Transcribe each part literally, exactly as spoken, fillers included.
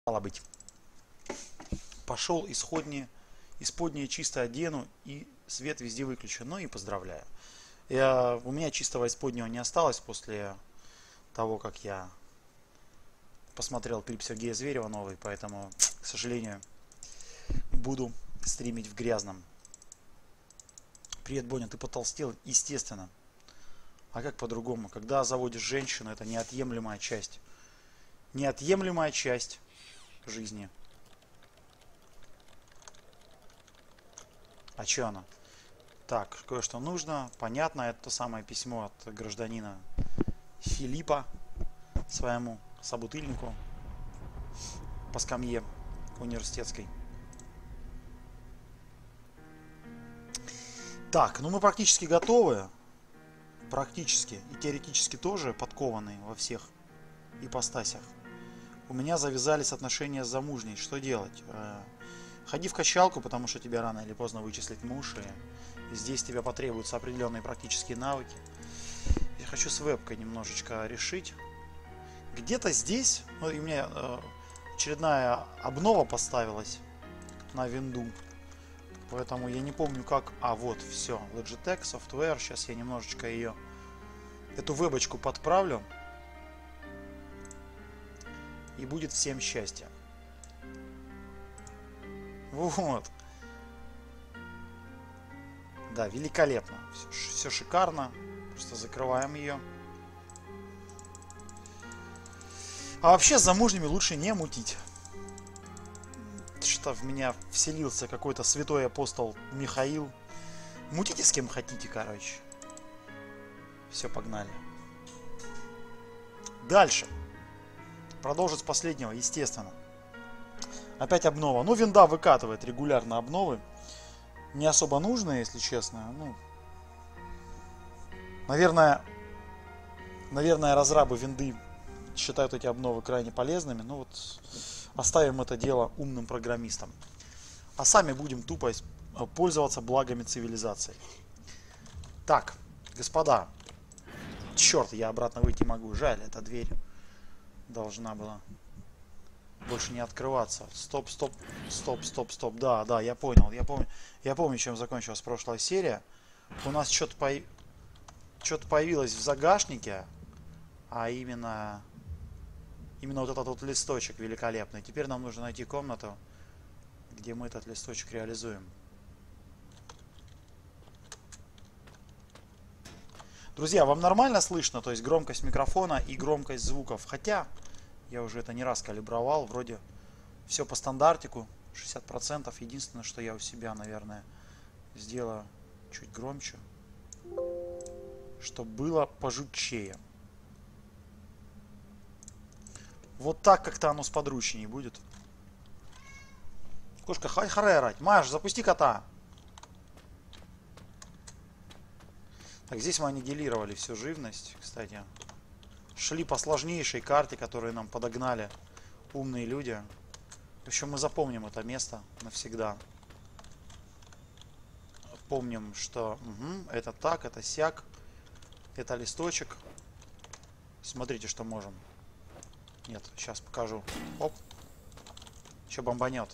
Мало быть. Пошел исходнее, исподнее чисто одену и свет везде выключен. Ну и поздравляю. Я, у меня чистого исподнего не осталось после того, как я посмотрел клип Сергея Зверева новый, поэтому, к сожалению, буду стримить в грязном. Привет, Боня, ты потолстел? Естественно. А как по-другому? Когда заводишь женщину, это неотъемлемая часть. Неотъемлемая часть жизни. А что она? Так, кое-что нужно. Понятно, это то самое письмо от гражданина Филиппа своему собутыльнику по скамье университетской. Так, ну мы практически готовы. Практически. И теоретически тоже подкованные во всех ипостасях. У меня завязались отношения с замужней. Что делать? Ходи в качалку, потому что тебя рано или поздно вычислит муж. И здесь тебе потребуются определенные практические навыки. Я хочу с вебкой немножечко решить. Где-то здесь, ну, и у меня э, очередная обнова поставилась на винду. Поэтому я не помню как... А, вот, все. Logitech, Software. Сейчас я немножечко ее... Эту вебочку подправлю. И будет всем счастье. Вот. Да, великолепно. Все, все шикарно. Просто закрываем ее. А вообще с замужними лучше не мутить. Что в меня вселился какой-то святой апостол Михаил. Мутите с кем хотите, короче. Все, погнали. Дальше. Продолжить с последнего, естественно. Опять обнова. Ну, винда выкатывает регулярно обновы. Не особо нужно, если честно. Ну, наверное, наверное, разрабы винды считают эти обновы крайне полезными. Но вот оставим это дело умным программистам. А сами будем тупо пользоваться благами цивилизации. Так, господа. Черт, я обратно выйти могу. Жаль, эта дверь должна была больше не открываться. Стоп, стоп, стоп, стоп, стоп. Да, да, я понял. Я помню, я помню, чем закончилась прошлая серия. У нас что-то по... что-то появилось в загашнике. А именно... Именно вот этот вот листочек великолепный. Теперь нам нужно найти комнату, где мы этот листочек реализуем. Друзья, вам нормально слышно? То есть громкость микрофона и громкость звуков. Хотя... Я уже это не раз калибровал. Вроде все по стандартику. шестьдесят процентов. Единственное, что я у себя, наверное, сделаю чуть громче. Чтобы было пожутчее. Вот так как-то оно сподручнее будет. Кошка, хай харе орать. Маш, запусти кота. Так, здесь мы аннигилировали всю живность, кстати. Шли по сложнейшей карте, которую нам подогнали умные люди. В общем, мы запомним это место навсегда. Помним, что угу, это так, это сяк. Это листочек. Смотрите, что можем. Нет, сейчас покажу. Оп. Еще бомбанет.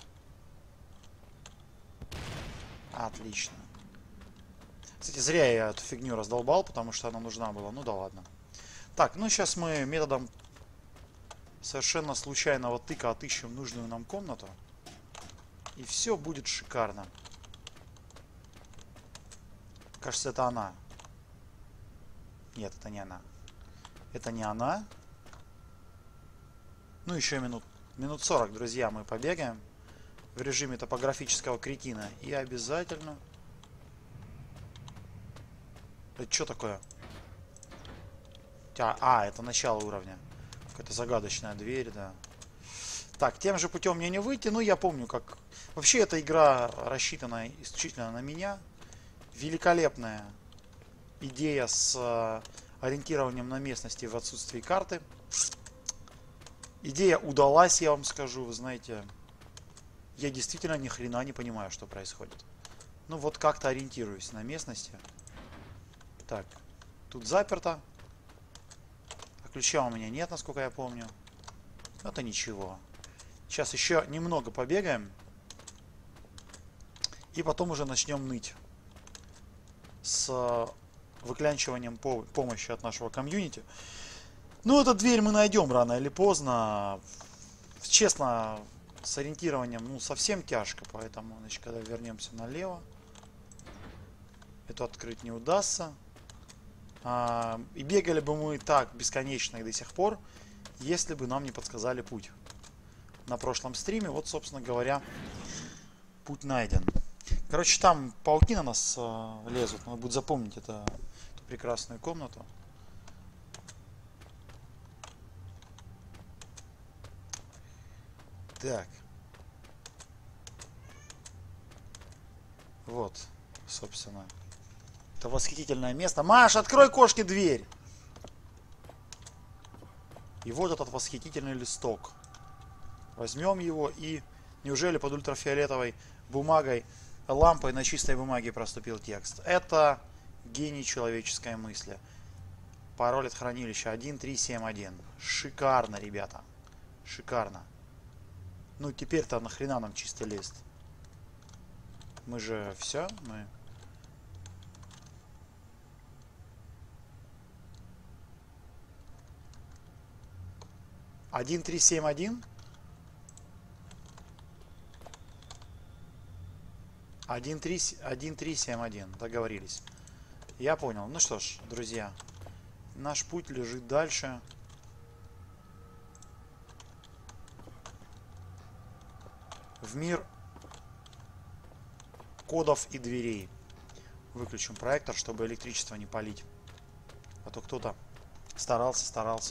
Отлично. Кстати, зря я эту фигню раздолбал, потому что она нужна была. Ну да ладно. Так, ну сейчас мы методом совершенно случайного тыка отыщем нужную нам комнату. И все будет шикарно. Кажется, это она. Нет, это не она. Это не она. Ну, еще минут, минут сорок, друзья, мы побегаем в режиме топографического кретина. И обязательно... Это что такое? А, это начало уровня. Какая-то загадочная дверь, да. Так, тем же путем мне не выйти. Ну, я помню, как... Вообще, эта игра рассчитана исключительно на меня. Великолепная идея с ориентированием на местности в отсутствии карты. Идея удалась, я вам скажу. Вы знаете, я действительно ни хрена не понимаю, что происходит. Ну, вот как-то ориентируюсь на местности. Так, тут заперто. Ключа у меня нет, насколько я помню. Это ничего. Сейчас еще немного побегаем. И потом уже начнем ныть. С выклянчиванием по помощи от нашего комьюнити. Ну, эту дверь мы найдем рано или поздно. Честно, с ориентированием, ну, совсем тяжко. Поэтому, значит, когда вернемся налево, эту открыть не удастся. А, и бегали бы мы так бесконечно и до сих пор, если бы нам не подсказали путь. На прошлом стриме, вот, собственно говоря, путь найден. Короче, там пауки на нас э, лезут. Надо будет запомнить это, эту прекрасную комнату. Так. Вот, собственно. Это восхитительное место. Маш, открой кошке дверь! И вот этот восхитительный листок. Возьмем его и... Неужели под ультрафиолетовой бумагой, лампой на чистой бумаге проступил текст? Это гений человеческой мысли. Пароль от хранилища один три семь один. Шикарно, ребята. Шикарно. Ну, теперь-то нахрена нам чистый лист? Мы же все, мы... один три семь один? один три семь один. Договорились. Я понял. Ну что ж, друзья. Наш путь лежит дальше. В мир кодов и дверей. Выключим проектор, чтобы электричество не палить. А то кто-то старался, старался.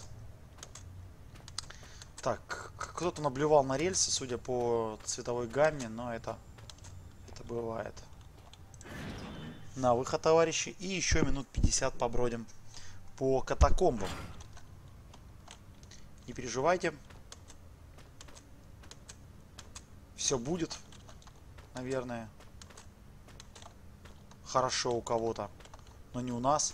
Так, кто-то наблювал на рельсы, судя по цветовой гамме, но это... Это бывает. На выход, товарищи. И еще минут пятьдесят побродим по катакомбам. Не переживайте. Все будет, наверное. Хорошо у кого-то. Но не у нас.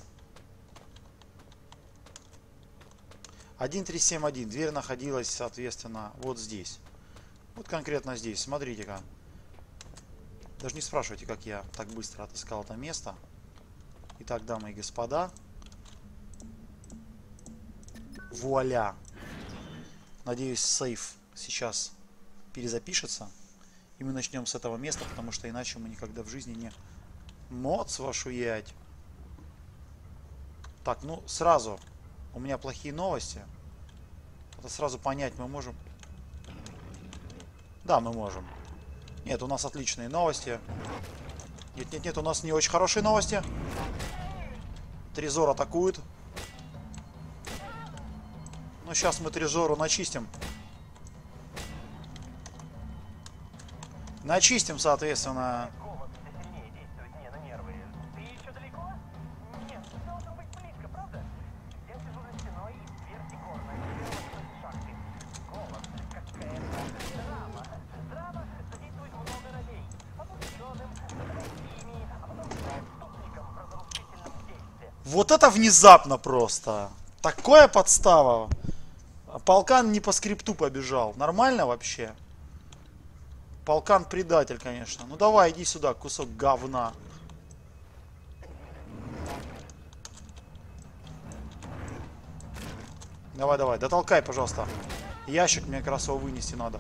один три семь один. Дверь находилась, соответственно, вот здесь. Вот конкретно здесь. Смотрите-ка. Даже не спрашивайте, как я так быстро отыскал это место. Итак, дамы и господа. Вуаля. Надеюсь, сейф сейчас перезапишется. И мы начнем с этого места, потому что иначе мы никогда в жизни не... Моц вашу ять. Так, ну сразу. У меня плохие новости. Это сразу понять мы можем. Да, мы можем. Нет, у нас отличные новости. Нет, нет, нет, у нас не очень хорошие новости. Трезор атакует. Ну, сейчас мы Трезору начистим. Начистим, соответственно. Вот это внезапно просто. Такое подстава. Полкан не по скрипту побежал. Нормально вообще? Полкан предатель, конечно. Ну давай, иди сюда, кусок говна. Давай, давай, дотолкай, пожалуйста. Ящик мне как раз его вынести надо.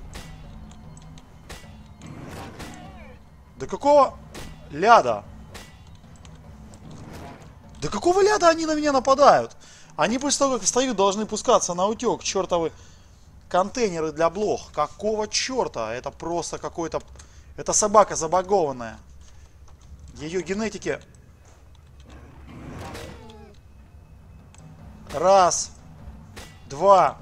Да какого ляда? Да какого ляда они на меня нападают? Они после того, как встают, должны пускаться на утек. Чертовы контейнеры для блох. Какого черта? Это просто какой-то... Это собака забагованная. Ее генетики... Раз. Два.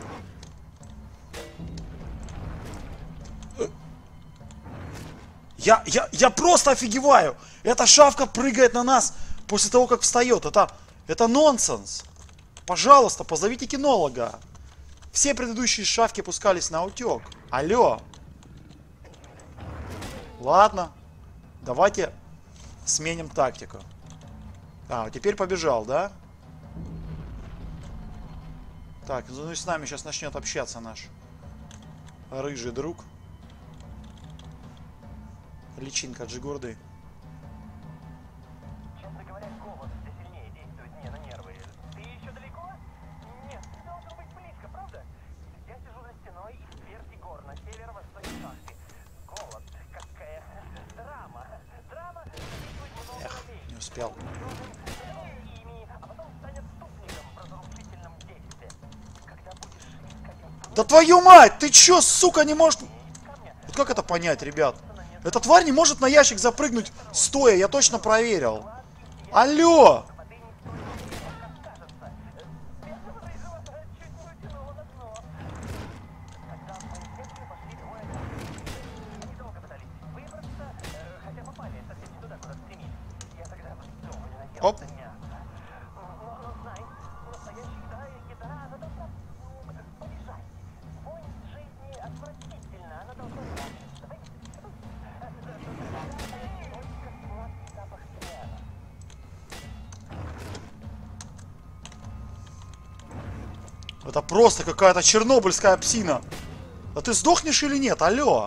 Я, я, я просто офигеваю. Эта шавка прыгает на нас после того, как встает. Это, это нонсенс. Пожалуйста, позовите кинолога. Все предыдущие шавки пускались на утек. Алло. Ладно. Давайте сменим тактику. А, теперь побежал, да? Так, ну и с нами сейчас начнет общаться наш рыжий друг. Личинка Джигурды. Честно говоря, голос все сильнее действует мне на нервы. Ты еще далеко? Нет, ты должен быть близко, правда? Я сижу за стеной из тверди гор на северо-востоке шахты. Голод, какая драма. Драма действует много Эх, ролей. не успел. Ими, а потом станет ступником в разрушительном действии. Когда будешь искать... Да твою мать! Ты чё, сука, не можешь... Вот как это понять, ребят? Эта тварь не может на ящик запрыгнуть стоя, я точно проверил. Алло! Оп. Это просто какая-то чернобыльская псина. А ты сдохнешь или нет? Алло.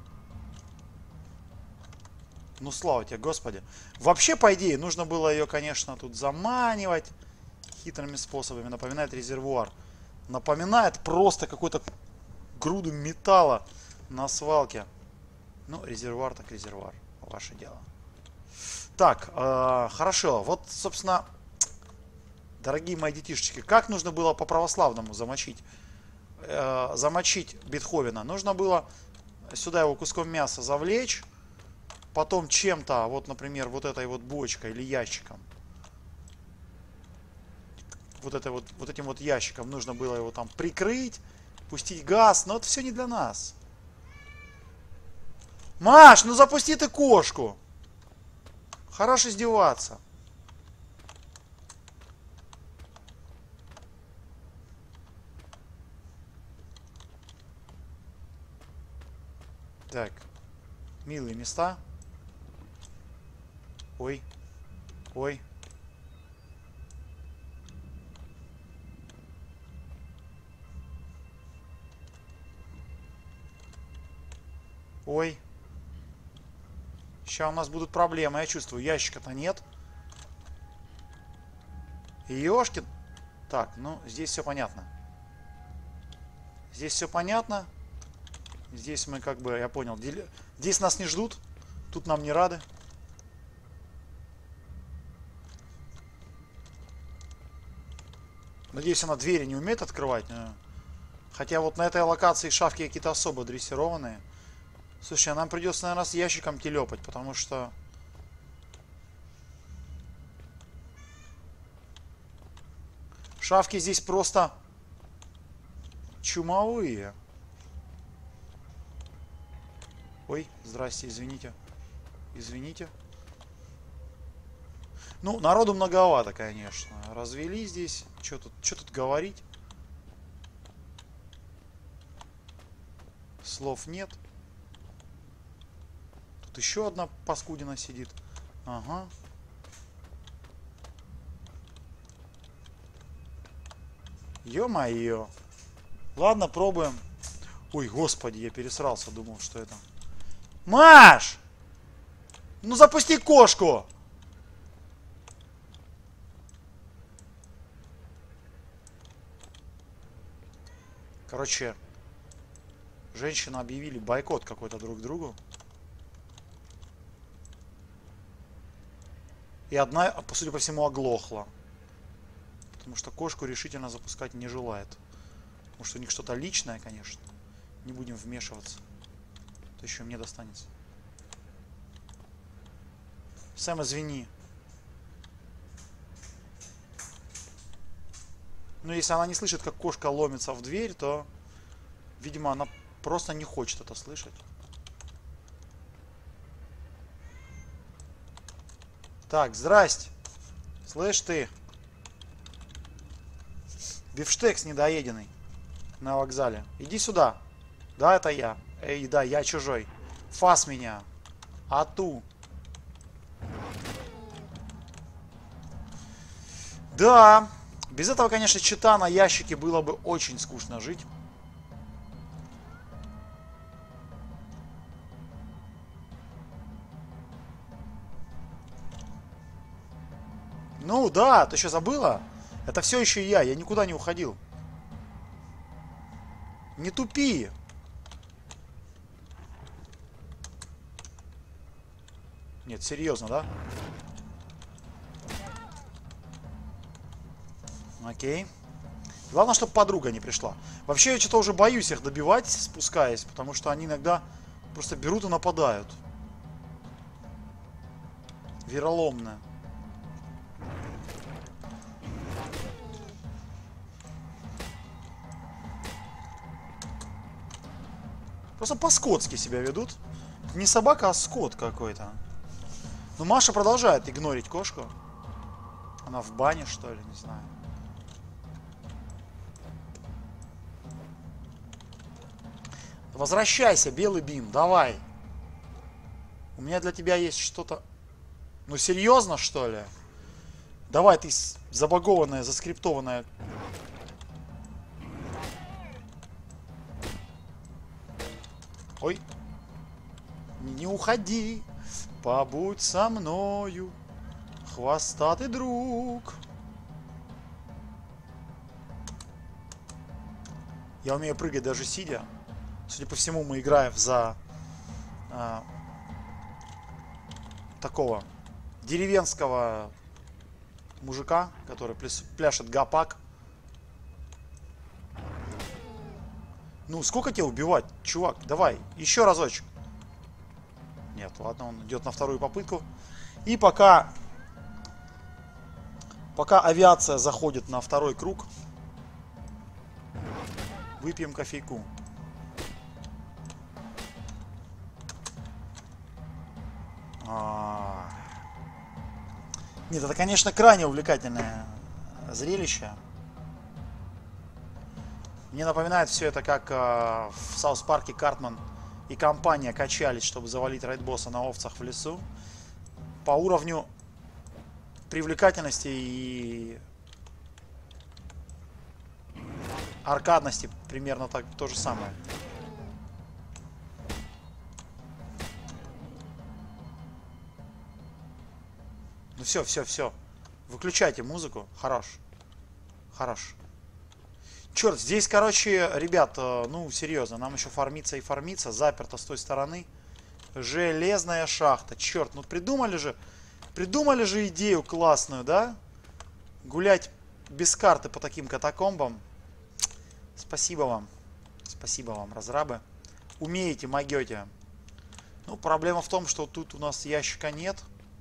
Ну, слава тебе, Господи. Вообще, по идее, нужно было ее, конечно, тут заманивать хитрыми способами. Напоминает резервуар. Напоминает просто какую-то груду металла на свалке. Ну, резервуар так резервуар. Ваше дело. Так, э, хорошо. Вот, собственно, дорогие мои детишечки, как нужно было по-православному замочить, э, замочить Бетховена? Нужно было сюда его куском мяса завлечь. Потом чем-то, вот, например, вот этой вот бочкой или ящиком. Вот, это вот, вот этим вот ящиком нужно было его там прикрыть, пустить газ. Но это все не для нас. Маш, ну запусти ты кошку. Хорош издеваться. Так. Милые места. Ой. Ой. Ой. Сейчас у нас будут проблемы, я чувствую. Ящика-то нет. Ёшкин. Так, ну, здесь все понятно. Здесь все понятно. Здесь мы как бы, я понял, здесь нас не ждут. Тут нам не рады. Надеюсь, она двери не умеет открывать. Хотя вот на этой локации шавки какие-то особо дрессированные. Слушай, а нам придется, наверное, с ящиком телепать, потому что... Шавки здесь просто чумовые. Ой, здрасте, извините. Извините. Ну, народу многовато, конечно. Развели здесь. Что тут, что тут говорить? Слов нет. Тут еще одна паскудина сидит. Ага. Ё-моё. Ладно, пробуем. Ой, господи, я пересрался, думал, что это... Маш! Ну запусти кошку! Короче, женщины объявили бойкот какой-то друг другу. И одна, судя по всему, оглохла. Потому что кошку решительно запускать не желает. Потому что у них что-то личное, конечно. Не будем вмешиваться. То еще мне достанется. Сэм, извини. Но если она не слышит, как кошка ломится в дверь, то, видимо, она просто не хочет это слышать. Так, здрасте. Слышь ты. Бифштекс недоеденный на вокзале. Иди сюда. Да, это я. Эй, да, я чужой. Фас меня. Ату. Да. Без этого, конечно, чита на ящике было бы очень скучно жить. Ну да, ты что, забыла? Это все еще я, я никуда не уходил. Не тупи. Нет, серьезно, да? Окей. Главное, чтобы подруга не пришла. Вообще, я что-то уже боюсь их добивать, спускаясь, потому что они иногда просто берут и нападают. Вероломно. Просто по-скотски себя ведут. Не собака, а скот какой-то. Но Маша продолжает игнорить кошку. Она в бане, что ли, не знаю. Возвращайся, белый бим, давай. У меня для тебя есть что-то... Ну, серьезно, что ли? Давай, ты забагованная, заскриптованная. Ой. Не уходи, побудь со мною, хвостатый друг. Я умею прыгать даже сидя. Судя по всему, мы играем за а, такого деревенского мужика, который пляс, пляшет гопак. Ну, сколько тебе убивать, чувак? Давай, еще разочек. Нет, ладно, он идет на вторую попытку. И пока, пока авиация заходит на второй круг, выпьем кофейку. А... Нет, это, конечно, крайне увлекательное зрелище. Мне напоминает все это, как э, в Саус-парке Картман и компания качались, чтобы завалить рейд-босса на овцах в лесу. По уровню привлекательности и аркадности примерно так, то же самое. Ну все, все, все. Выключайте музыку. Хорош. Хорош. Черт, здесь, короче, ребят, ну, серьезно, нам еще фармиться и фармиться. Заперто с той стороны. Железная шахта. Черт, ну придумали же, придумали же идею классную, да? Гулять без карты по таким катакомбам. Спасибо вам. Спасибо вам, разрабы. Умеете, могете. Ну, проблема в том, что тут у нас ящика нет.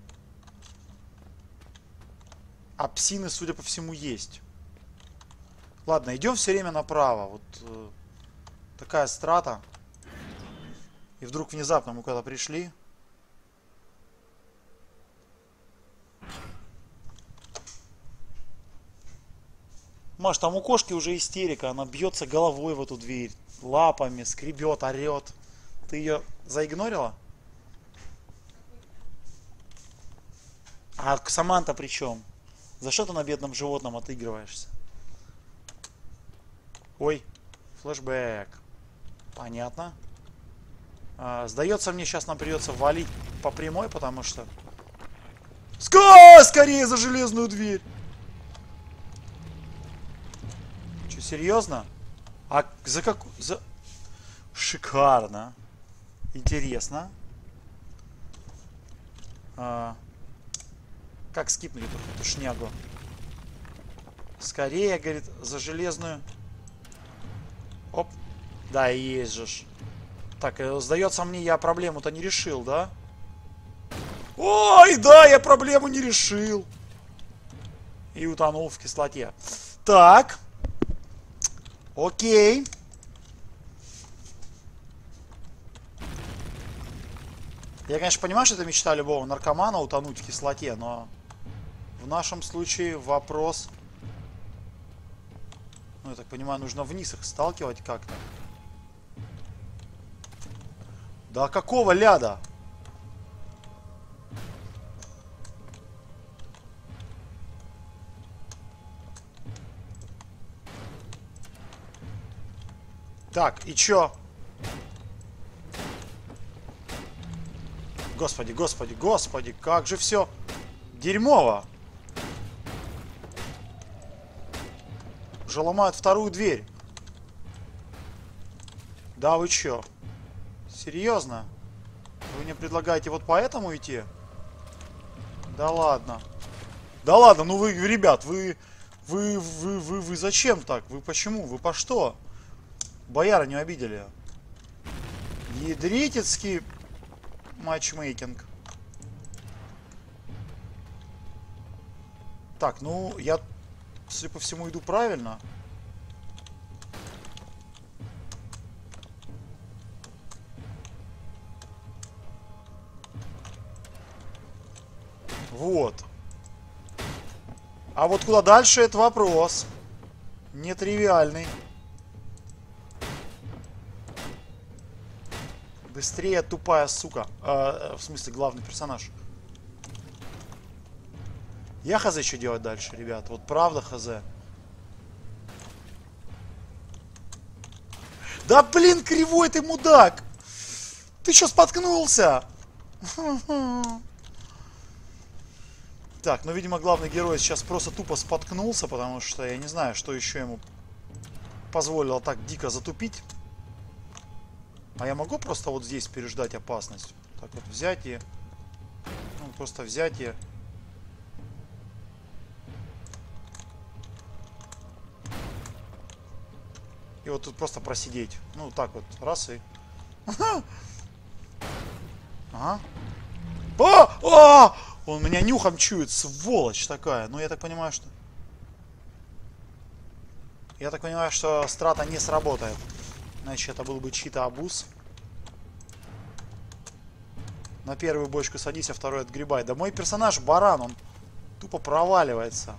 А псины, судя по всему, есть. Ладно, идем все время направо. Вот э, такая страта. И вдруг внезапно мы куда-то пришли. Маш, там у кошки уже истерика. Она бьется головой в эту дверь. Лапами, скребет, орет. Ты ее заигнорила? А сама-то при чем? За что ты на бедном животном отыгрываешься? Ой, флешбэк. Понятно. А, сдается мне, сейчас нам придется валить по прямой, потому что... Ска! Скорее за железную дверь! Че, серьезно? А за как... За... Шикарно. Интересно. А... Как скипнуть эту, эту шнягу? Скорее, говорит, за железную... Оп. Да, есть же ж. Так, сдается мне, я проблему-то не решил, да? Ой, да, я проблему не решил. И утонул в кислоте. Так. Окей. Я, конечно, понимаю, что это мечта любого наркомана утонуть в кислоте, но в нашем случае вопрос... Ну, я так понимаю, нужно вниз их сталкивать как-то. Да какого ляда? Так, и чё? Господи, господи, господи, как же все дерьмово. Уже ломают вторую дверь. Да вы чё? Серьезно? Вы мне предлагаете вот по этому идти? Да ладно. Да ладно, ну вы, ребят, вы... Вы, вы, вы, вы зачем так? Вы почему? Вы по что? Бояра не обидели. Ядритецкий матчмейкинг. Так, ну, я, судя по всему, иду правильно. Вот. А вот куда дальше, это вопрос. Нетривиальный. Быстрее, тупая сука. А, в смысле, главный персонаж. Я хз, что делать дальше, ребят. Вот правда хз. Да блин, кривой ты мудак. Ты что, споткнулся? Так, ну, видимо, главный герой сейчас просто тупо споткнулся, потому что я не знаю, что еще ему позволило так дико затупить. А я могу просто вот здесь переждать опасность? Так вот взять и... Ну, просто взять и... И вот тут просто просидеть. Ну, так вот, раз и... Ага. О! О! Он меня нюхом чует, сволочь такая. Ну, я так понимаю, что... Я так понимаю, что страта не сработает. Значит, это был бы чьи-то абуз. На первую бочку садись, а второй отгребай. Да мой персонаж баран, он тупо проваливается.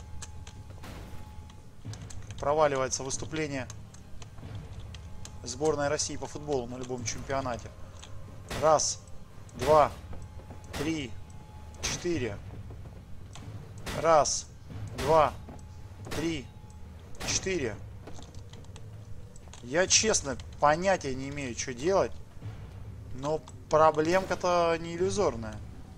Проваливается выступление сборной России по футболу на любом чемпионате. Раз, два, три, четыре. Раз, два, три, четыре. Я, честно, понятия не имею, что делать. Но проблемка-то не иллюзорная.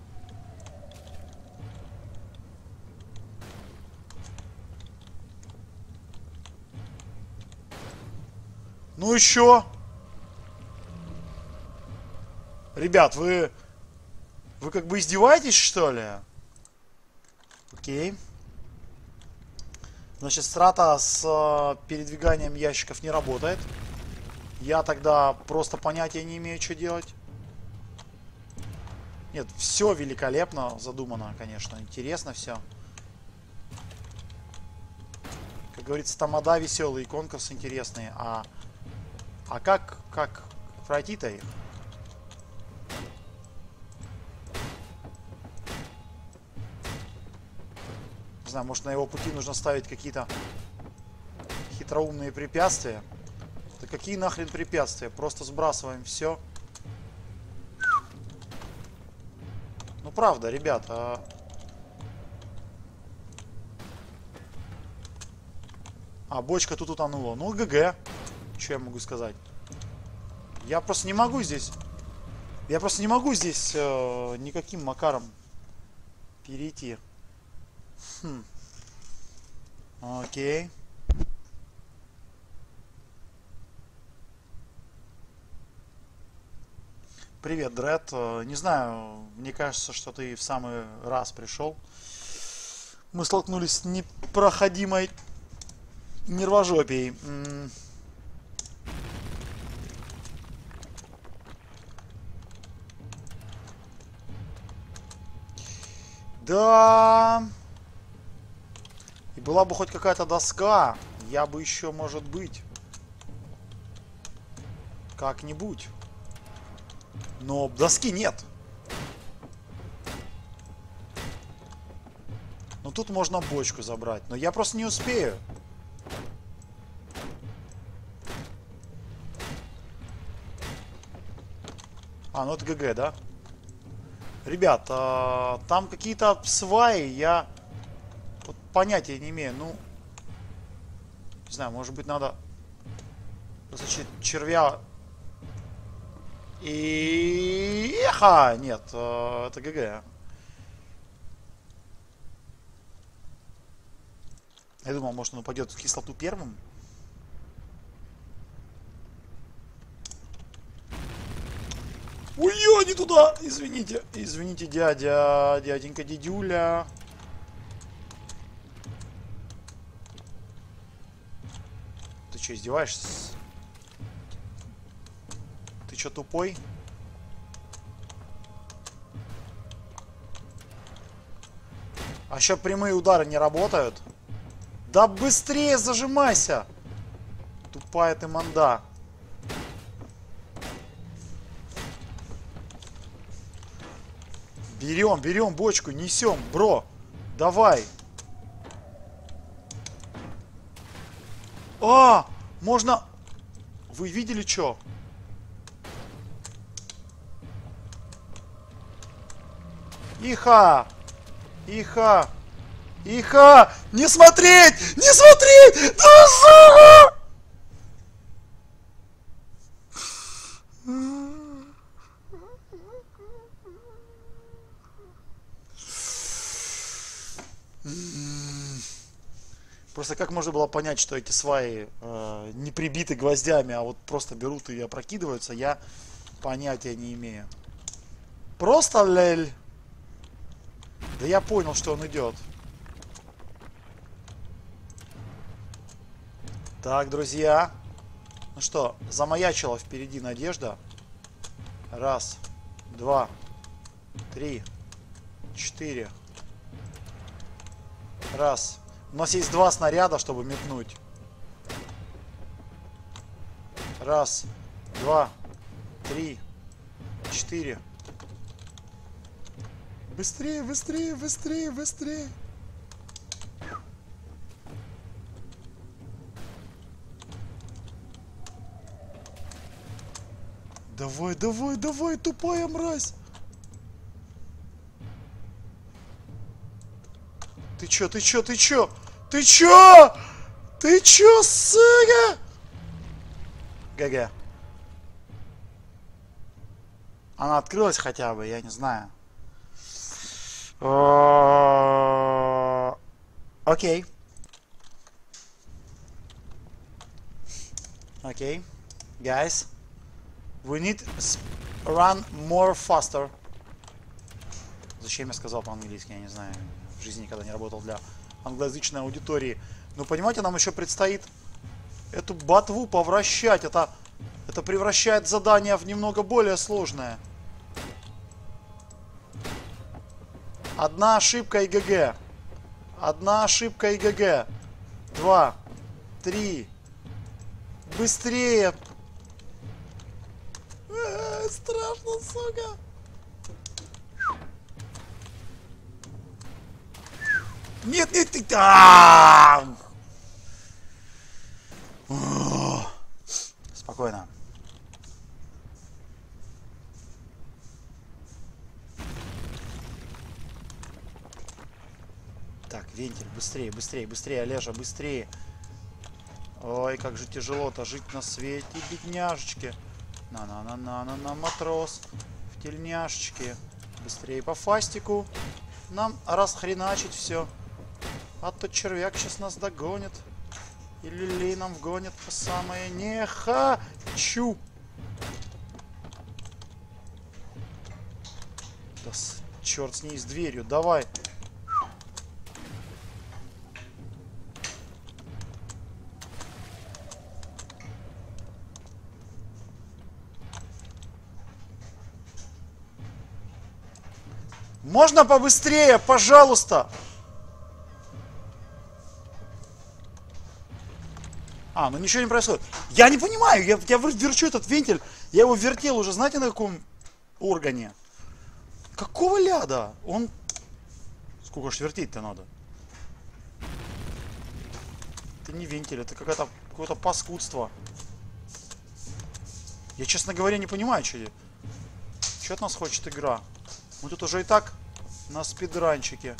Ну еще. Ребят, вы... Вы как бы издеваетесь, что ли? Окей. Значит, страта с э, передвиганием ящиков не работает. Я тогда просто понятия не имею, что делать. Нет, все великолепно задумано, конечно. Интересно все. Как говорится, тамада веселые, конкурсы интересные. А, а как, как пройти-то их? Не знаю, может, на его пути нужно ставить какие-то хитроумные препятствия. Да какие нахрен препятствия? Просто сбрасываем все. Ну, правда, ребята. А, бочка тут утонула. Ну, ГГ. Что я могу сказать? Я просто не могу здесь... Я просто не могу здесь э, никаким макаром перейти. Хм. Окей. Привет, Дред. Не знаю, мне кажется, что ты в самый раз пришел. Мы столкнулись с непроходимой нервожопией. Да. И была бы хоть какая-то доска, я бы еще, может быть, как-нибудь. Но доски нет. Ну тут можно бочку забрать, но я просто не успею. А, ну это ГГ, да? Ребят, а, там какие-то сваи, я вот понятия не имею. Ну, не знаю, может быть надо просто червя... И... Эха! Нет, а, это ГГ. Я думал, может, он упадет в кислоту первым. Ой, я не туда! Извините, извините, дядя, дяденька, дедюля. Ты что, издеваешься? Ты что, тупой? А еще прямые удары не работают? Да быстрее зажимайся! Тупая ты манда. Берем, берем бочку, несем, бро. Давай. А, можно... Вы видели что? Иха! Иха! Иха! Не смотреть! Не смотреть! Да, сука! Просто как можно было понять, что эти сваи э, не прибиты гвоздями, а вот просто берут и опрокидываются, я понятия не имею. Просто лель. Да я понял, что он идет. Так, друзья. Ну что, замаячила впереди надежда. Раз, два, три, четыре. Раз. У нас есть два снаряда, чтобы метнуть. Раз, два, три, четыре. Быстрее, быстрее, быстрее, быстрее. Давай, давай, давай, тупая мразь. Ты чё, ты чё, ты чё? Ты чё? Ты чё, сука? ГГ. Она открылась хотя бы, я не знаю. Окей. Окей. Guys. We need run more faster. Зачем я сказал по-английски, я не знаю. В жизни никогда не работал для англоязычной аудитории. Но понимаете, нам еще предстоит эту ботву повращать. Это, это превращает задание в немного более сложное. Одна ошибка и ГГ. Одна ошибка и ГГ. Два. Три. Быстрее. Э-э, страшно, сука. Нет, нет, нет. А -а -а! Спокойно. Так, вентиль, быстрее, быстрее, быстрее, Олежа, быстрее. Ой, как же тяжело-то жить на свете, бедняжечки. На-на-на-на-на-на, матрос. В тельняшечке. Быстрее по фастику. Нам расхреначить все. А то червяк сейчас нас догонит. И люлей нам вгонит по самое не хочу. Да черт с ней, с дверью, давай. Можно побыстрее, пожалуйста? А, ну ничего не происходит. Я не понимаю, я, я верчу этот вентиль. Я его вертел уже, знаете, на каком органе? Какого ляда? Он... Сколько ж вертеть-то надо? Это не вентиль, это какое-то какое-то паскудство. Я, честно говоря, не понимаю, что Что от нас хочет игра. Мы тут уже и так на спидранчике.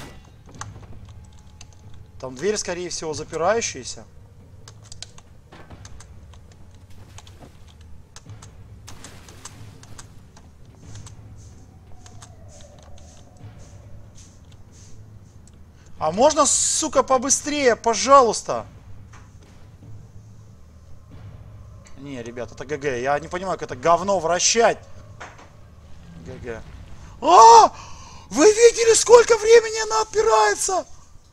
Там дверь, скорее всего, запирающаяся. А можно, сука, побыстрее, пожалуйста? Не, ребят, это ГГ. Я не понимаю, как это говно вращать. ГГ. А! Вы видели, сколько времени она отпирается?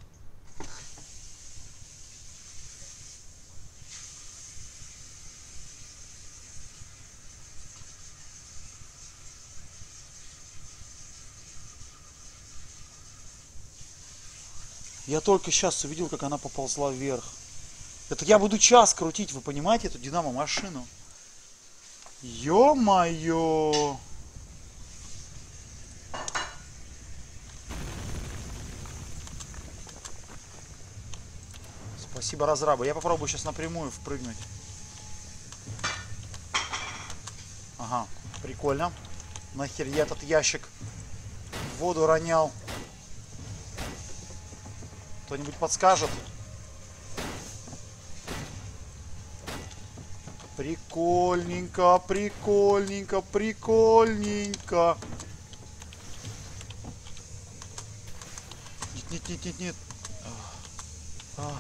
Я только сейчас увидел, как она поползла вверх. Это я буду час крутить, вы понимаете, эту динамо-машину? Ё-моё! Спасибо, разрабы. Я попробую сейчас напрямую впрыгнуть. Ага, прикольно. Нахер я этот ящик в воду ронял? Кто-нибудь подскажет? Прикольненько, прикольненько, прикольненько. Нет, нет, нет, нет, нет. А.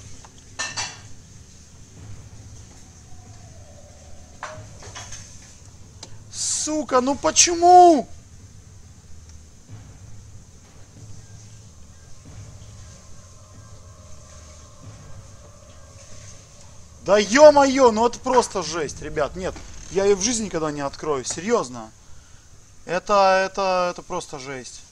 Сука, ну почему? Да ё-моё, ну это просто жесть, ребят. Нет, я ее в жизни никогда не открою, серьезно. Это, это, это просто жесть.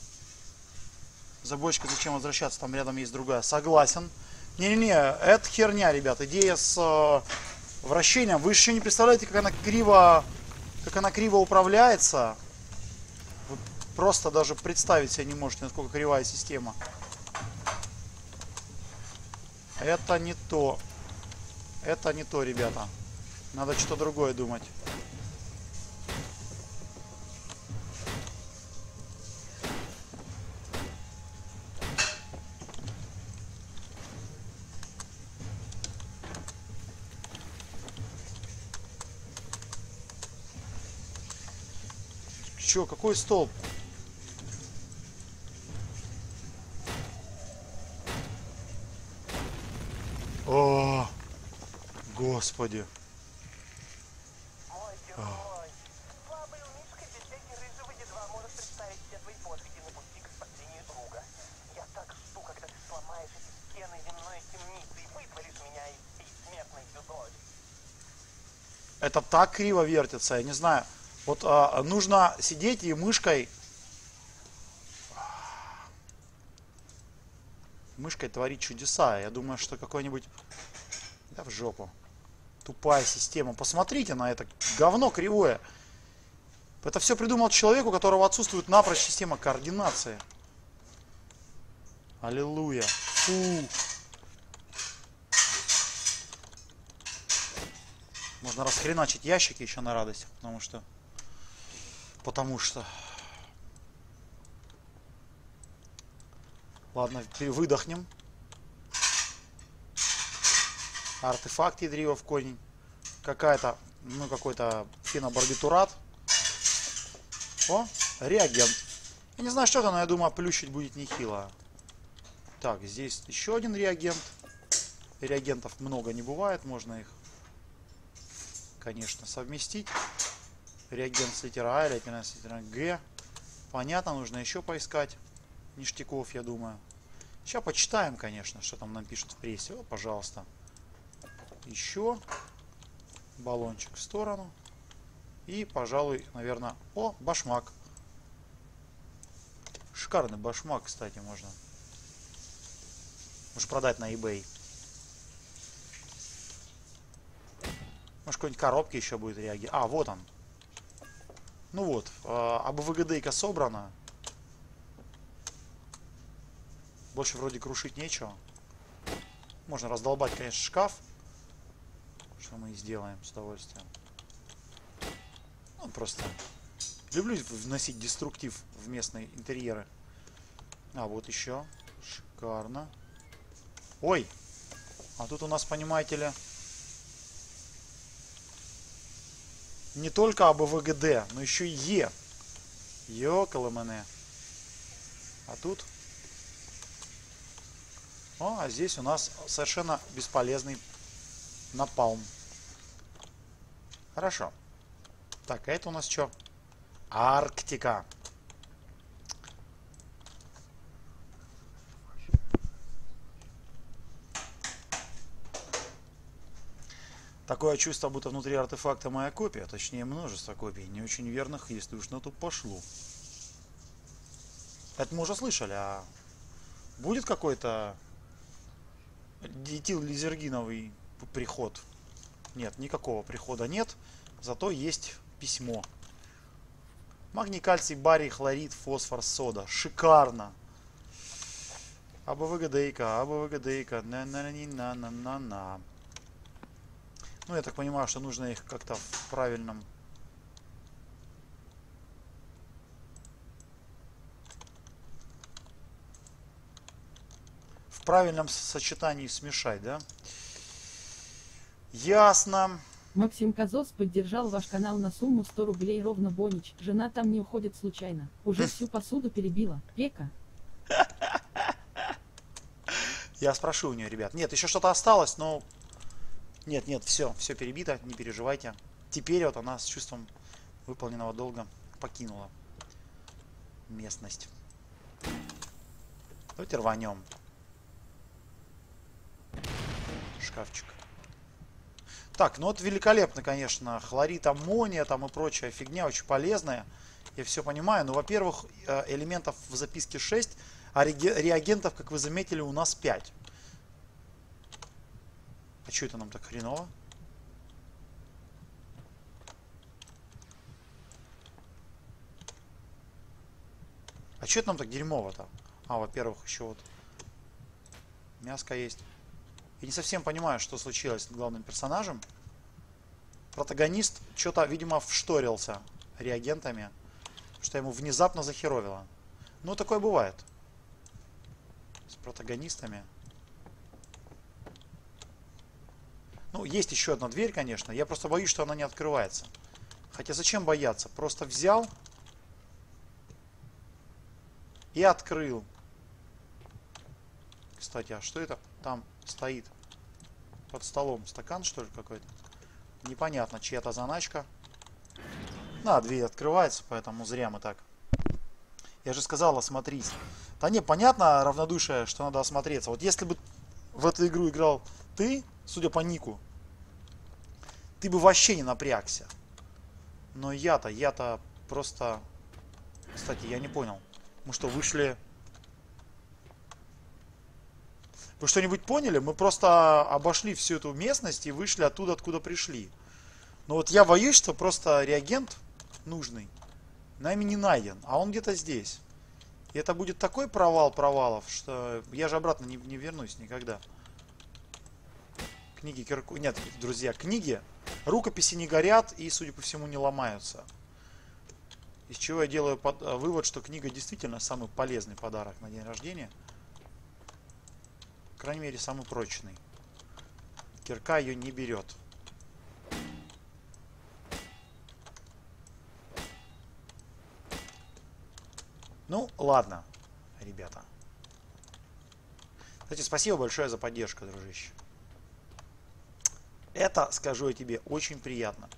За бочкой зачем возвращаться, там рядом есть другая. Согласен. Не-не-не, это херня, ребят. Идея с э, вращением. Вы еще не представляете, как она криво, как она криво управляется. Вы просто даже представить себе не можете, насколько кривая система. Это не то. Это не то, ребята. Надо что-то другое думать. Чё, какой столб? О, господи. Мой герой. Слабый умишка без дяди рыжего едва может представить все твои подвиги на пути к спасению друга. Я так жду, когда ты сломаешь эти стены земной темницы и вытворишь меня из бессмертной чудовищ. Это так криво вертится, я не знаю. Вот а, нужно сидеть и мышкой... Мышкой творить чудеса. Я думаю, что какой-нибудь... Да в жопу. Тупая система. Посмотрите на это говно кривое. Это все придумал человек, у которого отсутствует напрочь система координации. Аллилуйя. Фу. Можно расхреначить ящики еще на радость, потому что... Потому что... Ладно, выдохнем. Артефакт ядриво в корень. Какая-то, ну какой-то фенобарбитурат. О, реагент. Я не знаю, что это, но я думаю, плющить будет нехило. Так, здесь еще один реагент. Реагентов много не бывает, можно их, конечно, совместить. Реагент с литера А, реагент с литера Г. Понятно, нужно еще поискать ништяков, я думаю. Сейчас почитаем, конечно, что там нам пишут в прессе. О, пожалуйста. Еще баллончик в сторону. И, пожалуй, наверное... О, башмак. Шикарный башмак, кстати, можно. Может продать на eBay. Может, какой-нибудь коробки еще будет реагировать. А, вот он. Ну вот, АБВГД-ка собрана. Больше вроде крушить нечего. Можно раздолбать, конечно, шкаф. Что мы и сделаем с удовольствием. Ну, просто люблю вносить деструктив в местные интерьеры. А, вот еще. Шикарно. Ой! А тут у нас, понимаете ли, не только АБВГД, но еще и Е. Ёкаламане. А тут О, а здесь у нас совершенно бесполезный напалм. Хорошо. Так, а это у нас что? Арктика. Такое чувство, будто внутри артефакта моя копия, точнее множество копий, не очень верных, если уж на то пошло. Это мы уже слышали, а будет какой-то диэтиллизергиновый приход? Нет, никакого прихода нет, зато есть письмо. Магний, кальций, барий, хлорид, фосфор, сода. Шикарно! АБВГДейка, АБВГДейка, на-на-на-на-на-на-на. Ну, я так понимаю, что нужно их как-то в правильном... В правильном сочетании смешать, да? Ясно. Максим Козос поддержал ваш канал на сумму сто рублей ровно Бонич. Жена там не уходит случайно. Уже всю посуду перебила. Пека. Я спрошу у нее, ребят. Нет, еще что-то осталось, но... Нет, нет, все, все перебито, не переживайте. Теперь вот она с чувством выполненного долга покинула местность. Давайте рванем. Шкафчик. Так, ну вот великолепно, конечно. Хлорид аммония там и прочая фигня очень полезная. Я все понимаю. Но, во-первых, элементов в записке шесть, а реагентов, как вы заметили, у нас пять. А что это нам так хреново? А что это нам так дерьмово-то? А, во-первых, еще вот мяско есть. Я не совсем понимаю, что случилось с главным персонажем. Протагонист что-то, видимо, вшторился реагентами, что ему внезапно захеровило. Ну, такое бывает. С протагонистами. Ну, есть еще одна дверь, конечно. Я просто боюсь, что она не открывается. Хотя зачем бояться? Просто взял и открыл. Кстати, а что это там стоит? Под столом стакан, что ли, какой-то? Непонятно, чья-то заначка. Да, дверь открывается, поэтому зря мы так. Я же сказал, осмотрись. Да не, понятно, равнодушие, что надо осмотреться. Вот если бы в эту игру играл ты, судя по нику, ты бы вообще не напрягся. Но я-то, я-то просто... Кстати, я не понял. Мы что, вышли... Вы что-нибудь поняли? Мы просто обошли всю эту местность и вышли оттуда, откуда пришли. Но вот я боюсь, что просто реагент нужный нами не найден, а он где-то здесь. И это будет такой провал провалов, что я же обратно не, не вернусь никогда. Книги Кирку... Нет, друзья, книги, рукописи не горят и, судя по всему, не ломаются. Из чего я делаю под... вывод, что книга действительно самый полезный подарок на день рождения. По крайней мере, самый прочный. Кирка ее не берет. Ну, ладно, ребята. Кстати, спасибо большое за поддержку, дружище. Это, скажу я тебе, очень приятно.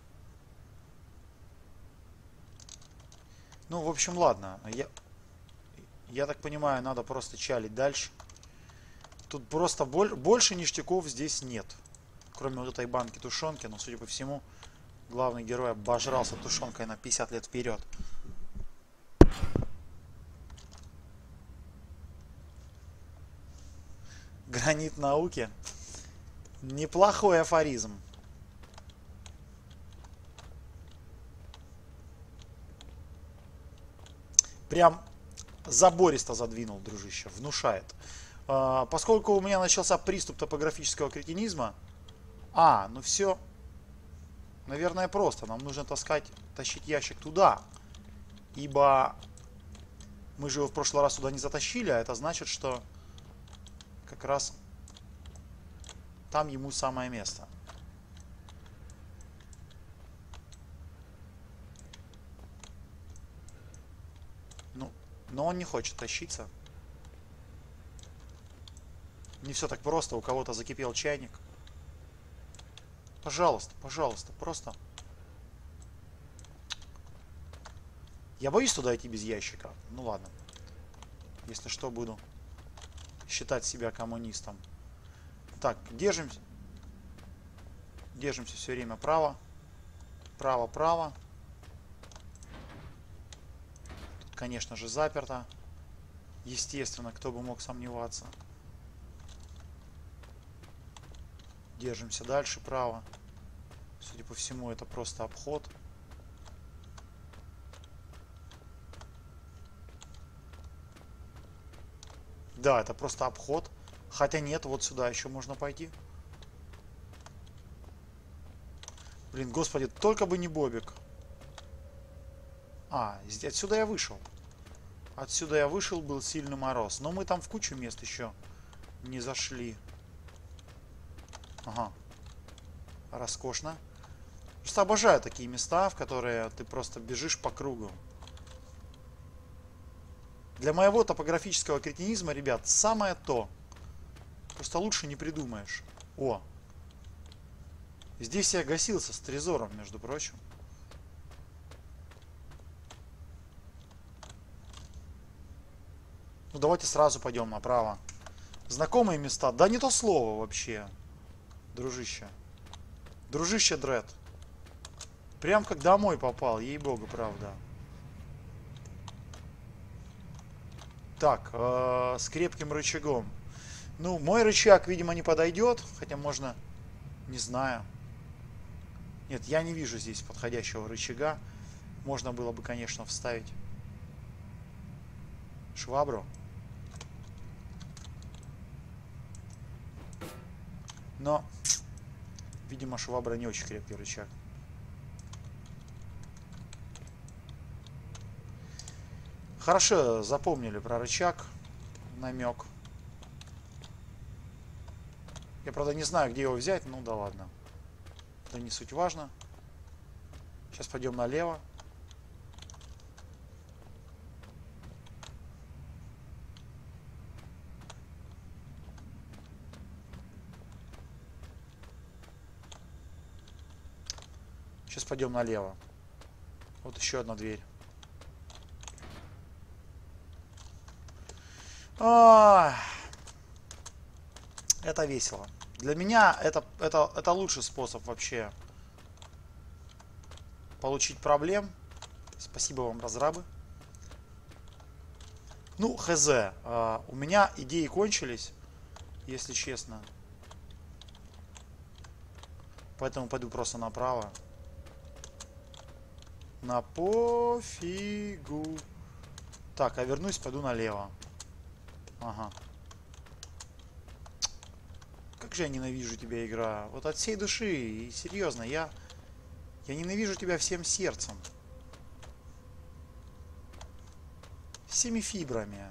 Ну, в общем, ладно. Я, я так понимаю, надо просто чалить дальше. Тут просто боль, больше ништяков здесь нет. Кроме вот этой банки тушенки. Но, судя по всему, главный герой обожрался тушенкой на пятьдесят лет вперед. Гранит науки. Неплохой афоризм. Прям забористо задвинул, дружище. Внушает. А, поскольку у меня начался приступ топографического кретинизма. А, ну все. Наверное, просто. Нам нужно таскать, тащить ящик туда. Ибо мы же его в прошлый раз туда не затащили. А это значит, что как раз там ему самое место. Ну, но он не хочет тащиться. Не все так просто, у кого-то закипел чайник. Пожалуйста, пожалуйста, просто. Я боюсь туда идти без ящика. Ну ладно. Если что, буду считать себя коммунистом. Так, держимся. Держимся все время право. Право, право. Тут, конечно же, заперто. Естественно, кто бы мог сомневаться. Держимся дальше, право. Судя по всему, это просто обход. Да, это просто обход. Хотя нет, вот сюда еще можно пойти. Блин, господи, только бы не Бобик. А, здесь, отсюда я вышел. Отсюда я вышел, был сильный мороз. Но мы там в кучу мест еще не зашли. Ага. Роскошно. Просто обожаю такие места, в которые ты просто бежишь по кругу. Для моего топографического кретинизма, ребят, самое то. Просто лучше не придумаешь. О. Здесь я гасился с трезором, между прочим. Ну, давайте сразу пойдем направо. Знакомые места? Да не то слово вообще. Дружище. Дружище Дред. Прям как домой попал, ей-богу, правда. Так, э, с крепким рычагом. Ну, мой рычаг, видимо, не подойдет. Хотя можно... Не знаю. Нет, я не вижу здесь подходящего рычага. Можно было бы, конечно, вставить швабру. Но, видимо, швабра не очень крепкий рычаг. Хорошо запомнили про рычаг. Намек. Я, правда, не знаю, где его взять. Ну да ладно. Это не суть важно. Сейчас пойдем налево. Сейчас пойдем налево. Вот еще одна дверь. А, это весело. Для меня это, это, это лучший способ вообще получить проблем. Спасибо вам, разрабы. Ну, хз. А, у меня идеи кончились, если честно. Поэтому пойду просто направо. На пофигу. Так, а вернусь, пойду налево. Ага. Как же я ненавижу тебя, игра. Вот от всей души. И серьезно, я... Я ненавижу тебя всем сердцем. Всеми фибрами.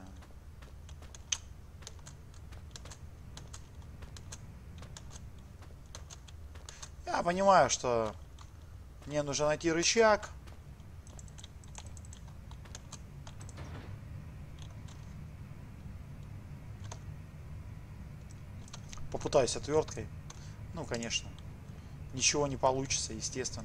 Я понимаю, что мне нужно найти рычаг. Попытаюсь отверткой. Ну, конечно. Ничего не получится, естественно.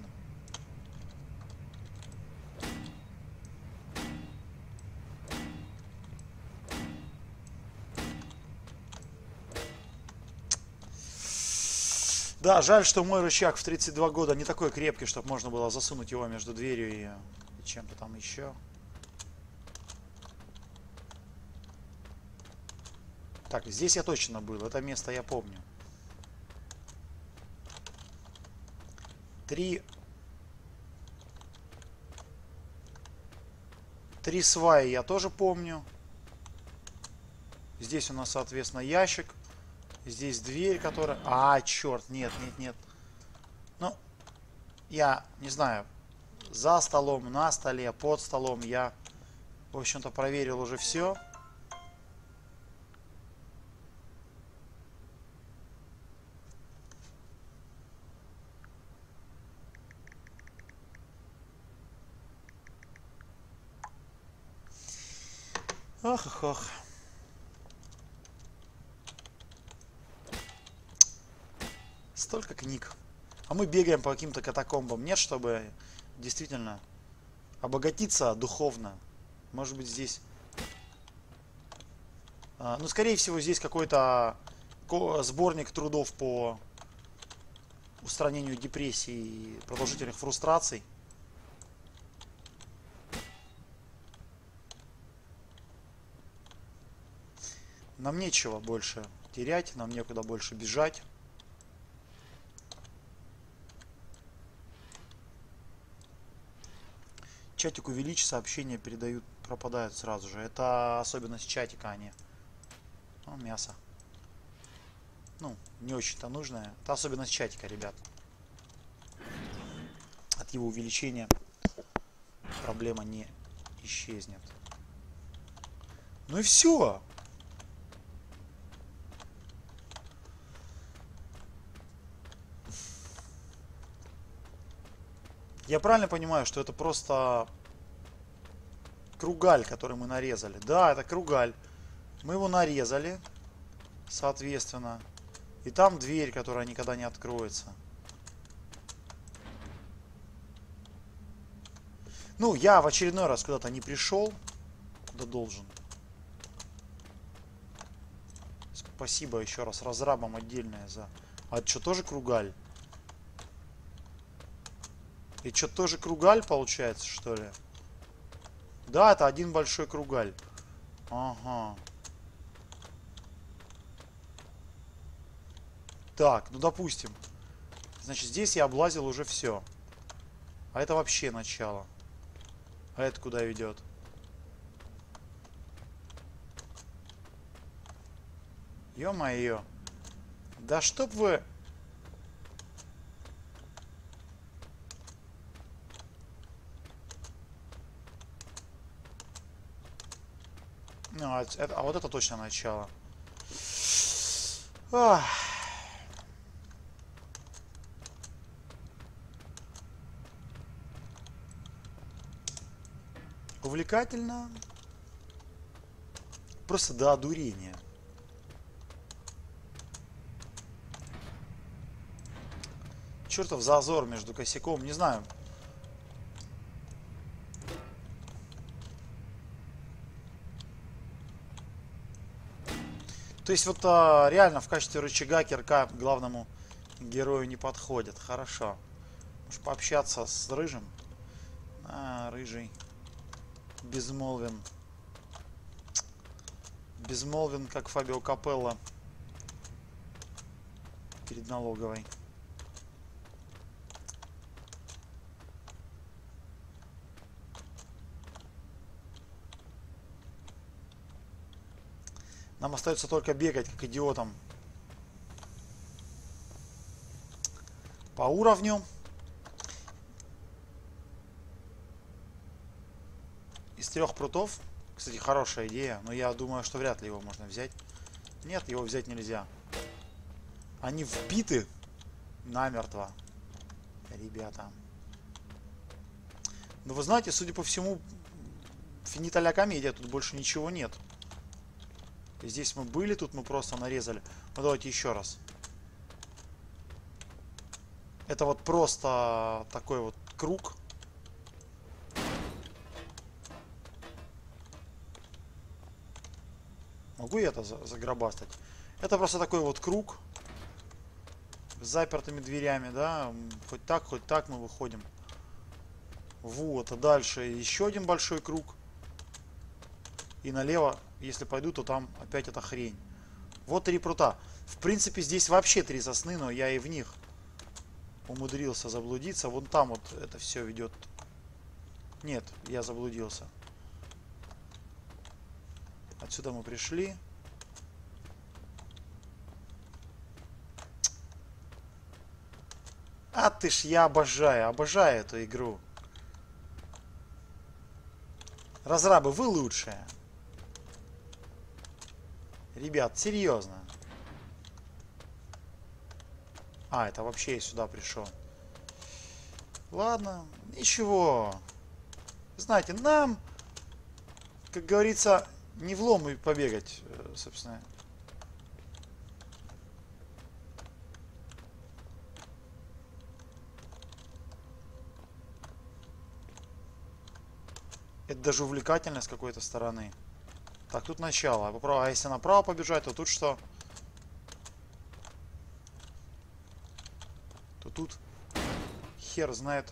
Да, жаль, что мой рычаг в тридцать два года не такой крепкий, чтобы можно было засунуть его между дверью и, и чем-то там еще. Так, здесь я точно был. Это место я помню. Три... Три сваи я тоже помню. Здесь у нас, соответственно, ящик. Здесь дверь, которая... А, черт, нет, нет, нет. Ну, я не знаю. За столом, на столе, под столом я, в общем-то, проверил уже все. Ах, ах, ах. Столько книг. А мы бегаем по каким-то катакомбам. Нет, чтобы действительно обогатиться духовно. Может быть, здесь... А, ну, скорее всего, здесь какой-то сборник трудов по устранению депрессии и продолжительных фрустраций. Нам нечего больше терять, нам некуда больше бежать. Чатик увеличь, сообщения передают, пропадают сразу же. Это особенность чатика, а не ну, мясо. Ну, не очень-то нужное. Это особенность чатика, ребят. От его увеличения проблема не исчезнет. Ну и все. Я правильно понимаю, что это просто кругаль, который мы нарезали? Да, это кругаль. Мы его нарезали, соответственно. И там дверь, которая никогда не откроется. Ну, я в очередной раз куда-то не пришел, куда должен. Спасибо еще раз разрабам отдельное за... А это что, тоже кругаль? И что, тоже кругаль получается, что ли? Да, это один большой кругаль. Ага. Так, ну допустим. Значит, здесь я облазил уже все. А это вообще начало. А это куда ведет? Ё-моё. Да чтоб вы... Ну, а, это, а вот это точно начало. Ах. Увлекательно. Просто до одурения. Чертов зазор между косяком. Не знаю. То есть вот а, реально в качестве рычага кирка главному герою не подходит. Хорошо. Может пообщаться с рыжим? А, рыжий. Безмолвен. Безмолвен, как Фабио Капелло. Перед налоговой. Нам остается только бегать, как идиотам. По уровню. Из трех прутов. Кстати, хорошая идея. Но я думаю, что вряд ли его можно взять. Нет, его взять нельзя. Они вбиты намертво. Ребята. Но вы знаете, судя по всему, финита ля комедия. Тут больше ничего нет. Здесь мы были, тут мы просто нарезали. Ну давайте еще раз. Это вот просто такой вот круг. Могу я это загробастать? Это просто такой вот круг. С запертыми дверями, да. Хоть так, хоть так мы выходим. Вот, а дальше еще один большой круг. И налево, если пойду, то там опять эта хрень. Вот три прута. В принципе, здесь вообще три сосны, но я и в них умудрился заблудиться. Вон там вот это все ведет. Нет, я заблудился. Отсюда мы пришли. А ты ж, я обожаю, обожаю эту игру. Разрабы, вы лучшие. Ребят, серьезно. А, это вообще я сюда пришел. Ладно, ничего. Знаете, нам, как говорится, не влом и побегать, собственно. Это даже увлекательно с какой-то стороны. Так, тут начало. А если направо побежать, то тут что? То тут хер знает.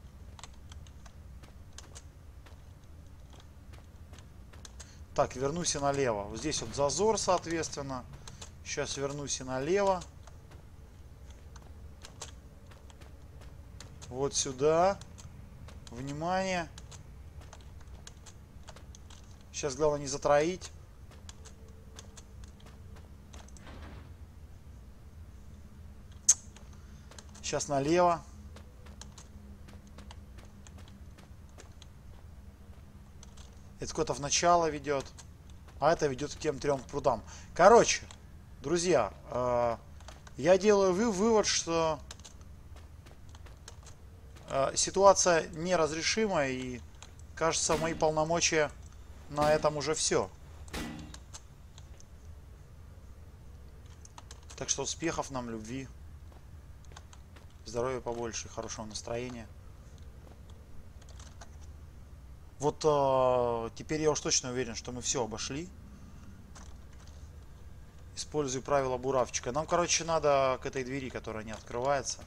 Так, вернусь и налево. Вот здесь вот зазор, соответственно. Сейчас вернусь и налево. Вот сюда. Внимание. Сейчас главное не затроить. Сейчас налево. Это куда-то в начало ведет. А это ведет к тем трем прудам. Короче, друзья, э, я делаю вы вывод, что э, ситуация неразрешима. И кажется, мои полномочия на этом уже все. Так что успехов нам, любви. Здоровья побольше, хорошего настроения. Вот э, теперь я уж точно уверен, что мы все обошли. Использую правило буравчика. Нам, короче, надо к этой двери, которая не открывается.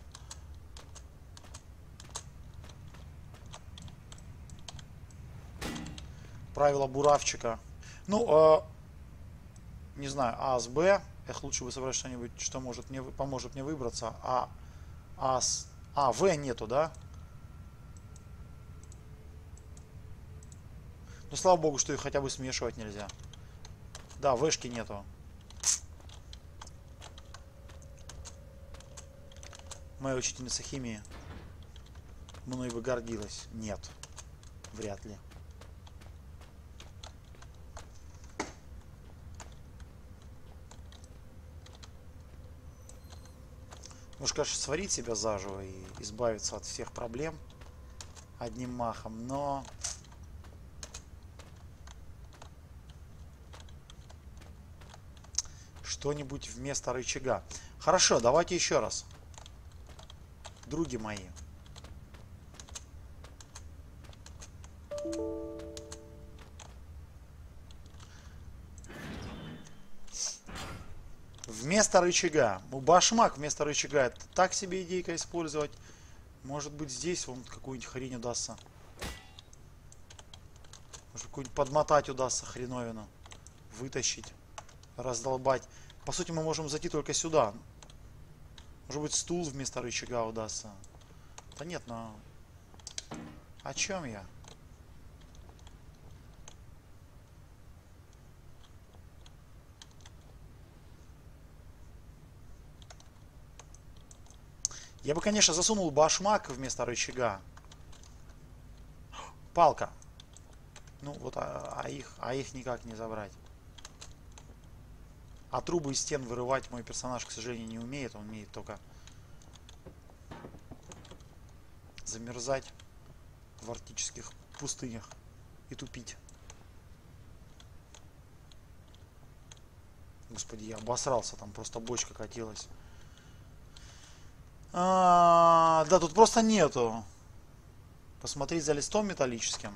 Правило буравчика. Ну, э, не знаю, А с Б. Эх, лучше бы собрать что-нибудь, что может мне, поможет мне выбраться. А, а, с, а, В нету, да? Ну, слава богу, что их хотя бы смешивать нельзя. Да, вышки нету. Моя учительница химии мной бы гордилась. Нет, вряд ли. Может, конечно, сварить себя заживо и избавиться от всех проблем одним махом, но... Что-нибудь вместо рычага. Хорошо, давайте еще раз. Други мои. Вместо рычага. Ну, башмак вместо рычага. Это так себе идейка использовать. Может быть, здесь вон какую-нибудь хрень удастся. Может, какую-нибудь подмотать удастся хреновину. Вытащить. Раздолбать. По сути, мы можем зайти только сюда. Может быть, стул вместо рычага удастся. Да нет, но... О чем я? Я бы, конечно, засунул башмак вместо рычага. Палка. Ну, вот, а, а, их, а их никак не забрать. А трубы из стен вырывать мой персонаж, к сожалению, не умеет. Он умеет только замерзать в арктических пустынях и тупить. Господи, я обосрался, там просто бочка катилась. А, да, тут просто нету. Посмотреть за листом металлическим.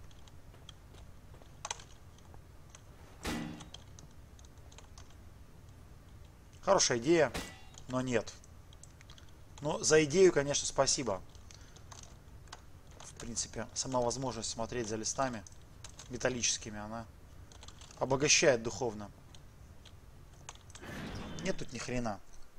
Хорошая идея, но нет. Но за идею, конечно, спасибо. В принципе, сама возможность смотреть за листами металлическими, она обогащает духовно. Нет тут ни хрена.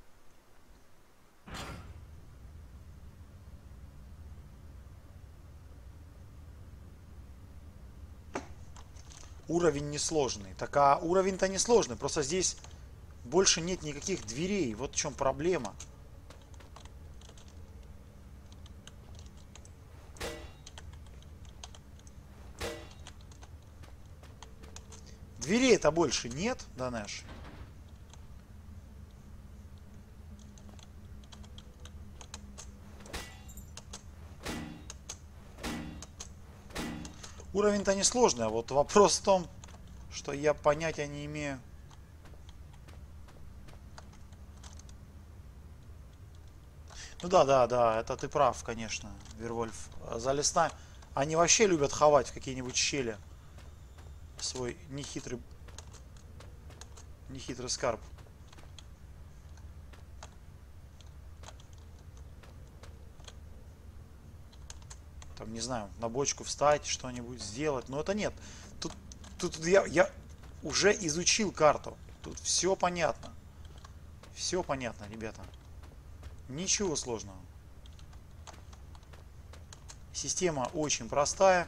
Уровень несложный. Так, а уровень-то несложный. Просто здесь больше нет никаких дверей. Вот в чем проблема. Дверей-то больше нет, Данеш. Уровень-то несложный, а вот вопрос в том, что я понятия не имею. Ну да, да, да, это ты прав, конечно, Вервольф. За листами, Они вообще любят ховать в какие-нибудь щели свой нехитрый, нехитрый скарб. Там, не знаю, на бочку встать, что-нибудь сделать. Но это нет. Тут, тут я, я уже изучил карту. Тут все понятно. Все понятно, ребята. Ничего сложного. Система очень простая.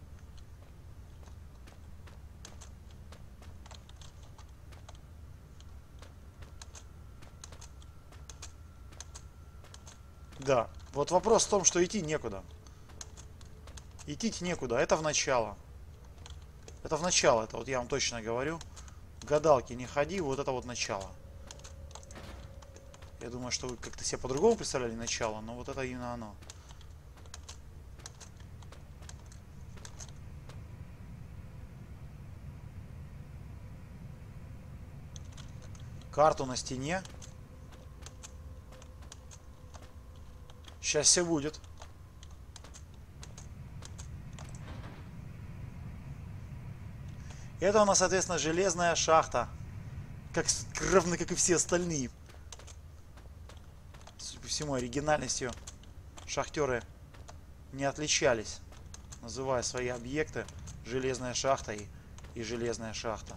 Да. Вот вопрос в том, что идти некуда. Идти некуда. Это в начало. Это в начало. Это вот я вам точно говорю. Гадалки не ходи. Вот это вот начало. Я думаю, что вы как-то себе по-другому представляли начало. Но вот это именно оно. Карту на стене. Сейчас все будет. Это у нас, соответственно, железная шахта. Как, равно как и все остальные. Судя по всему, оригинальностью шахтеры не отличались, называя свои объекты железная шахта и, и железная шахта.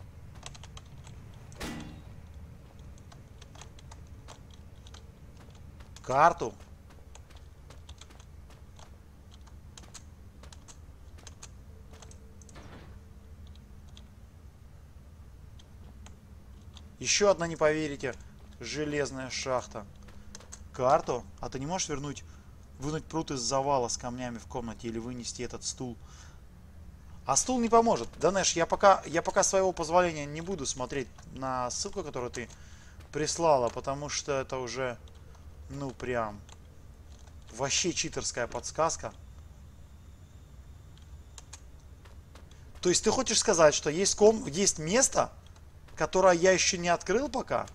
Карту. Еще одна, не поверите, железная шахта. Карту? А ты не можешь вернуть, вынуть пруд из завала с камнями в комнате или вынести этот стул? А стул не поможет. Данеш, я пока, я пока своего позволения не буду смотреть на ссылку, которую ты прислала, потому что это уже, ну прям, вообще читерская подсказка. То есть ты хочешь сказать, что есть, ком... есть место, которое я еще не открыл пока?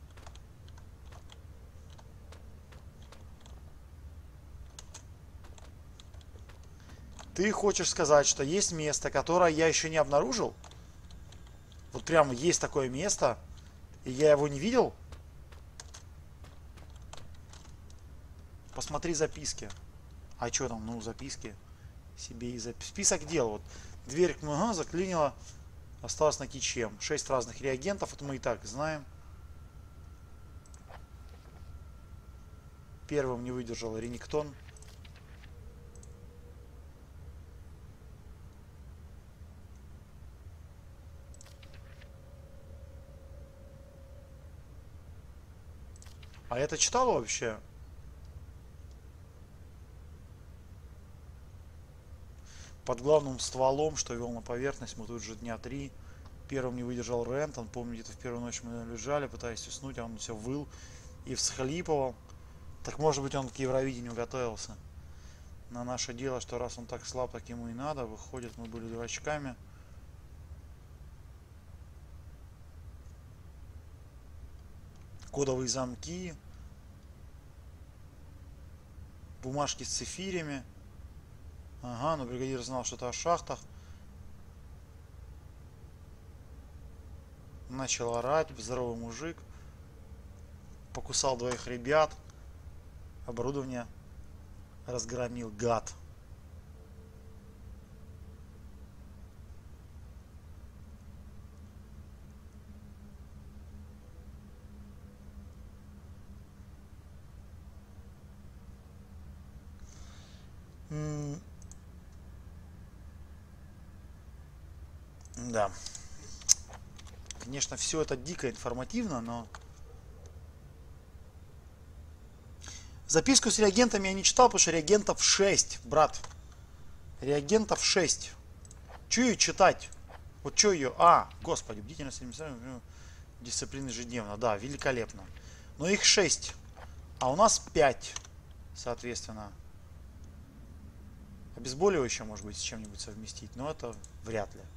Ты хочешь сказать, что есть место, которое я еще не обнаружил? Вот прямо есть такое место, и я его не видел? Посмотри записки. А что там? Ну, записки. Себе и записки. Список дел. Вот. Дверь к МГ заклинила. Осталось найти чем. Шесть разных реагентов. Это мы и так знаем. Первым не выдержал Рениктон. А это читал вообще? Под главным стволом, что вел на поверхность, мы тут же дня три. Первым не выдержал Рентон. Помню, где-то в первую ночь мы лежали, пытаясь уснуть, а он все выл и всхлипывал. Так может быть, он к Евровидению готовился. На наше дело, что раз он так слаб, так ему и надо. Выходит, мы были дурачками. Кодовые замки. Бумажки с цифирями. Ага, но бригадир знал что-то о шахтах. Начал орать, здоровый мужик. Покусал двоих ребят. Оборудование разгромил, гад. М- Да. Конечно, все это дико информативно, но... Записку с реагентами я не читал, потому что реагентов шесть, брат. Реагентов шесть. Че ее читать? Вот что ее... А, господи, бдительность, дисциплина ежедневно. Да, великолепно. Но их шесть. А у нас пять, соответственно. Обезболивающее, может быть, с чем-нибудь совместить. Но это вряд ли.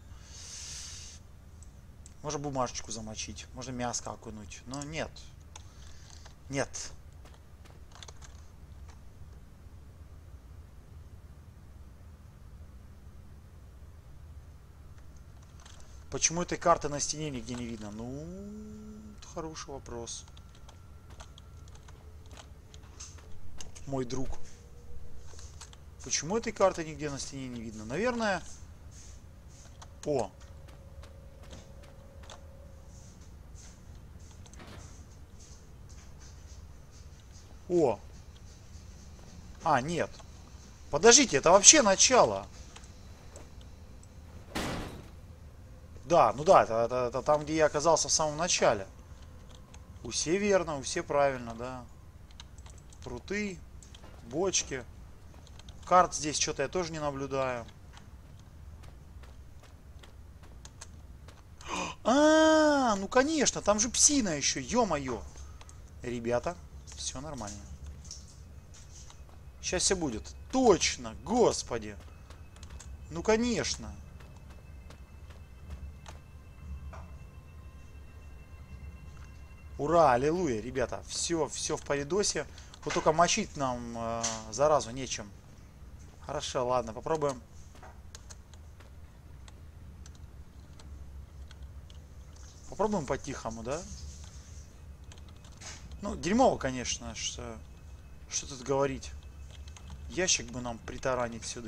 Можно бумажечку замочить. Можно мяско окунуть. Но нет. Нет. Почему этой карты на стене нигде не видно? Ну, это хороший вопрос. Мой друг. Почему этой карты нигде на стене не видно? Наверное... О! О! А, нет. Подождите, это вообще начало. Да, ну да, это, это, это там, где я оказался в самом начале. У все верно, у все правильно, да. Пруты, бочки. Карт здесь что-то я тоже не наблюдаю. А, ну конечно, там же псина еще, ё-моё. Ребята, все нормально. Сейчас все будет. Точно, господи. Ну конечно. Ура, аллилуйя, ребята. Все, все в паридосе. Вот только мочить нам э, заразу нечем. Хорошо, ладно, попробуем. Попробуем по-тихому, да? Ну, дерьмово, конечно, что, что тут говорить. Ящик бы нам притаранить сюда.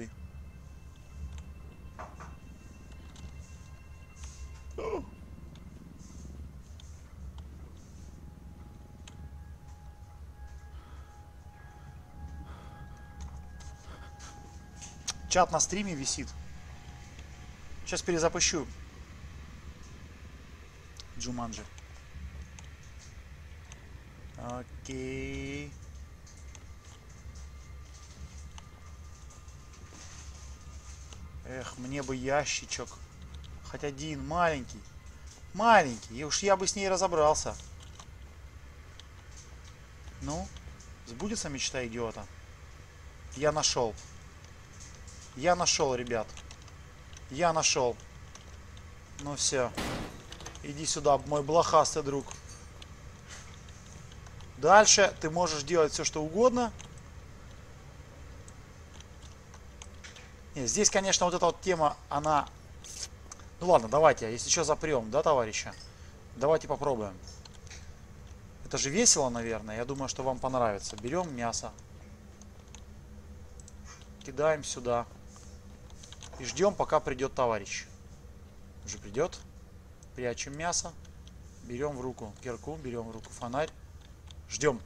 Чат на стриме висит. Сейчас перезапущу. Джуманджи. Окей. Эх, мне бы ящичок. Хоть один, маленький. Маленький. И уж я бы с ней разобрался. Ну, сбудется мечта идиота. Я нашел. Я нашел, ребят. Я нашел. Ну все. Иди сюда, мой блохастый друг. Дальше ты можешь делать все, что угодно. Нет, здесь, конечно, вот эта вот тема, она... Ну ладно, давайте, если что, запрем, да, товарища? Давайте попробуем. Это же весело, наверное. Я думаю, что вам понравится. Берем мясо. Кидаем сюда. И ждем, пока придет товарищ. Уже придет. Прячем мясо. Берем в руку кирку, берем в руку фонарь. Ждем.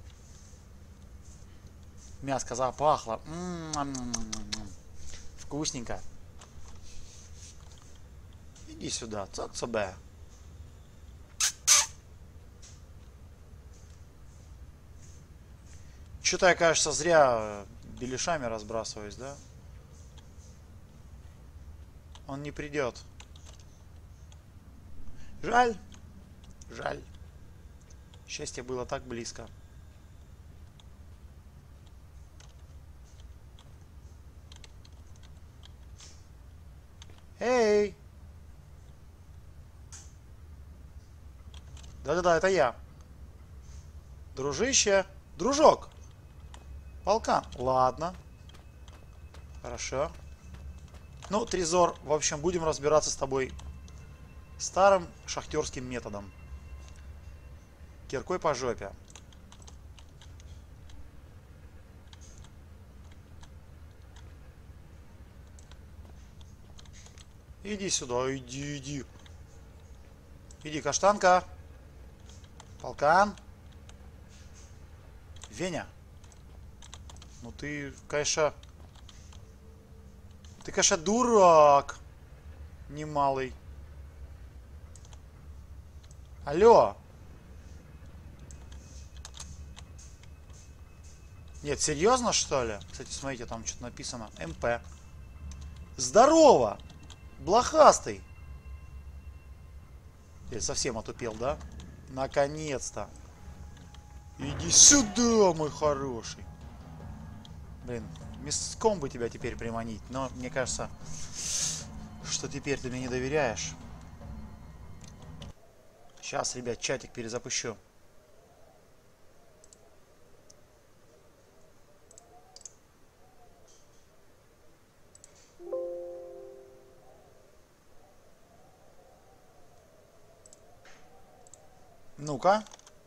Мяско запахло. М-м-м-м-м. Вкусненько. Иди сюда, цацабе. Что-то я, кажется, зря беляшами разбрасываюсь, да? Он не придет. Жаль. Жаль. Счастье было так близко. Эй! Да-да-да, это я. Дружище. Дружок. Полкан. Ладно. Хорошо. Ну, Трезор, в общем, будем разбираться с тобой старым шахтерским методом. Киркой по жопе. Иди сюда, иди, иди. Иди, каштанка. Полкан. Веня. Ну ты, конечно... Ты, конечно, дурак. Немалый. Алло. Нет, серьезно, что ли? Кстати, смотрите, там что-то написано. МП. Здорово! Блохастый. Я совсем отупел, да? Наконец-то. Иди сюда, мой хороший. Блин, мяском бы тебя теперь приманить. Но мне кажется, что теперь ты мне не доверяешь. Сейчас, ребят, чатик перезапущу. Ну-ка.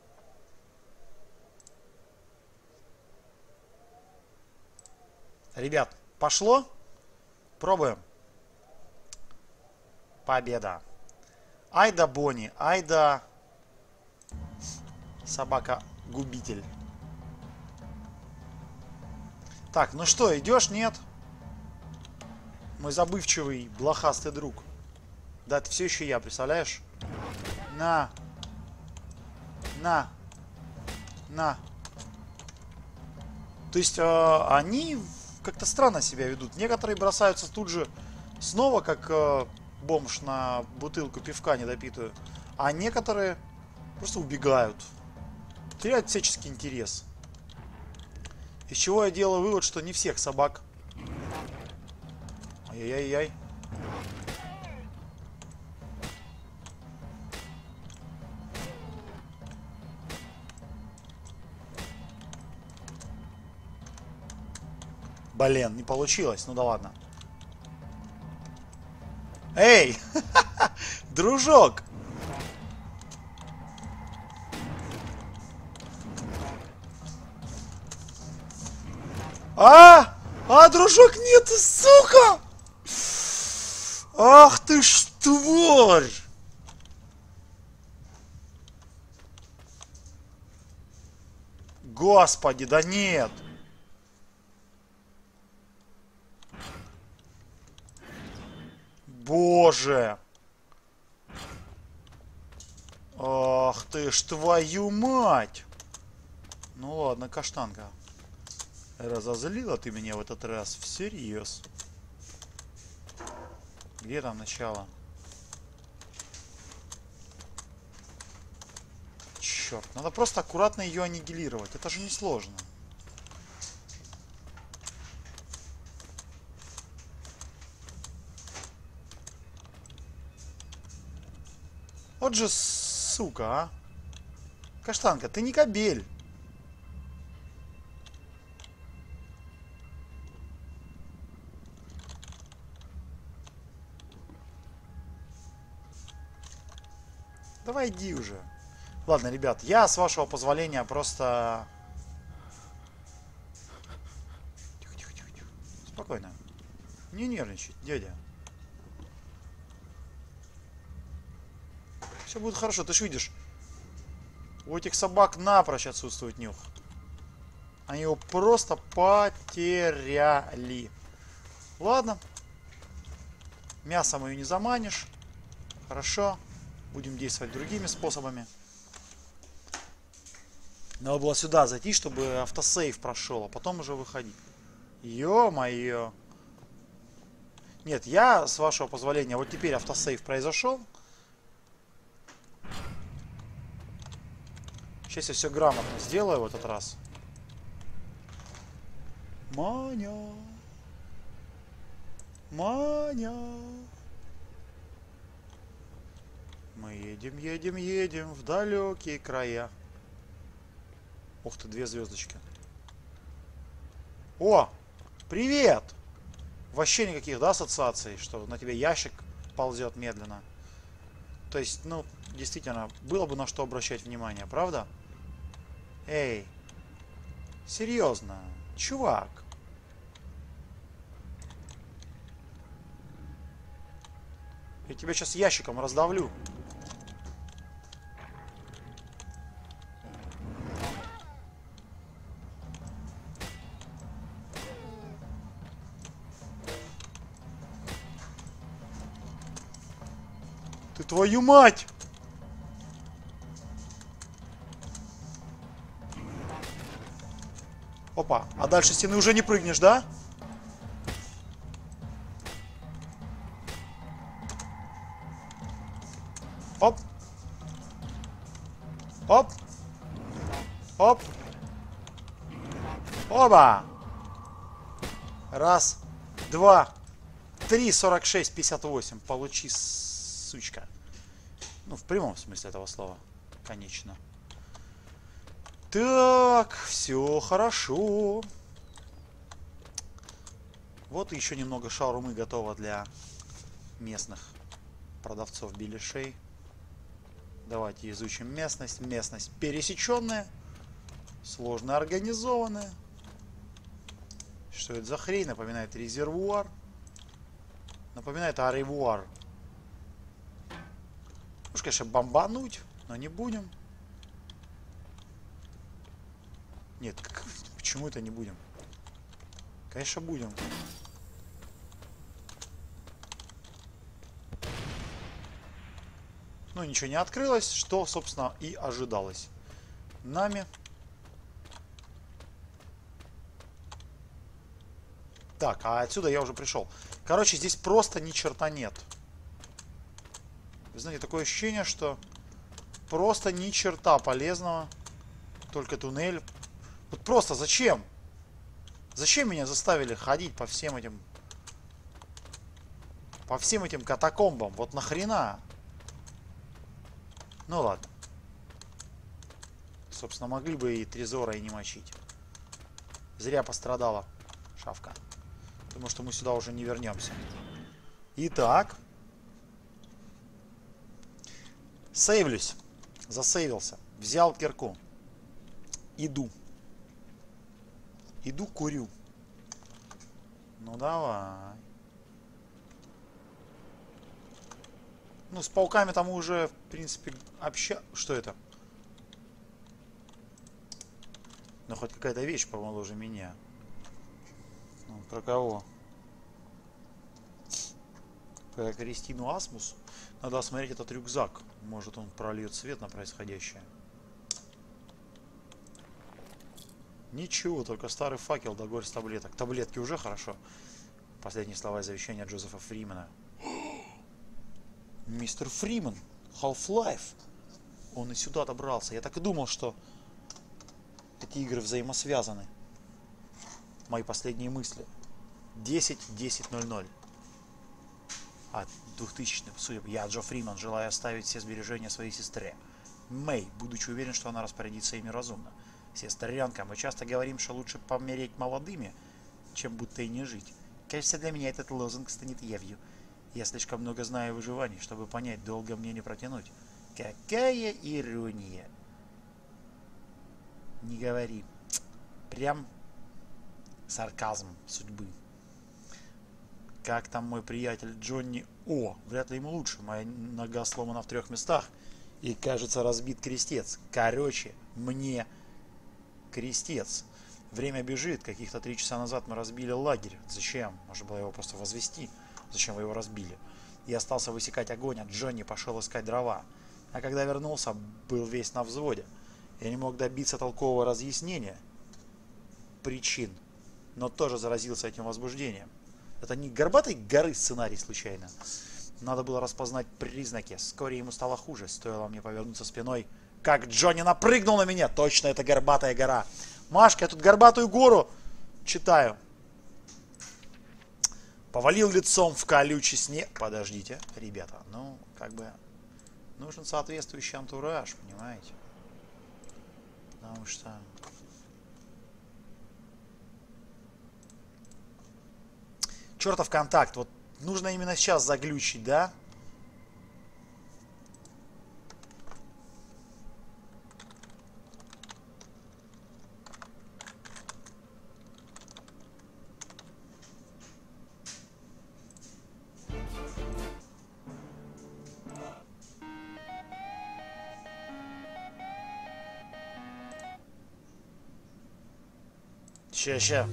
Ребят, пошло? Пробуем. Победа. Айда Бонни, айда собака-губитель. Так, ну что, идешь? Нет? Мой забывчивый, блохастый друг. Да, это все еще я, представляешь? На. На. На. То есть, э, они как-то странно себя ведут. Некоторые бросаются тут же снова, как э, бомж на бутылку пивка недопитую. А некоторые просто убегают. Теряют всяческий интерес. Из чего я делаю вывод, что не всех собак. Ай-яй-яй-яй. Блин, не получилось. Ну да ладно. Эй! Дружок! А! А, дружок, нет, сука! Ах ты ж тварь! Господи, да нет! Боже! Ах ты ж твою мать! Ну ладно, каштанка. Разозлила ты меня в этот раз всерьез. Где там начало? Черт, надо просто аккуратно ее аннигилировать. Это же не сложно. Вот же сука, а. Каштанка, ты не кобель. Давай иди уже. Ладно, ребят, я, с вашего позволения, просто... Тихо, тихо, тихо, тихо. Спокойно. Не нервничай, дядя. Все будет хорошо, ты ж видишь. У этих собак напрочь отсутствует нюх. Они его просто потеряли. Ладно. Мясом ее не заманишь. Хорошо. Будем действовать другими способами. Надо было сюда зайти, чтобы автосейв прошел, а потом уже выходить. Ё-моё. Нет, я, с вашего позволения, вот теперь автосейв произошел. Сейчас я все грамотно сделаю в этот раз. Маня. Маня. Мы едем, едем, едем в далекие края. Ух ты, две звездочки. О, привет! Вообще никаких, да, ассоциаций, что на тебе ящик ползет медленно. То есть, ну, действительно, было бы на что обращать внимание, правда? Эй, серьезно, чувак. Я тебя сейчас ящиком раздавлю. Ты твою мать! Опа, а дальше стены уже не прыгнешь, да? Оп. Оп. Оп. Оба. Раз, два, три, сорок шесть, пятьдесят восемь. Получи, сучка. Ну, в прямом смысле этого слова. Конечно. Так, все хорошо. Вот и еще немного шаурмы готово для местных продавцов беляшей. Давайте изучим местность. Местность пересеченная. Сложно организованная. Что это за хрень? Напоминает резервуар. Напоминает аревуар. Уж, конечно, бомбануть, но не будем. Нет, как, почему это не будем? Конечно, будем. Ну, ничего не открылось, что, собственно, и ожидалось нами. Так, а отсюда я уже пришел. Короче, здесь просто ни черта нет. Вы знаете, такое ощущение, что просто ни черта полезного. Только туннель. Вот просто зачем? Зачем меня заставили ходить по всем этим... По всем этим катакомбам? Вот нахрена? Ну ладно. Собственно, могли бы и Трезора и не мочить. Зря пострадала шавка. Потому что мы сюда уже не вернемся. Итак. Сейвлюсь. Засейвился. Взял кирку. Иду. Иду курю. Ну давай. Ну, с пауками там уже, в принципе, обща... Что это? Ну, хоть какая-то вещь помоложе меня. Ну, про кого? Про Кристину Асмус. Надо осмотреть этот рюкзак. Может, он прольет свет на происходящее. Ничего, только старый факел да горсть таблеток. Таблетки уже хорошо. Последние слова из завещания Джозефа Фримена. Мистер Фримен. Half-Life. Он и сюда добрался. Я так и думал, что эти игры взаимосвязаны. Мои последние мысли. десять десять ноль ноль. А, двухтысячный. Судя, я, Джо Фримен, желаю оставить все сбережения своей сестре Мэй, будучи уверен, что она распорядится ими разумно. Сестренка, мы часто говорим, что лучше помереть молодыми, чем будто и не жить. Кажется, для меня этот лозунг станет явью. Я слишком много знаю о выживании, чтобы понять, долго мне не протянуть. Какая ирония. Не говори. Прям сарказм судьбы. Как там мой приятель Джонни? О, вряд ли ему лучше. Моя нога сломана в трех местах. И, кажется, разбит крестец. Короче, мне крестец. Время бежит. Каких-то три часа назад мы разбили лагерь. Зачем? Можно было его просто возвести. Зачем вы его разбили? Я остался высекать огонь, а Джонни пошел искать дрова. А когда вернулся, был весь на взводе. Я не мог добиться толкового разъяснения причин, но тоже заразился этим возбуждением. Это не горбатой горы сценарий случайно. Надо было распознать признаки. Вскоре ему стало хуже. Стоило мне повернуться спиной, как Джонни напрыгнул на меня. Точно, это горбатая гора. Машка, я тут горбатую гору читаю. Повалил лицом в колючий снег. Подождите, ребята. Ну, как бы нужен соответствующий антураж, понимаете? Потому что... Чертов контакт. Вот нужно именно сейчас заглючить, да? Ща, ща.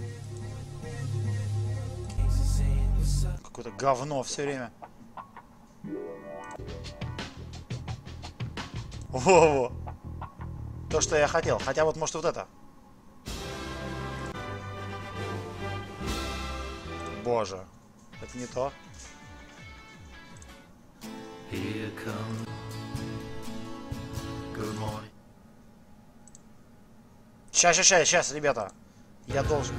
Какое-то говно все время. Во-во. То, что я хотел. Хотя вот, может, вот это. Боже. Это не то. Сейчас, сейчас, сейчас, сейчас, ребята. Я должен...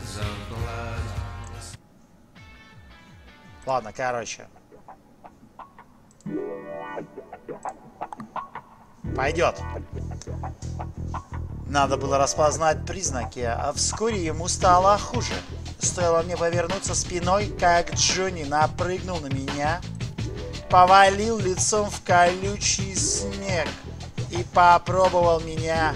Ладно, короче. Пойдет. Надо было распознать признаки, а вскоре ему стало хуже. Стоило мне повернуться спиной, как Джонни напрыгнул на меня, повалил лицом в колючий снег и попробовал меня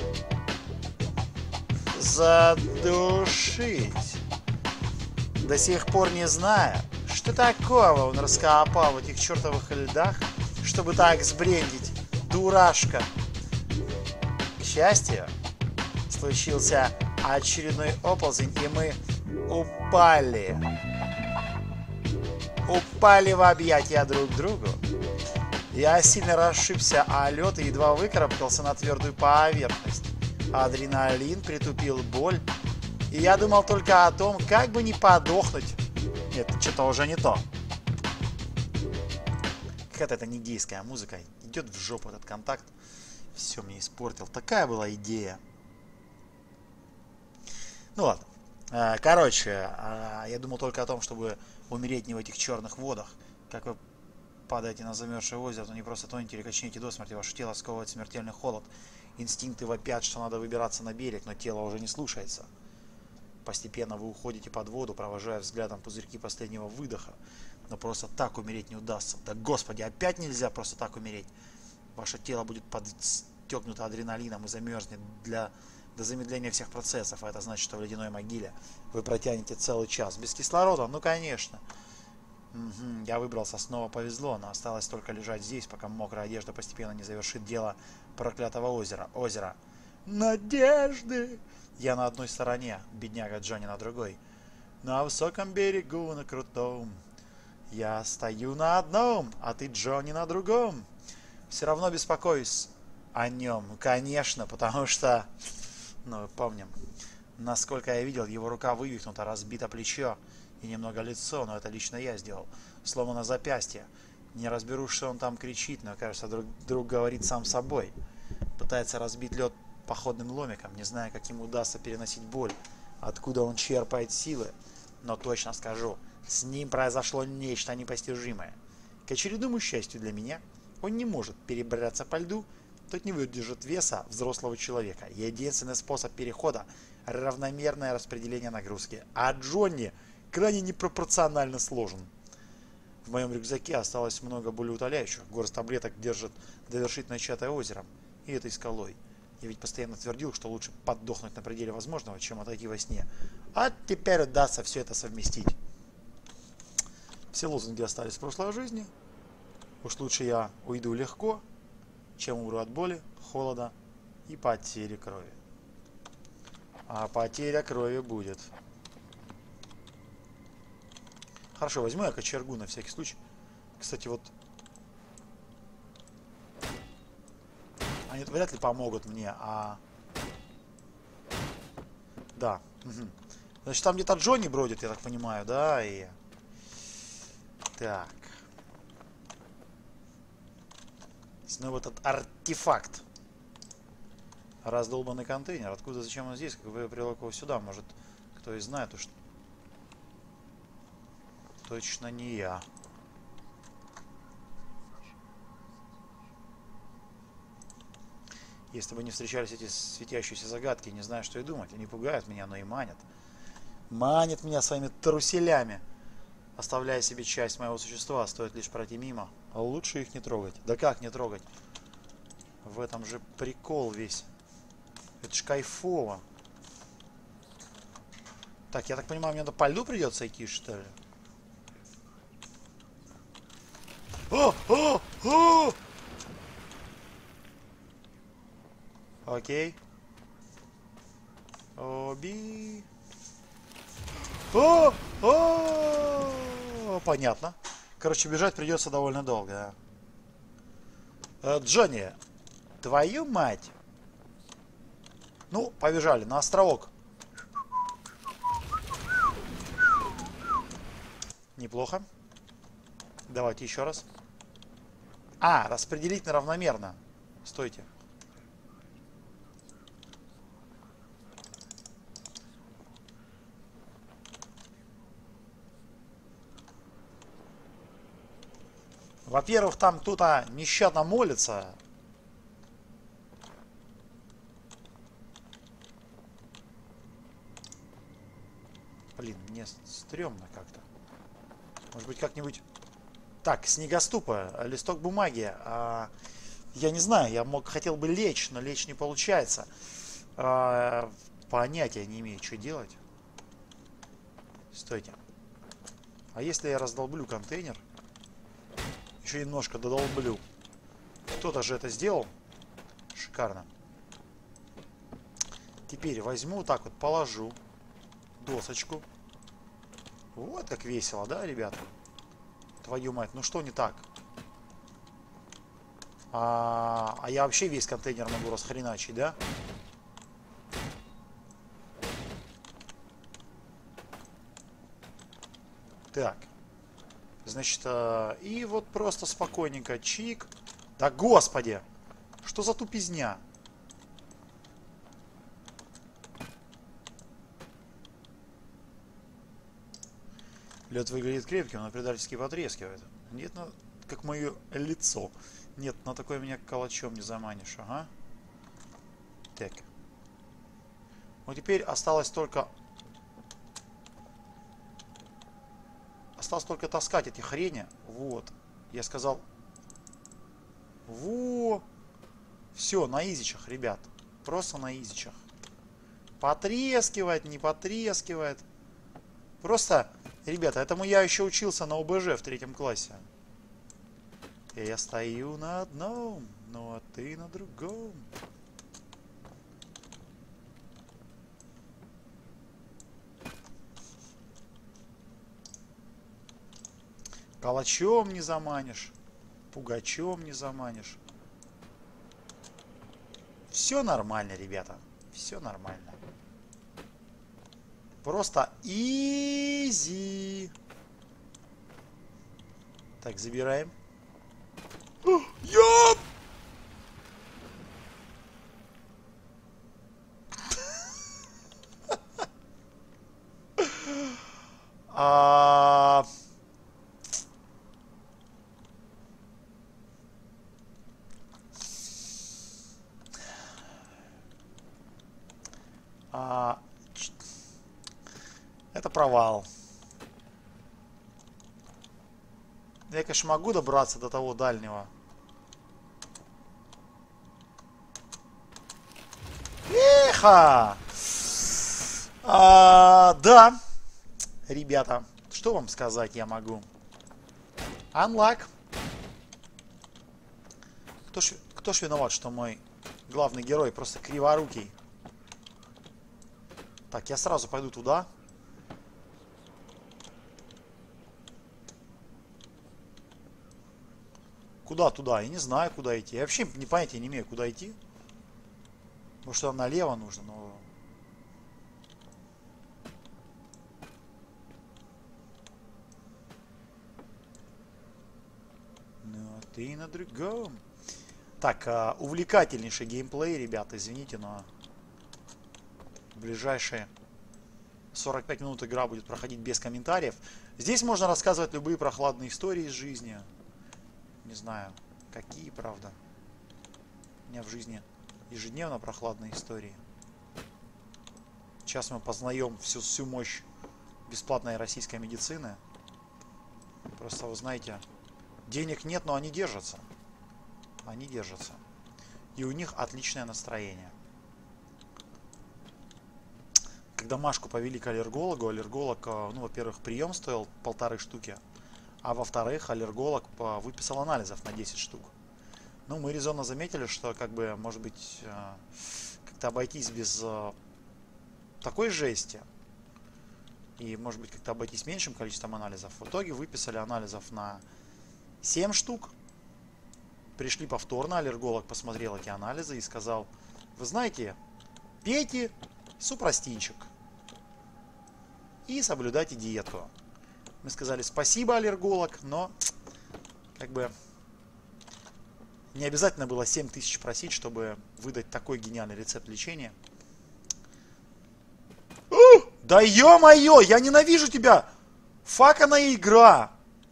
задушить. До сих пор не знаю, что такого он раскопал в этих чертовых льдах, чтобы так сбрендить, дурашка. К счастью, случился очередной оползень, и мы упали. Упали в объятия друг к другу. Я сильно расшибся о лед и едва выкарабкался на твердую поверхность. Адреналин притупил боль, и я думал только о том, как бы не подохнуть. Нет, что-то уже не то. Какая-то это не гейская музыка. Идет в жопу этот контакт. Все мне испортил. Такая была идея. Ну ладно. Короче, я думал только о том, чтобы умереть не в этих черных водах. Как вы падаете на замерзшее озеро, то не просто тонете или качнете до смерти. Ваше тело сковывает смертельный холод. Инстинкты вопят, что надо выбираться на берег, но тело уже не слушается. Постепенно вы уходите под воду, провожая взглядом пузырьки последнего выдоха. Но просто так умереть не удастся. Да господи, опять нельзя просто так умереть. Ваше тело будет подстегнуто адреналином и замерзнет для, до замедления всех процессов. А это значит, что в ледяной могиле вы протянете целый час. Без кислорода? Ну конечно. Угу, я выбрался, снова повезло, но осталось только лежать здесь, пока мокрая одежда постепенно не завершит дело проклятого озера. Озеро надежды. Я на одной стороне, бедняга Джонни на другой. На высоком берегу, на крутом. Я стою на одном, а ты, Джонни, на другом. Все равно беспокоюсь о нем, конечно, потому что, ну, помним, насколько я видел, его рука вывихнута, разбито плечо и немного лицо, но это лично я сделал. Сломано запястье. Не разберу, что он там кричит, но, кажется, друг, друг говорит сам собой. Пытается разбить лед походным ломиком, не зная, как ему удастся переносить боль, откуда он черпает силы. Но точно скажу, с ним произошло нечто непостижимое. К очередному счастью для меня, он не может перебраться по льду, тот не выдержит веса взрослого человека. Единственный способ перехода – равномерное распределение нагрузки. А Джонни крайне непропорционально сложен. В моем рюкзаке осталось много болеутоляющих. Горсть таблеток держит довершить начатое озером и этой скалой. Я ведь постоянно твердил, что лучше поддохнуть на пределе возможного, чем отойти во сне. А теперь удастся все это совместить. Все лозунги остались в прошлой жизни. Уж лучше я уйду легко, чем умру от боли, холода и потери крови. А потеря крови будет. Хорошо, возьму я кочергу на всякий случай. Кстати, вот они вряд ли помогут мне, а... Да. Угу. Значит, там где-то Джонни бродит, я так понимаю, да, и... Так. Снова этот артефакт. Раздолбанный контейнер. Откуда, зачем он здесь? Как бы я привел его сюда? Может, кто и знает, уж... Точно не я. Если бы не встречались эти светящиеся загадки, не знаю, что и думать. Они пугают меня, но и манят. Манят меня своими труселями, оставляя себе часть моего существа. Стоит лишь пройти мимо. А лучше их не трогать. Да как не трогать? В этом же прикол весь. Это ж кайфово. Так, я так понимаю, мне по льду придется идти, что ли? О! О! О! Окей. Оби. О! О! Понятно. Короче, бежать придется довольно долго. Э, Джонни, твою мать. Ну, побежали на островок. Неплохо. Давайте еще раз. А, распределить равномерно. Стойте. Во-первых, там кто-то нещадно молится. Блин, мне стрёмно как-то. Может быть, как-нибудь... Так, снегоступа, листок бумаги. А... Я не знаю, я мог, хотел бы лечь, но лечь не получается. А, понятия не имею, что делать. Стойте. А если я раздолблю контейнер? Еще немножко додолблю. Кто-то же это сделал. Шикарно. Теперь возьму, так вот положу досочку. Вот как весело, да, ребята? Твою мать, ну что не так? А, а я вообще весь контейнер могу расхреначить, да? Так. Значит, э, и вот просто спокойненько чик. Да господи! Что за тупизня? Лед выглядит крепким, но предательски потрескивает. Нет, ну, как мое лицо. Нет, на такое меня калачом не заманишь. Ага. Так. Вот теперь осталось только... Осталось только таскать эти хрени. Вот. Я сказал... Во! Все, на изичах, ребят. Просто на изичах. Потрескивает, не потрескивает. Просто, ребята, этому я еще учился на ОБЖ в третьем классе. Я стою на одном, ну а ты на другом. Калачом не заманишь, пугачом не заманишь. Все нормально, ребята. Все нормально. Просто изи. Так, забираем. Ёп! А... А... Это провал. Я, конечно, могу добраться до того дальнего. Эха! А, да, ребята, что вам сказать я могу? Unlock. Кто ж, кто ж виноват, что мой главный герой просто криворукий? Так, я сразу пойду туда. Куда туда? Я не знаю, куда идти. Я вообще не понятия не имею, куда идти. Может, нам налево нужно, но... Ну, ты на другом. Так, а, увлекательнейший геймплей, ребята, извините, но... В ближайшие сорок пять минут игра будет проходить без комментариев. Здесь можно рассказывать любые прохладные истории из жизни. Не знаю, какие, правда. У меня в жизни ежедневно прохладные истории. Сейчас мы познаем всю, всю мощь бесплатной российской медицины. Просто, вы знаете, денег нет, но они держатся. Они держатся. И у них отличное настроение. Когда Машку повели к аллергологу, аллерголог, ну, во-первых, прием стоил полторы штуки. А во-вторых, аллерголог выписал анализов на десять штук. Ну, мы резонно заметили, что, как бы, может быть, как-то обойтись без такой жести. И, может быть, как-то обойтись меньшим количеством анализов. В итоге выписали анализов на семь штук. Пришли повторно, аллерголог посмотрел эти анализы и сказал: вы знаете, пейте супрастинчик и соблюдайте диету. Мы сказали: спасибо, аллерголог, но как бы не обязательно было семь тысяч просить, чтобы выдать такой гениальный рецепт лечения. Да ё-моё, я ненавижу тебя! Факаная игра!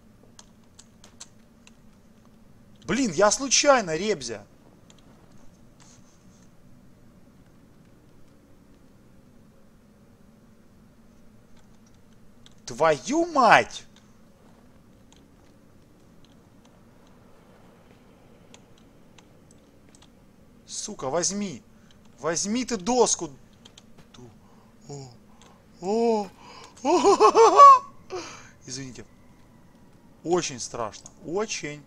Блин, я случайно, Ребзя. Твою мать! Сука, возьми. Возьми ты доску. О, о, о, извините. Очень страшно. Очень.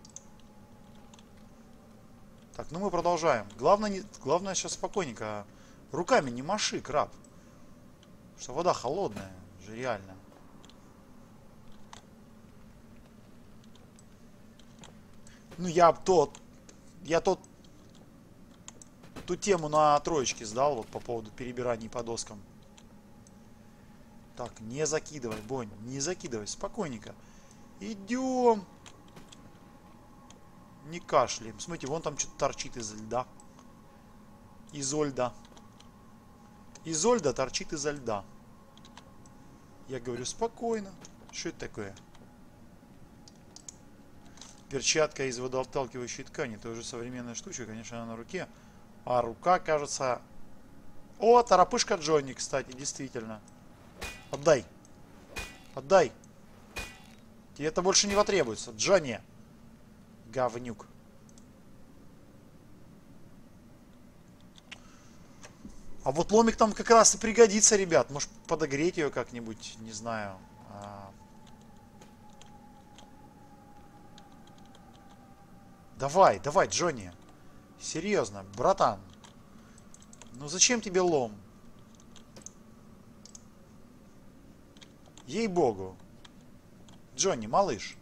Так, ну мы продолжаем. Главное, не, главное сейчас спокойненько. Руками не маши, краб. Что вода холодная. Же реально. Ну я тот... Я тот... Ту тему на троечке сдал. Вот по поводу перебираний по доскам. Так, не закидывай, Бонь. Не закидывай. Спокойненько. Идем. Не кашляем. Смотрите, вон там что-то торчит из льда. Изо льда. Изо льда торчит изо льда. Я говорю, спокойно. Что это такое? Перчатка из водоотталкивающей ткани. Это уже современная штучка, конечно, она на руке. А рука, кажется... О, торопышка Джонни, кстати, действительно. Отдай. Отдай. Тебе это больше не потребуется. Джонни. Говнюк. А вот ломик там как раз и пригодится, ребят. Может подогреть ее как-нибудь, не знаю. А... Давай, давай, Джонни. Серьезно, братан. Ну зачем тебе лом? Ей-богу. Джонни, малыш.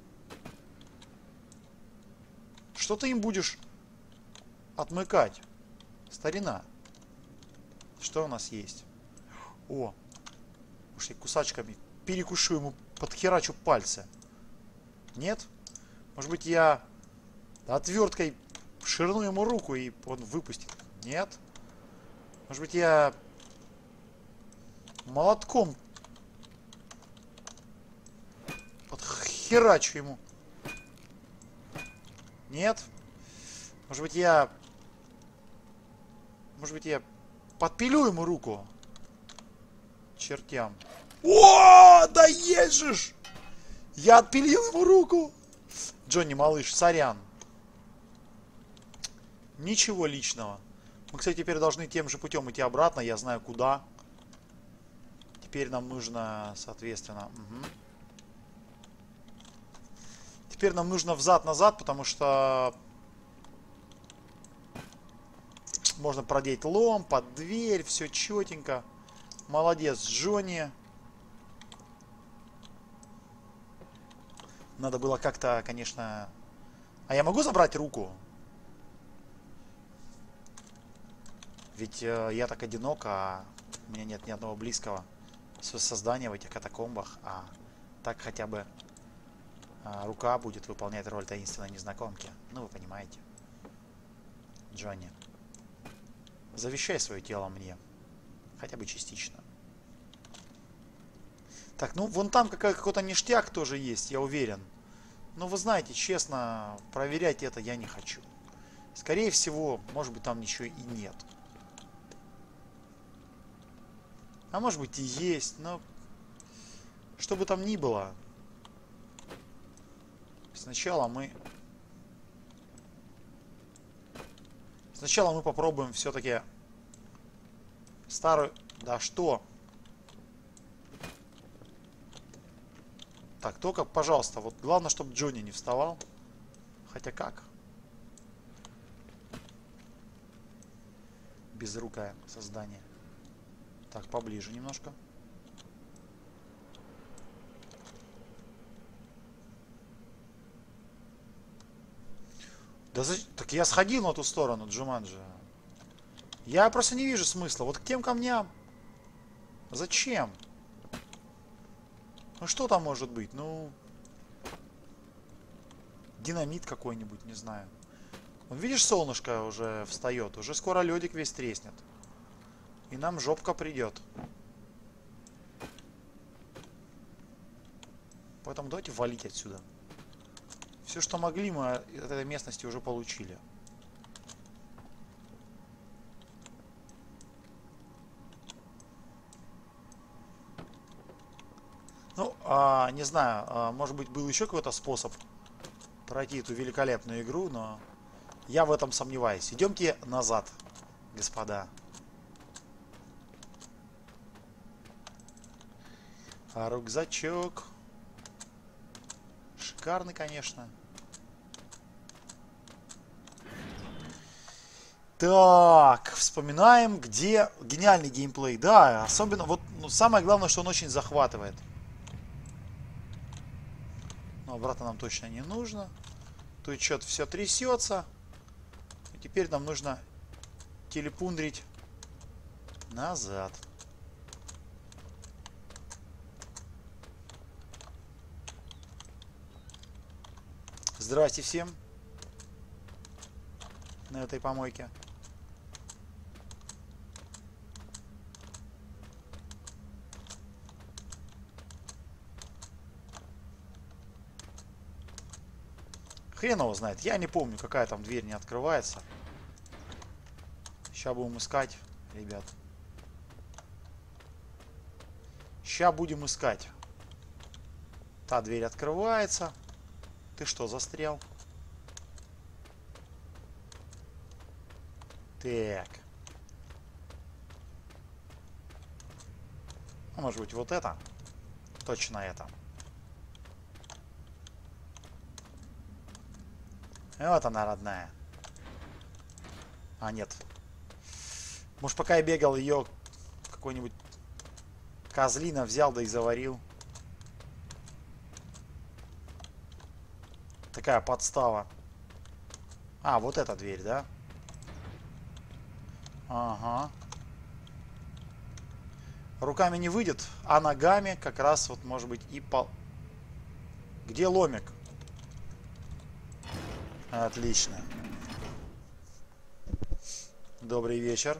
Что ты им будешь отмыкать? Старина. Что у нас есть? О. Уж я кусачками перекушу ему, подхерачу пальцы. Нет? Может быть, я отверткой ширну ему руку и он выпустит? Нет? Может быть, я молотком подхерачу ему? Нет? Может быть, я... Может быть, я подпилю ему руку? Чертям. О, да есть же ж! Я отпилил ему руку! Джонни, малыш, сорян. Ничего личного. Мы, кстати, теперь должны тем же путем идти обратно. Я знаю, куда. Теперь нам нужно, соответственно... Угу. Теперь нам нужно взад-назад, потому что... Можно продеть лом под дверь. Все четенько. Молодец, Джонни. Надо было как-то, конечно... А я могу забрать руку? Ведь э, я так одинок, а у меня нет ни одного близкого создания в этих катакомбах. А так хотя бы э, рука будет выполнять роль таинственной незнакомки. Ну, вы понимаете. Джонни. Завещай свое тело мне. Хотя бы частично. Так, ну, вон там какой-то ништяк тоже есть, я уверен. Но вы знаете, честно, проверять это я не хочу. Скорее всего, может быть, там ничего и нет. А может быть и есть, но... Что бы там ни было... Сначала мы... Сначала мы попробуем все-таки... Старую... Да что? Так, только, пожалуйста, вот главное, чтобы Джонни не вставал. Хотя как? Безрукое создание. Так, поближе немножко. Да за... Так я сходил на ту сторону, Джуманджи. Я просто не вижу смысла. Вот к тем камням. Зачем? Ну что там может быть? Ну... Динамит какой-нибудь, не знаю. Вон, видишь, солнышко уже встает. Уже скоро ледик весь треснет. И нам жопка придет. Поэтому давайте валить отсюда. Все, что могли, мы от этой местности уже получили. Ну, а, не знаю, а, может быть, был еще какой-то способ пройти эту великолепную игру, но Я в этом сомневаюсь. Идемте назад, господа. А рюкзачок. Шикарный, конечно. Так, вспоминаем, где гениальный геймплей. Да, особенно, вот ну, самое главное, что он очень захватывает. Но обратно нам точно не нужно. Тут что-то все трясется. И теперь нам нужно телепундрить назад. Здрасте всем на этой помойке. Хрен его знает. Я не помню, какая там дверь не открывается. Сейчас будем искать, ребят. Сейчас будем искать. Та дверь открывается. Ты что, застрял? Так. А может быть вот это? Точно это. Вот она, родная. А, нет. Может, пока я бегал, ее какой-нибудь козлина взял, да и заварил. Такая подстава. А, вот эта дверь, да? Ага. Руками не выйдет, а ногами как раз вот может быть и по... Где ломик? Отлично. Добрый вечер.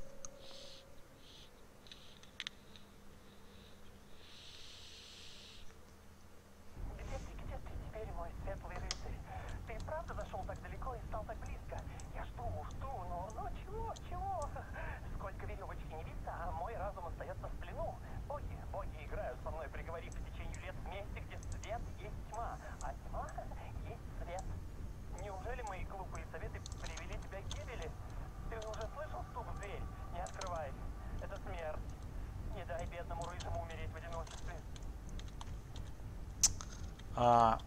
Где ты, где ты теперь, мой светлый рыцарь? Ты и правда зашел так далеко и стал так близко? Я жду, жду, но, но чего, чего? Сколько веревочки не виться, а мой разум остается в плену. Боги, боги играют со мной, приговорив в течение лет в месте, где свет есть тьма, а тьма есть свет. Неужели мои глупые советы привели тебя к гибели? Ты уже слышал стук в дверь? Не открывай. Это смерть. Не дай бедному рыжему умереть в одиночестве. А...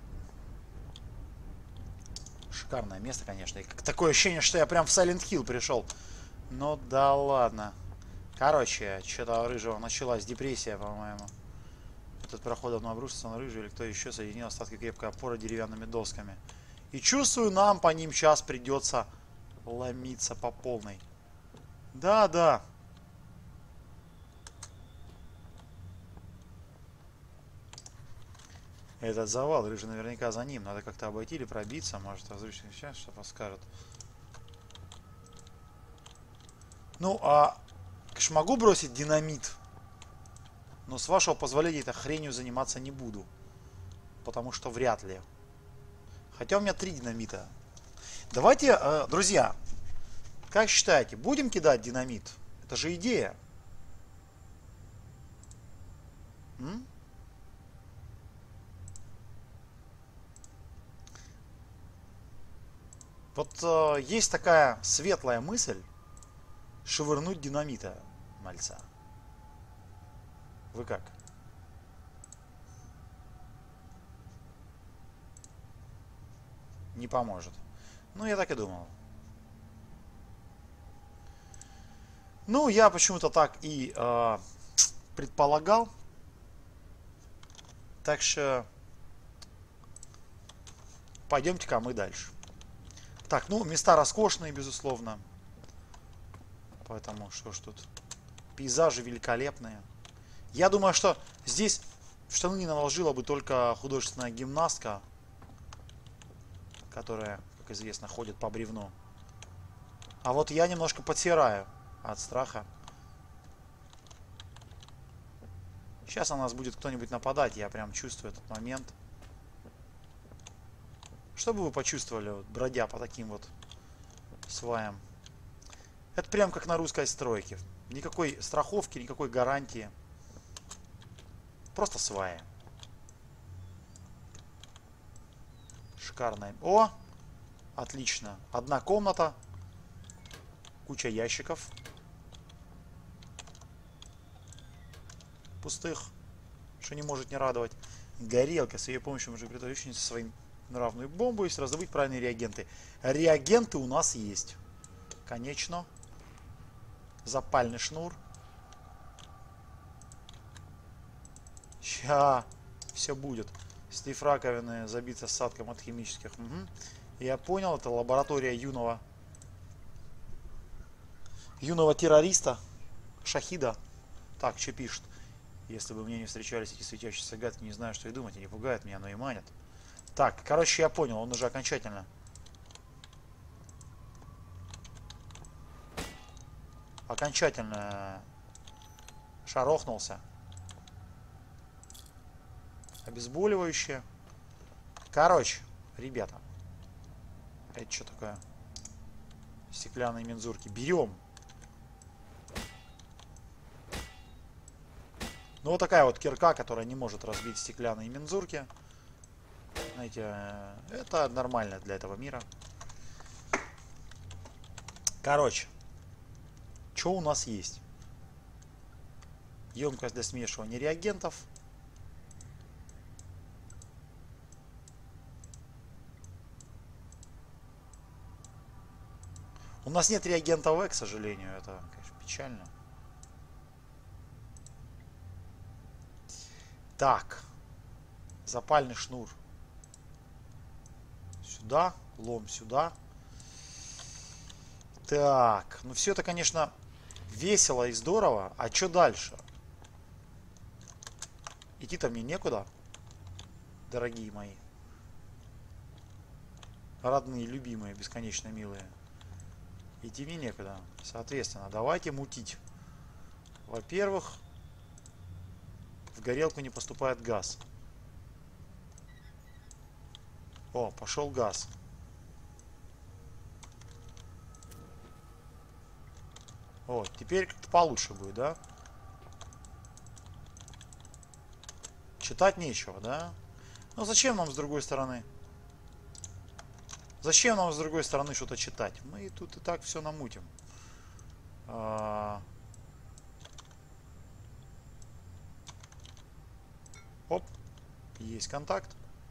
Шикарное место, конечно. И такое ощущение, что я прям в Silent Hill пришел. Ну да ладно. Короче, что-то у рыжего началась депрессия, по-моему. Этот проход давно обрушился на рыжий, или кто еще соединил остатки крепкой опоры деревянными досками. И чувствую, нам по ним сейчас придется ломиться по полной. Да, да. Этот завал, рыжий наверняка за ним. Надо как-то обойти или пробиться. Может, разрушить сейчас, что подскажет. Ну, а... Конечно, могу бросить динамит. Но с вашего позволения этой хренью заниматься не буду. Потому что вряд ли. Хотя у меня три динамита. Давайте, э, друзья, как считаете, будем кидать динамит? Это же идея. М? Вот э, есть такая светлая мысль швырнуть динамита мальца. Вы как? Не поможет. Ну, я так и думал. Ну, я почему-то так и э, предполагал. Так что пойдемте-ка мы дальше. Так, ну, места роскошные, безусловно. Поэтому, что ж тут. Пейзажи великолепные. Я думаю, что здесь в штаны не наложила бы только художественная гимнастка, которая, как известно, ходит по бревну. А вот я немножко потираю от страха. Сейчас на нас будет кто-нибудь нападать, я прям чувствую этот момент. Что бы вы почувствовали, вот, бродя по таким вот сваям? Это прям как на русской стройке. Никакой страховки, никакой гарантии. Просто сваи. Шикарная. О! Отлично. Одна комната. Куча ящиков. Пустых. Что не может не радовать. Горелка. С ее помощью можно приготовить со своим равную бомбу, если раздобыть правильные реагенты. Реагенты у нас есть. Конечно. Запальный шнур. Ща. Все будет. Слив раковины забит осадком от химических. Угу. Я понял, это лаборатория юного юного террориста Шахида. Так, что пишет? Если бы мне не встречались эти светящиеся гадки, не знаю, что и думать, они пугают меня, но и манят. Так, короче, я понял, он уже окончательно окончательно шарохнулся. Обезболивающее. Короче, ребята. Это что такое? Стеклянные мензурки. Берем. Ну, вот такая вот кирка, которая не может разбить стеклянные мензурки. Знаете, это нормально для этого мира. Короче. Что у нас есть? Емкость для смешивания реагентов. У нас нет реагента В, к сожалению. Это, конечно, печально. Так. Запальный шнур. Сюда. Лом сюда. Так. Ну, все это, конечно, весело и здорово. А что дальше? Идти-то мне некуда. Дорогие мои. Родные, любимые, бесконечно милые. Идти мне некуда. Соответственно, давайте мутить. Во-первых, в горелку не поступает газ. О, пошел газ. Вот, теперь как-то получше будет, да? Читать нечего, да? Ну зачем нам с другой стороны? Зачем нам с другой стороны что-то читать? Мы тут и так все намутим. А... Оп. Есть контакт.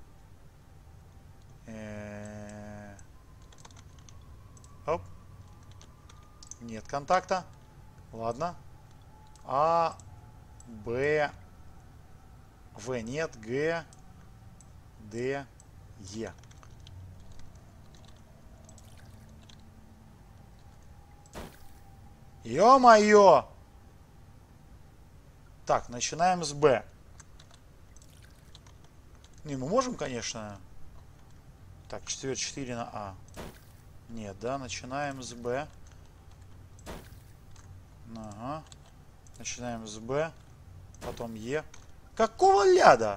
Э... Оп. Нет контакта. Ладно. А, Б, В нет, Г, Д, Е. Ё-моё! Так, начинаем с Б. Не, мы можем, конечно. Так, четыре, четыре на А. Нет, да, начинаем с Б. Ага. Начинаем с Б. Потом Е. Какого ляда?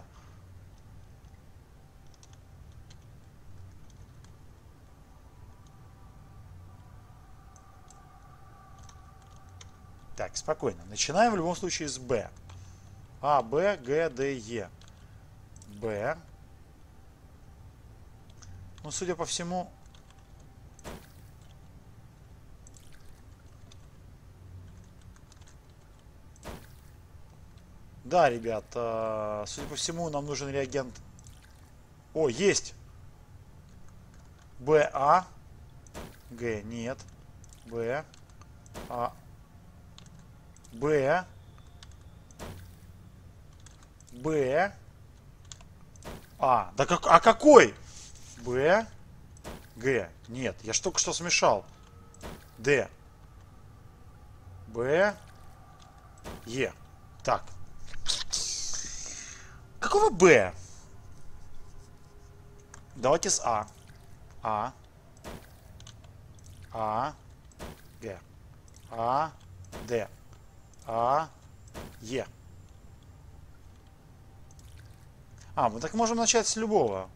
Так, спокойно. Начинаем в любом случае с Б. А, Б, Г, Д, Е. Б. Ну, судя по всему... Да, ребят, э, судя по всему, нам нужен реагент. О, есть! Б, А. Г, нет. Б, А. Б. Б. А. Да как, а какой? Б. Г. Нет, я ж только что смешал. Д. Б. Е. Так. Какого Б? Давайте с А. А. А. Г. А. Д. А. Е. А, мы так можем начать с любого.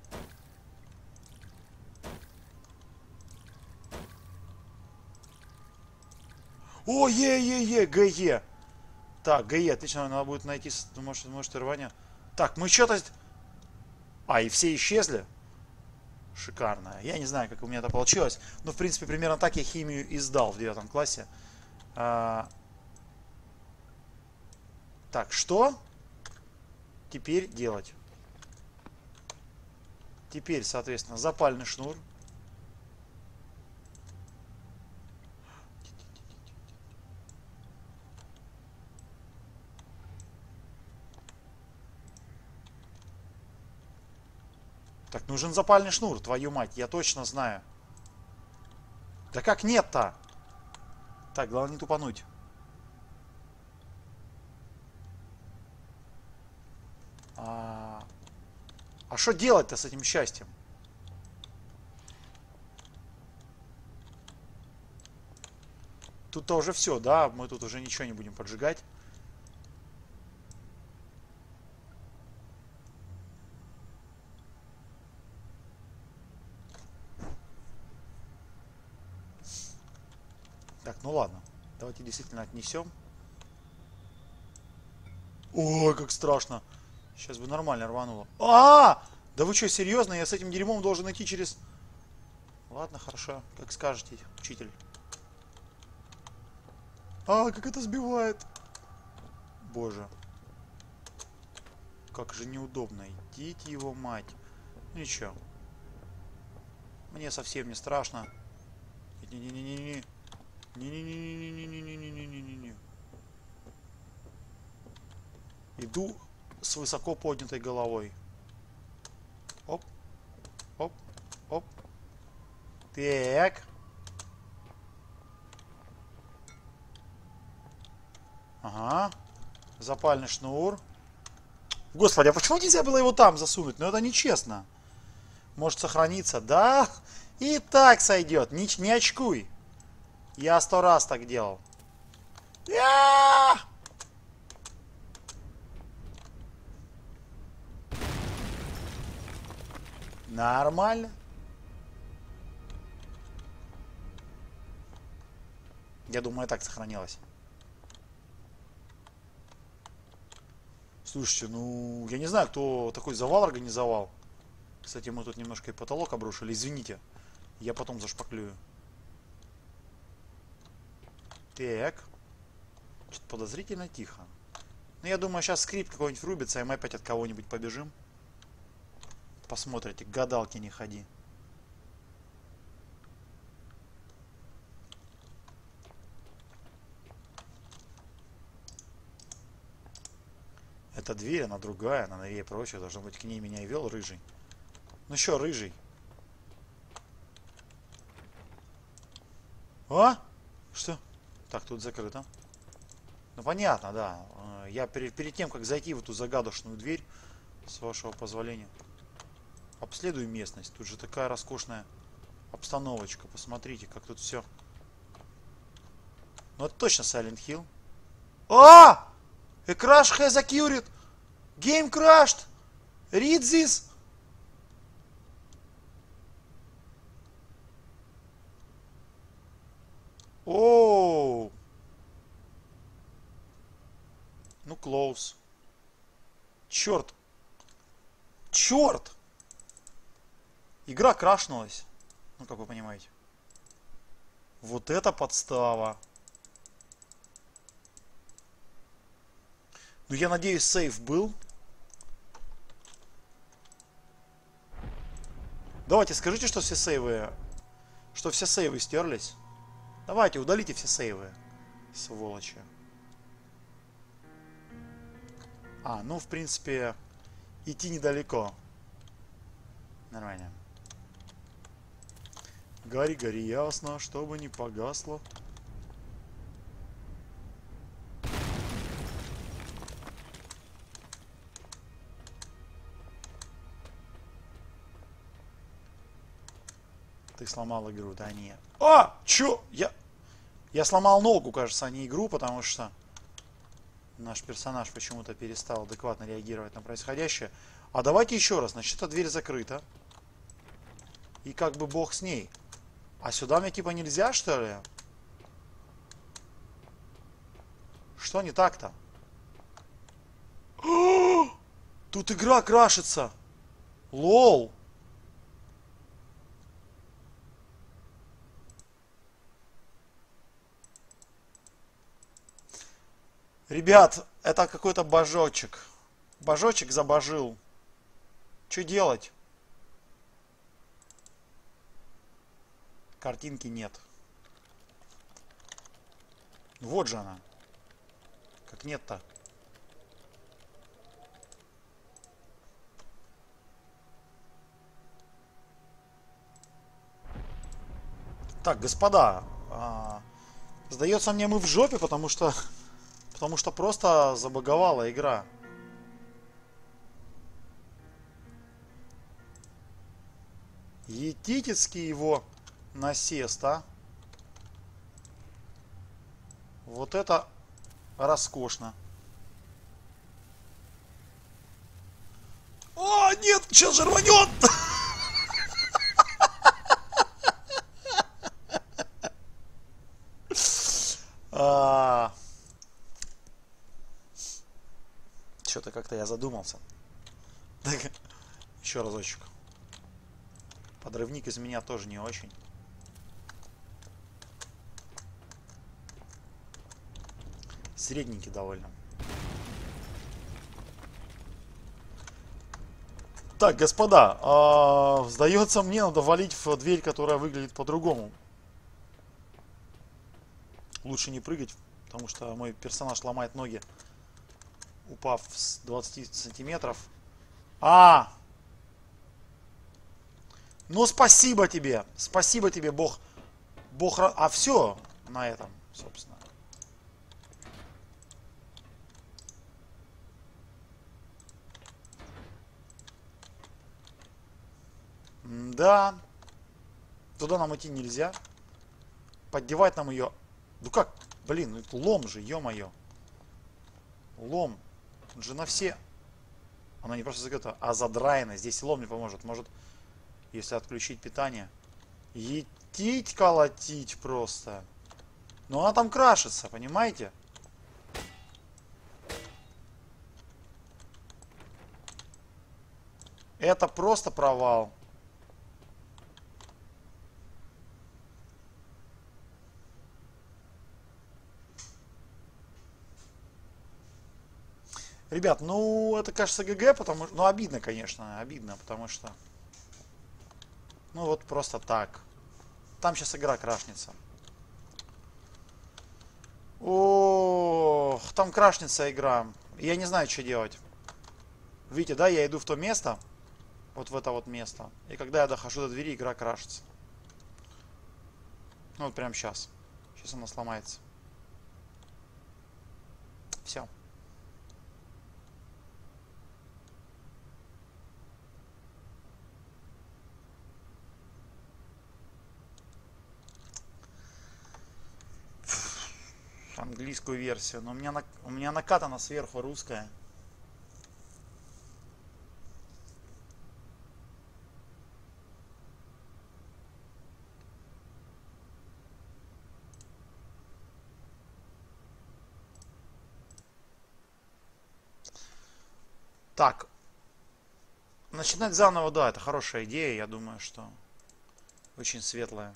О, Е, Е, Е, Г, Е. Так, Г, Е, отлично, надо будет найти, может, может, рвание. Так, мы что-то... А, и все исчезли? Шикарно. Я не знаю, как у меня это получилось. Но, в принципе, примерно так я химию и сдал в девятом классе. А... Так, что теперь делать? Теперь, соответственно, запальный шнур. Так, нужен запальный шнур, твою мать, я точно знаю. Да как нет-то? Так, главное не тупануть. А что делать-то с этим счастьем? Тут-то уже все, да? Мы тут уже ничего не будем поджигать. Так, ну ладно. Давайте действительно отнесем. Ой, как страшно. Сейчас бы нормально рвануло. А! Да вы что, серьезно? Я с этим дерьмом должен идти через... Ладно, хорошо. Как скажете, учитель. А, как это сбивает. Боже. Как же неудобно. Идите его мать. Ну ничего. Мне совсем не страшно. Не-не-не-не-не. Не-не-не-не-не-не-не-не-не-не-не. Иду с высоко поднятой головой. Оп. Оп. Оп. Так. Ага. Запальный шнур. Господи, а почему нельзя было его там засунуть? Ну это нечестно. Может сохраниться. Да. И так сойдет. Не, не очкуй. Я сто раз так делал. Я! Нормально. Я думаю, так сохранилось. Слушайте, ну, я не знаю, кто такой завал организовал. Кстати, мы тут немножко и потолок обрушили. Извините, я потом зашпаклюю. Так. Что-то подозрительно тихо. Ну, я думаю, сейчас скрипт какой-нибудь врубится, и мы опять от кого-нибудь побежим. Посмотрите, к гадалке не ходи. Эта дверь, она другая, она новее прочее. Должно быть, к ней меня и вел рыжий. Ну что, рыжий? А? Что? Так, тут закрыто. Ну понятно, да. Я перед, перед тем, как зайти в эту загадочную дверь, с вашего позволения, обследую местность. Тут же такая роскошная обстановочка. Посмотрите, как тут все. Ну это точно Silent Hill. А! A crash has occurred. Game crashed. Read this. Оу. Ну, close. Черт. Черт. Игра крашнулась. Ну, как вы понимаете. Вот это подстава. Ну, я надеюсь, сейф был. Давайте, скажите, что все сейвы... Что все сейвы стерлись. Давайте, удалите все сейвы. Сволочи. А, ну, в принципе, идти недалеко. Нормально. Гори, гори ясно, чтобы не погасло. Ты сломал игру, да нет. А! Чё? Я... Я сломал ногу, кажется, а не игру, потому что наш персонаж почему-то перестал адекватно реагировать на происходящее. А давайте еще раз. Значит, эта дверь закрыта. И как бы бог с ней. А сюда мне типа нельзя, что ли? Что не так-то? Тут игра крашится. Лол. Ребят, это какой-то божочек. Божочек забожил. Что делать? Картинки нет. Вот же она. Как нет-то? Так, господа, а, сдается мне, мы в жопе, потому что, потому что просто забаговала игра. Етитецкий его насест, а? Вот это роскошно. О, нет, сейчас же рванет! А, что-то как-то я задумался. Так, еще разочек. Подрывник из меня тоже не очень. Средненький довольно. Так, господа, а, сдается мне, надо валить в дверь, которая выглядит по-другому. Лучше не прыгать, потому что мой персонаж ломает ноги, упав с двадцати сантиметров. А! Ну, спасибо тебе! Спасибо тебе, бог. Бог... А все на этом, собственно. Да. Туда нам идти нельзя. Поддевать нам ее... Ну как? Блин, ну это лом же, ё-моё. Лом. Он же на все... Она не просто закрыта, а задраена. Здесь лом не поможет. Может, если отключить питание. Етить, колотить просто. Но она там крашится, понимаете? Это просто провал. Ребят, ну это, кажется, ГГ, потому что... Ну, обидно, конечно, обидно, потому что... Ну, вот просто так. Там сейчас игра крашнется. Ох, там крашнется игра. Я не знаю, что делать. Видите, да, я иду в то место. Вот в это вот место. И когда я дохожу до двери, игра крашится. Ну, вот прямо сейчас. Сейчас она сломается. Все. Английскую версию, но у меня, на, у меня накатана сверху русская. Так. Начинать заново, да, это хорошая идея, я думаю, что очень светлая.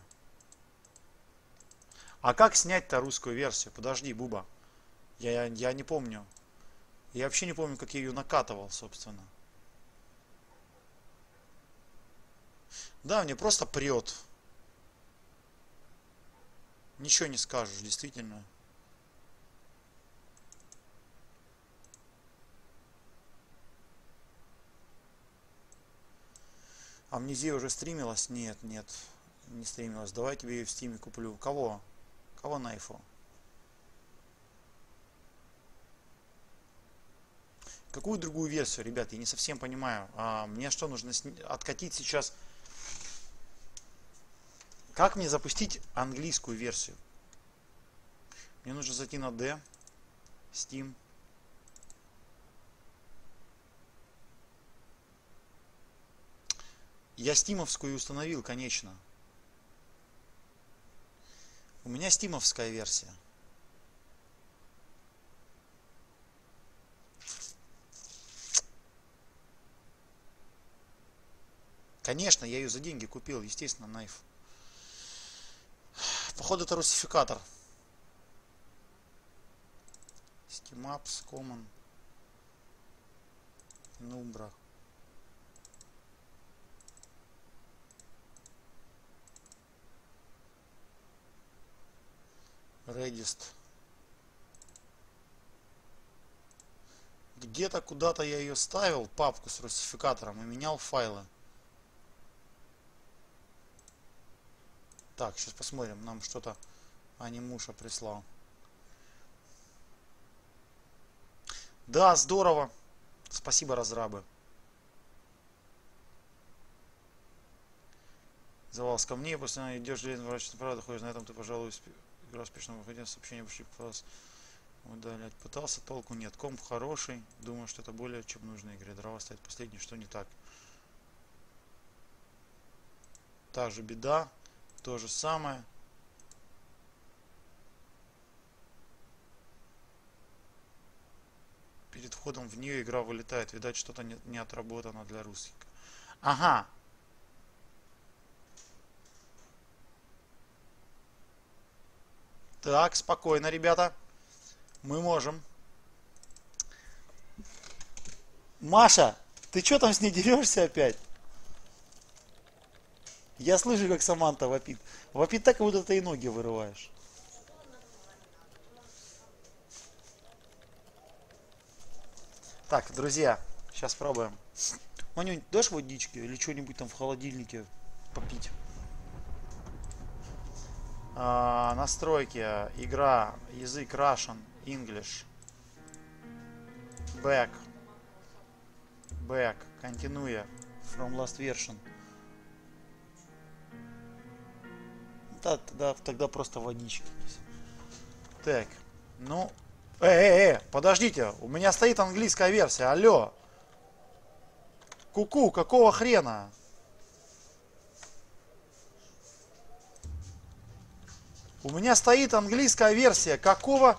А как снять-то русскую версию? Подожди, Буба. Я, я не помню. Я вообще не помню, как я ее накатывал, собственно. Да, мне просто прет. Ничего не скажешь, действительно. Амнезия уже стримилась? Нет, нет, не стримилась. Давай я тебе ее в стиме куплю. Кого? Кого найфу? Какую другую версию, ребят? Я не совсем понимаю. А, мне что, нужно сни... откатить сейчас? Как мне запустить английскую версию? Мне нужно зайти на D, Steam. Я стимовскую установил, конечно. У меня стимовская версия. Конечно, я ее за деньги купил, естественно, Knife. Походу, это русификатор. Schemaps, Common, Numbra. Redist. Где-то куда-то я ее ставил, папку с русификатором, и менял файлы. Так, сейчас посмотрим, нам что-то Анимуша прислал. Да, здорово. Спасибо, разрабы. Завалс ко мне, после идешь, врачная правда, ходишь, на этом ты, пожалуй, игра успешно выходила, сообщение пошли, пытался удалять. Пытался, толку нет. Комп хороший, думаю, что это более чем нужная игре. Дрова стоит последний, что не так. Та же беда, то же самое. Перед входом в нее игра вылетает. Видать, что-то не, не отработано для русских. Ага. Так, спокойно, ребята. Мы можем. Маша, ты что там с ней дерешься опять? Я слышу, как Саманта вопит. Вопит так, как будто ты и ноги вырываешь. Так, друзья, сейчас пробуем. Манюнь, дашь водички или что-нибудь там в холодильнике попить? А, настройки, игра, язык Russian, English. Back. Back. Continue. From last version. Да, тогда, тогда просто водички. Так, ну... Э, э, э, подождите, у меня стоит английская версия, алло. Ку-ку, какого хрена? У меня стоит английская версия, какого...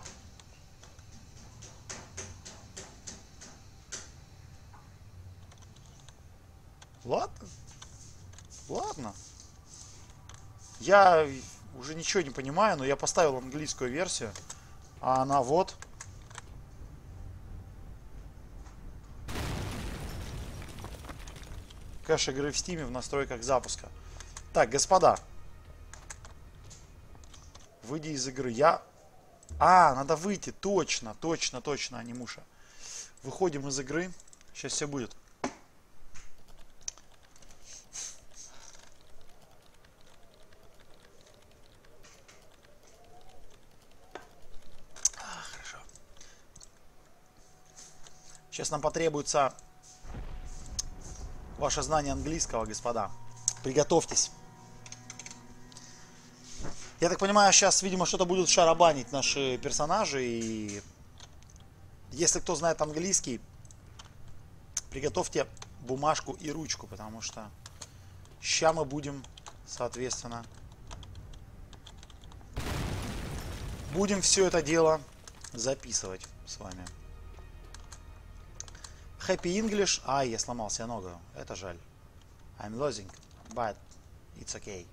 Ладно. Ладно. Я уже ничего не понимаю, но я поставил английскую версию. А она вот. Кэш игры в Steam в настройках запуска. Так, господа. Выйди из игры. Я... А, надо выйти. Точно, точно, точно, Анимуша. Выходим из игры. Сейчас все будет. А, хорошо. Сейчас нам потребуется ваше знание английского, господа. Приготовьтесь. Я так понимаю, сейчас, видимо, что-то будут шарабанить наши персонажи. И если кто знает английский, приготовьте бумажку и ручку, потому что сейчас мы будем, соответственно, будем все это дело записывать с вами. Happy English. Ай, я сломал себе ногу. Это жаль. I'm losing, but it's okay.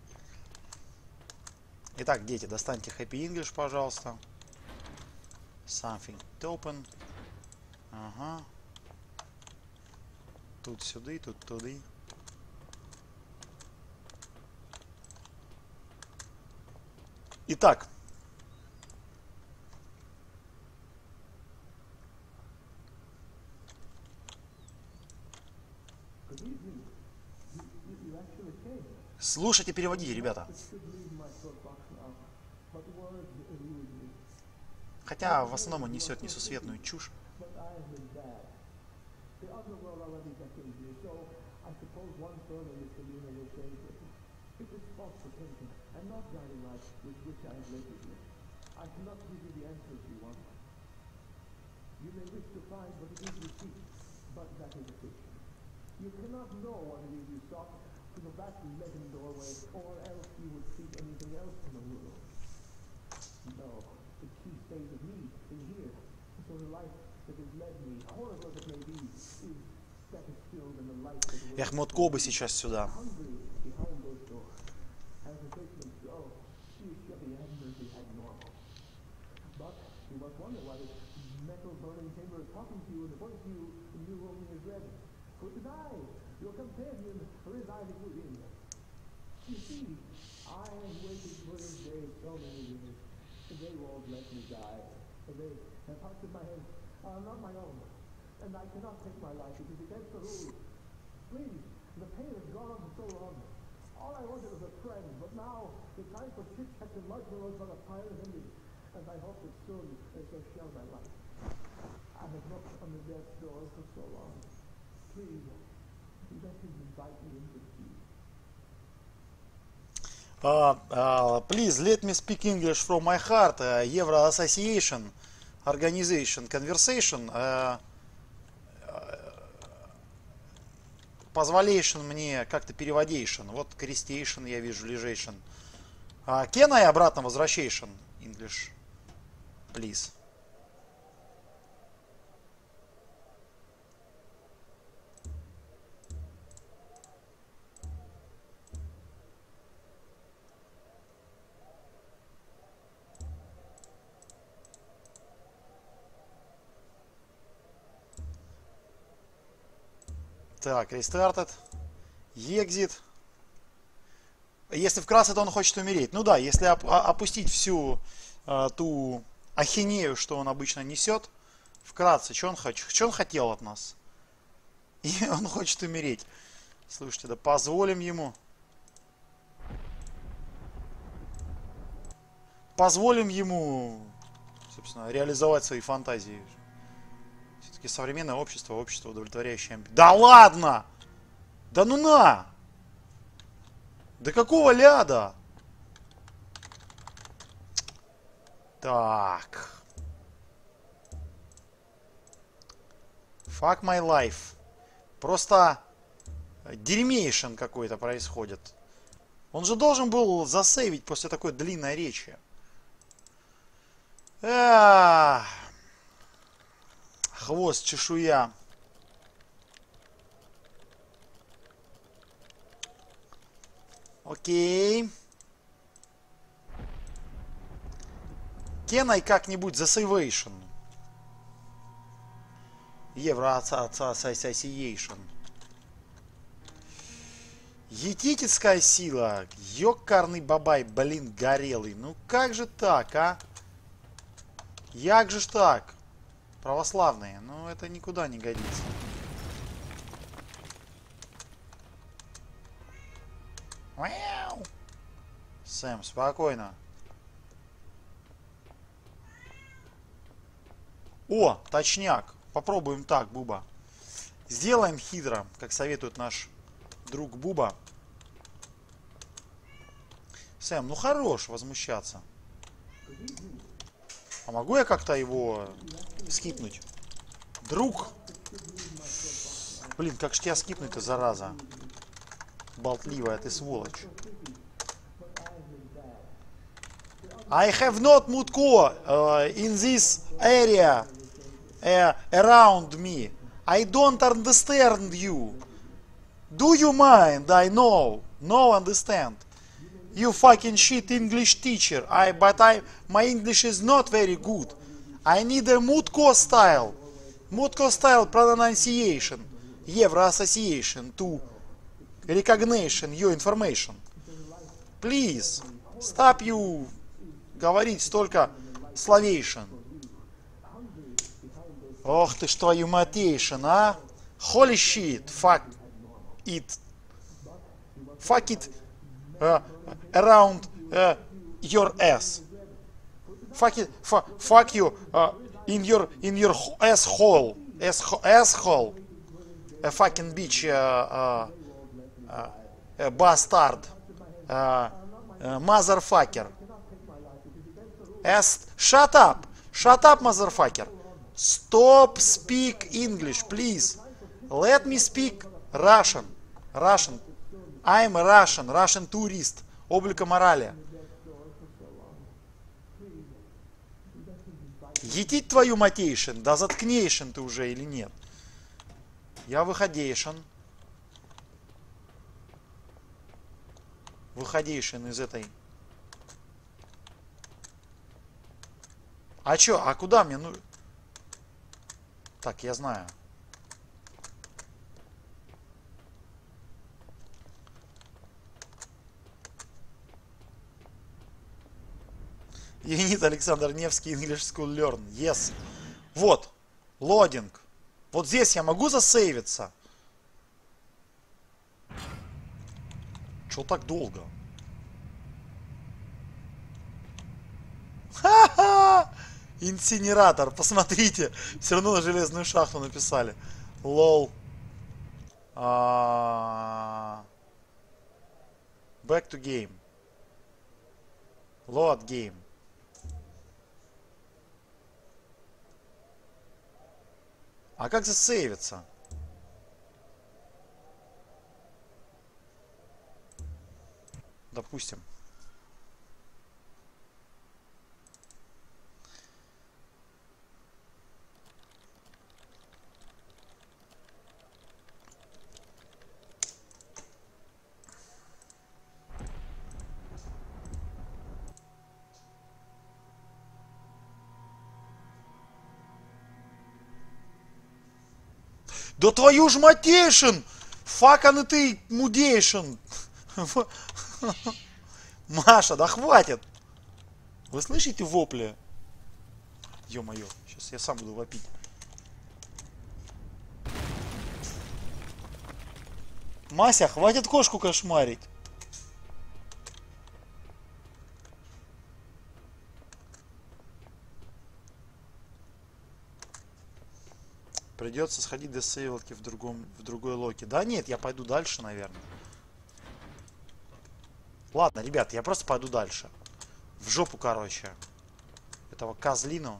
Итак, дети, достаньте Happy English, пожалуйста. Something to open. Ага. Тут сюда, тут туда. Итак. Слушайте, переводите, ребята. Хотя в основном он несет несусветную чушь. You cannot know what it is you sought to go back to legend doorway, or else you would seek anything else in the world. No, the key stays with me in here. So the life that has led me, horrible as it may be, is better still than the life that was Эхмот Кобы сейчас сюда. hungry behind those doors. As the statements go, she is sure the admiralty had normal. But you must wonder why this metal burning chamber is talking to you and points you to the new room is ready. For tonight, your companion residing within. You see, I have waited for this day so many years. They won't let me die. They have parts of my head are not my own. And I cannot take my life. It is against the rules. Please, the pain has gone on for so long. All I wanted was a friend, but now the time for chit-chat and marshmallows on a fire is ending. And I hope that soon they shall share my life. I have knocked on the death's door for so long. Please, let him invite me into the tea. Uh, uh, please let me speak English from my heart. Uh, Euro Association Organization Conversation uh, позволейшн мне как-то переводейшн. Вот крестейшн я вижу, лежейшн. Uh, can I обратно возвращейшн English, please? Так, restarted. Exit. Если вкратце, то он хочет умереть. Ну да, если оп опустить всю э, ту ахинею, что он обычно несет, вкратце, что он, что он хотел от нас? И он хочет умереть. Слушайте, да позволим ему. Позволим ему, собственно, реализовать свои фантазии. Все-таки современное общество, общество, удовлетворяющее амбиции. Да ладно! Да ну на! Да какого ляда? Так. Fuck my life. Просто дерьмейшен какой-то происходит. Он же должен был засейвить после такой длинной речи. Эх. Хвост, чешуя. Окей. Кенай как-нибудь засейвейшн. Евро Association. Етическая сила. Ёкарный бабай, блин, горелый. Ну как же так, а? Як же ж так? Православные. Ну это никуда не годится. Мяу. Сэм, спокойно. О, точняк. Попробуем так, Буба. Сделаем хитро, как советует наш друг Буба. Сэм, ну хорош возмущаться. А могу я как-то его скипнуть? Друг. Блин, как ж тебя скипнуть-то, зараза. Болтливая ты сволочь. I have not Mutko uh, in this area uh, around me. I don't understand you. Do you mind? I know. No understand. You fucking shit English teacher. I but I my English is not very good. I need a Mutko style. Mutko style pronunciation. Euro Association to recognition your information. Please stop you говорить столько словейшин. Ох ты ж твою матейшин, а? Holy shit, fuck it. Fuck it uh, around uh, your ass. Fuck it, fu fuck you uh, in your in your asshole. Asshole. Asshole. A fucking bitch, uh, uh, uh, a bastard. Uh, uh, motherfucker. As shut up. Shut up, motherfucker. Stop speak English, please. Let me speak Russian. Russian. I'm a Russian. Russian tourist. Облика морали. Етить твою матейшин. Да заткнейшин ты уже или нет? Я выходейшин. Выходейшин из этой. А чё? А куда мне? Ну... Так, я знаю. Юнит Александр Невский, English School Learn. Yes. Вот. Лодинг. Вот здесь я могу засейвиться? Чё так долго? Ха-ха! Инсинератор. Посмотрите. Все равно на железную шахту написали. Лол. А... Back to game. Load game. А как засейвиться? Допустим. Да твою ж матейшин! Факаны ты мудейшин! Маша, да хватит! Вы слышите вопли? Ё-моё, сейчас я сам буду вопить. Мася, хватит кошку кошмарить. Придется сходить до сейвилки в другом, в другой локе. Да нет, я пойду дальше, наверное. Ладно, ребят, я просто пойду дальше. В жопу, короче. Этого козлину.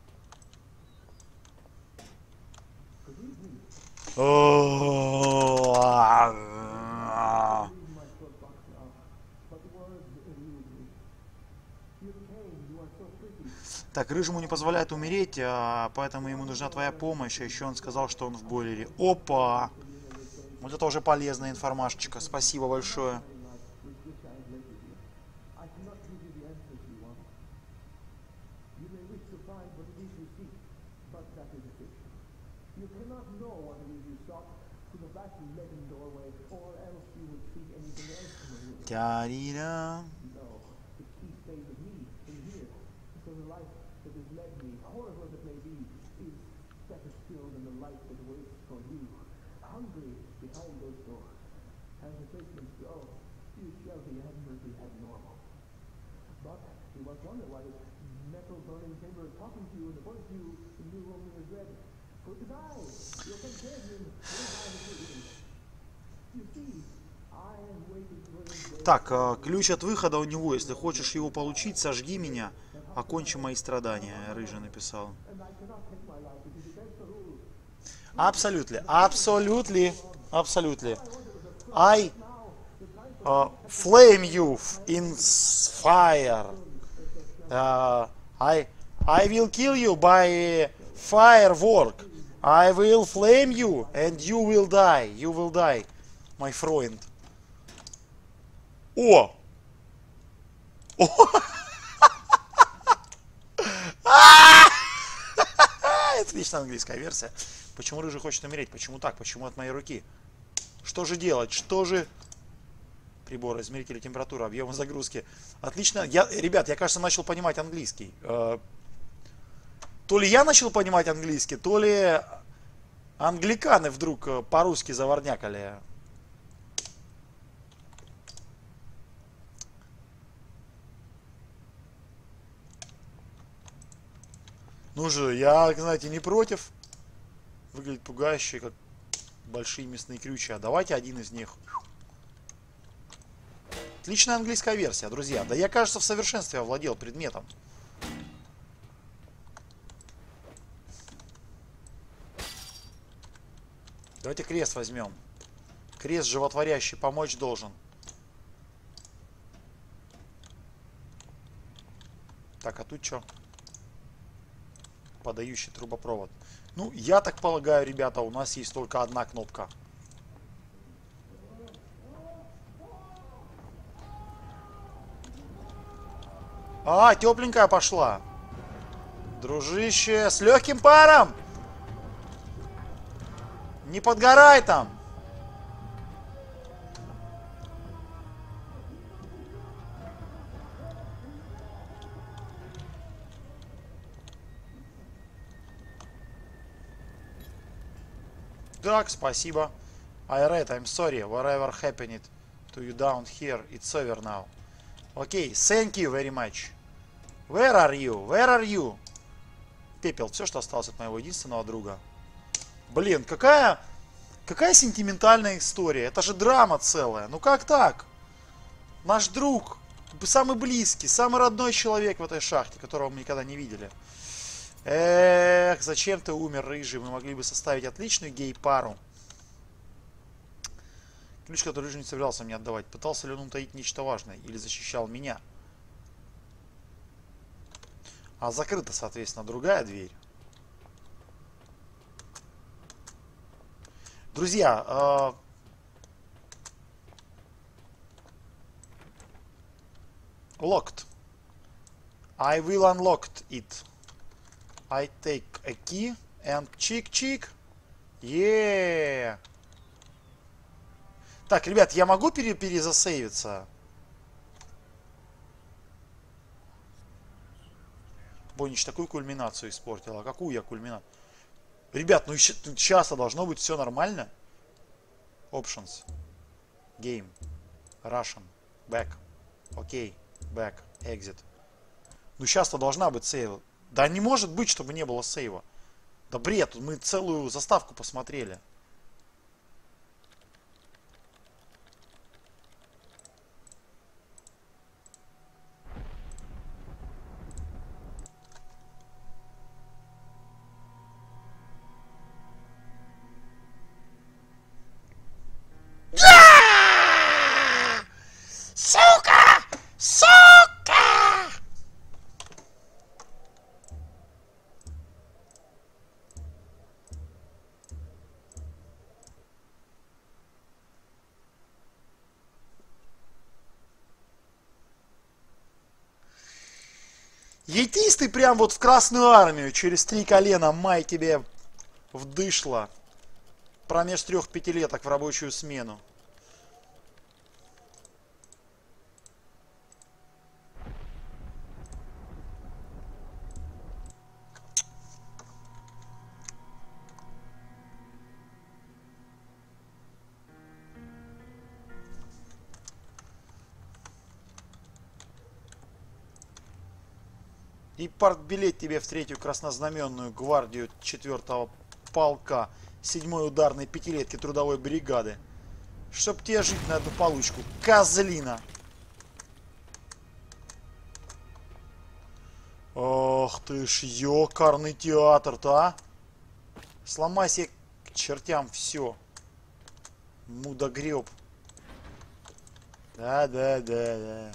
Так, Рыжему не позволяет умереть, а, поэтому ему нужна твоя помощь. А еще он сказал, что он в бойлере. Опа! Вот это уже полезная информашечка. Спасибо большое. Тя-ри-ра. Так, ключ от выхода у него. Если хочешь его получить, сожги меня. Окончи мои страдания, Рыжий написал. Абсолютно, абсолютно, абсолютно. I uh, flame you in fire. Uh, I I will kill you by firework. I will flame you and you will die. You will die, my friend. О! О! Отличная английская версия. Почему Рыжий хочет умереть? Почему так? Почему от моей руки? Что же делать? Что же... Прибор, измеритель температуры, объема загрузки. Отлично. Я, ребят, я, кажется, начал понимать английский. То ли я начал понимать английский, то ли англиканы вдруг по-русски заварнякали. Ну же, я, знаете, не против. Выглядит пугающе, как большие мясные крючья. Давайте один из них. Отличная английская версия, друзья. Да я, кажется, в совершенстве овладел предметом. Давайте крест возьмем. Крест животворящий помочь должен. Так, а тут что? Подающий трубопровод. Ну, я так полагаю, ребята, у нас есть только одна кнопка. А, тепленькая пошла. Дружище, с легким паром. Не подгорай там! Так, спасибо. I read, I'm sorry, whatever happened to you down here, it's over now. Окей, okay, thank you very much. Where are you? Where are you? Пепел, все, что осталось от моего единственного друга. Блин, какая, какая сентиментальная история. Это же драма целая. Ну как так? Наш друг, самый близкий, самый родной человек в этой шахте, которого мы никогда не видели. Эх, зачем ты умер, рыжий? Мы могли бы составить отличную гей-пару. Ключ, который рыжий не собирался мне отдавать. Пытался ли он утаить нечто важное? Или защищал меня? А закрыта, соответственно, другая дверь. Друзья, э... locked. I will unlock it. I take a key and чик-чик. Yeah. Так, ребят, я могу пере перезасейвиться? Бонич такую кульминацию испортила. Какую я кульминацию? Ребят, ну сейчас-то должно быть все нормально. Options. Game. Russian. Back. Окей. Okay. Back. Exit. Ну сейчас-то должна быть сейв. Да не может быть, чтобы не было сейва. Да бред, мы целую заставку посмотрели. Сука! Сука! Етись ты прям вот в Красную Армию, через три колена, май тебе вдышло. Промеж трех пятилеток в рабочую смену. И партбилет тебе в третью краснознаменную гвардию четвертого полка седьмой ударной пятилетки трудовой бригады. Чтоб тебе жить на одну получку, козлина. Ох ты ж, ёкарный театр-то, а. Сломай себе к чертям все. Мудогреб. Да-да-да-да.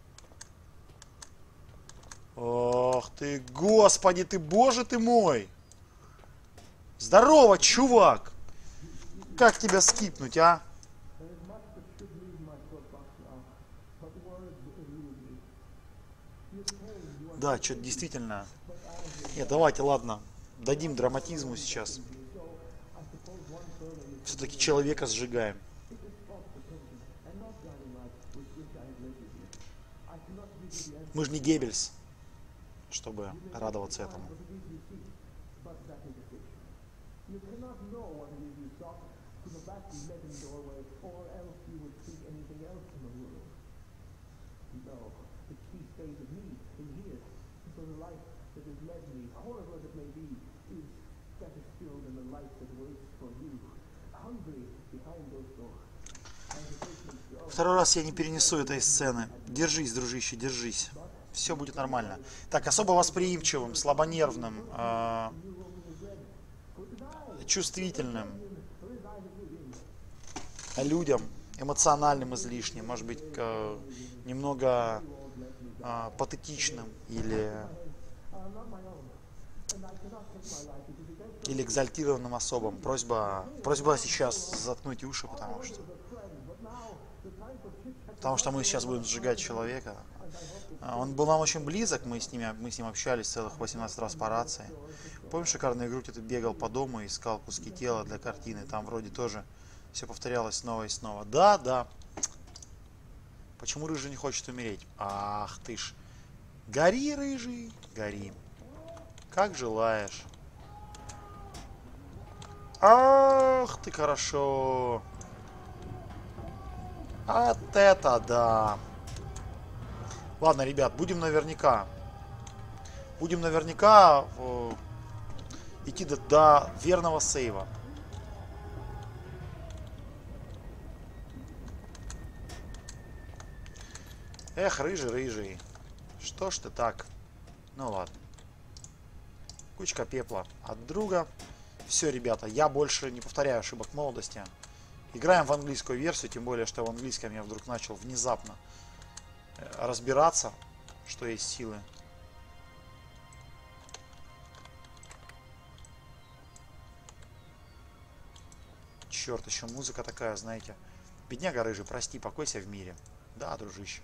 Ох ты, господи ты, боже ты мой! Здорово, чувак! Как тебя скипнуть, а? Да, что-то действительно... Нет, давайте, ладно, дадим драматизму сейчас. Все-таки человека сжигаем. Мы же не Геббельс, чтобы радоваться этому. Второй раз я не перенесу этой сцены. Держись, дружище, держись. Все будет нормально. Так, особо восприимчивым, слабонервным, э, чувствительным людям, эмоциональным излишне, может быть, э, немного э, патетичным или, или экзальтированным особам. Просьба, просьба сейчас заткнуть уши, потому что, потому что мы сейчас будем сжигать человека. А, Он был нам очень близок, мы с, ними, мы с ним общались целых восемнадцать раз по рации. Помнишь шикарную игру, где ты бегал по дому и искал куски тела для картины? Там вроде тоже все повторялось снова и снова. Да, да. Почему рыжий не хочет умереть? Ах ты ж. Гори, рыжий, гори. Как желаешь. Ах ты хорошо. Вот это да. Ладно, ребят, будем наверняка. Будем наверняка э, идти до, до верного сейва. Эх, рыжий, рыжий. Что ж ты так? Ну ладно. Кучка пепла от друга. Все, ребята, я больше не повторяю ошибок молодости. Играем в английскую версию, тем более, что в английском я вдруг начал внезапно разбираться, что есть силы. Черт, еще музыка такая, знаете. Бедняга рыжий, прости, покойся в мире. Да, дружище.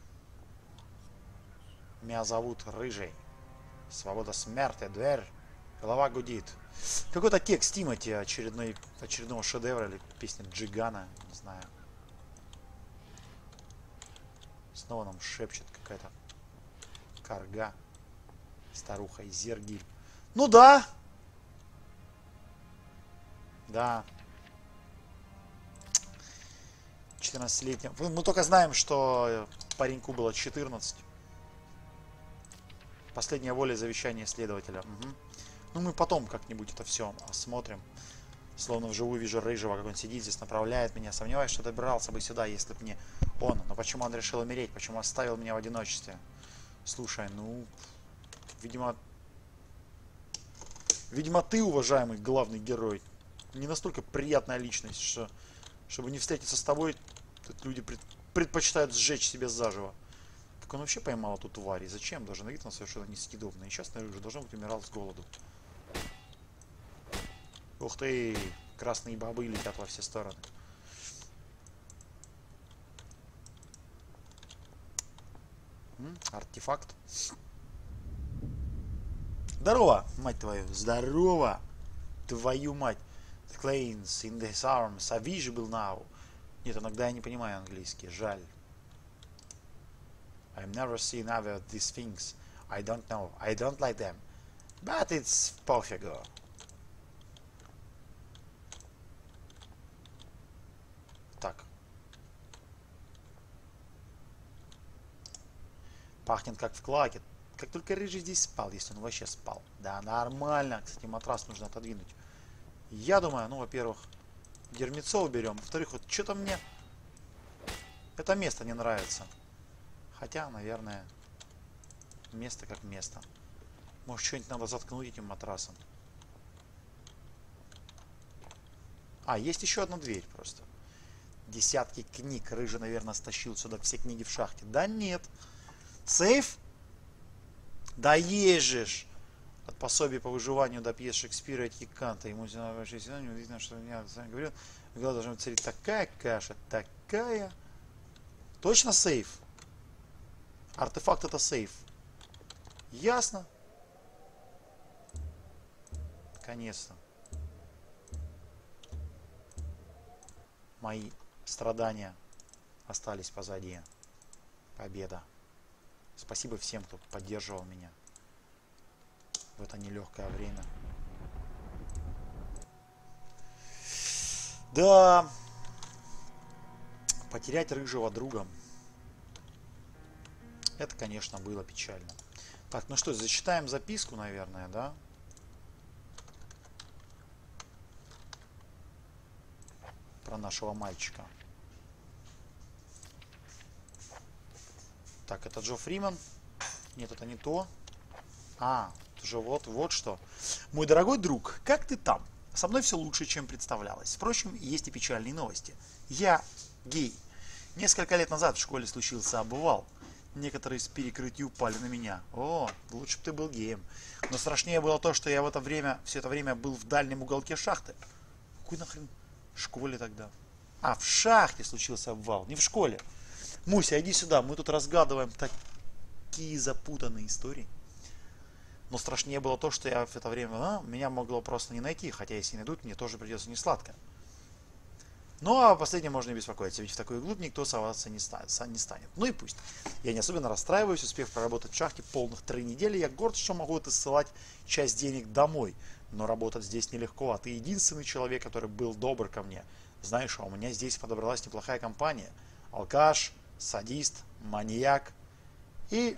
Меня зовут Рыжий. Свобода смерти, дверь. Голова гудит. Какой-то текст Тимати очередной, очередного шедевра или песни Джигана, не знаю. Снова нам шепчет какая-то карга. Старуха из Зергиль. Ну да. Да. четырнадцатилетним. Мы только знаем, что пареньку было четырнадцать. Последняя воля и завещание следователя. Угу. Ну, мы потом как-нибудь это все осмотрим. Словно вживую вижу рыжего, как он сидит здесь, направляет меня. Сомневаюсь, что добирался бы сюда, если бы не он. Но почему он решил умереть? Почему оставил меня в одиночестве? Слушай, ну... Видимо... Видимо, ты, уважаемый главный герой, не настолько приятная личность, что... Чтобы не встретиться с тобой, тут люди пред... предпочитают сжечь себя заживо. Как он вообще поймал эту тварь? И зачем? Даже на вид он совершенно несъедобный. И сейчас, наверное, должен быть умирал с голоду. Ух ты! Красные бобы летят во все стороны. М? Артефакт. Здорово, мать твою! Здорово! Твою мать! The claims in his arms are visible now. Нет, иногда я не понимаю английский. Жаль. I've never seen either of these things. I don't know. I don't like them. But it's пофигу. Так. Пахнет как в клаке. Как только рыжий здесь спал, если он вообще спал. Да, нормально. Кстати, матрас нужно отодвинуть. Я думаю, ну, во-первых, Гермицо уберем. Во-вторых, вот что-то мне это место не нравится. Хотя, наверное, место как место. Может, что-нибудь надо заткнуть этим матрасом. А, есть еще одна дверь просто. Десятки книг. Рыжий, наверное, стащил сюда все книги в шахте. Да нет. Сейф? Да ежешь. От пособия по выживанию до пьес Шекспира и Канта. Ему видно, что я говорил. В голове должна быть царить такая каша. Такая. Точно сейф? Артефакт это сейф. Ясно? Наконец-то. Мои страдания остались позади. Победа. Спасибо всем, кто поддерживал меня в это нелегкое время. Да. Потерять рыжего друга. Это, конечно, было печально. Так, ну что, зачитаем записку, наверное, да? Про нашего мальчика. Так, это Джо Фриман. Нет, это не то. А, уже вот, вот что. Мой дорогой друг, как ты там? Со мной все лучше, чем представлялось. Впрочем, есть и печальные новости. Я гей. Несколько лет назад в школе случился обвал. Некоторые с перекрытия упали на меня. О, лучше бы ты был геем. Но страшнее было то, что я в это время, все это время был в дальнем уголке шахты. Какой нахрен школе тогда? А, в шахте случился обвал, не в школе. Муся, иди сюда, мы тут разгадываем такие запутанные истории. Но страшнее было то, что я в это время, а, меня могло просто не найти, хотя если найдут, мне тоже придется несладко. Ну, а последнее можно не беспокоиться, ведь в такую глубь никто соваться не станет. Ну и пусть. Я не особенно расстраиваюсь, успев проработать в шахте полных три недели, я горд, что могу отсылать часть денег домой. Но работать здесь нелегко, а ты единственный человек, который был добр ко мне. Знаешь, а у меня здесь подобралась неплохая компания. Алкаш, садист, маньяк и...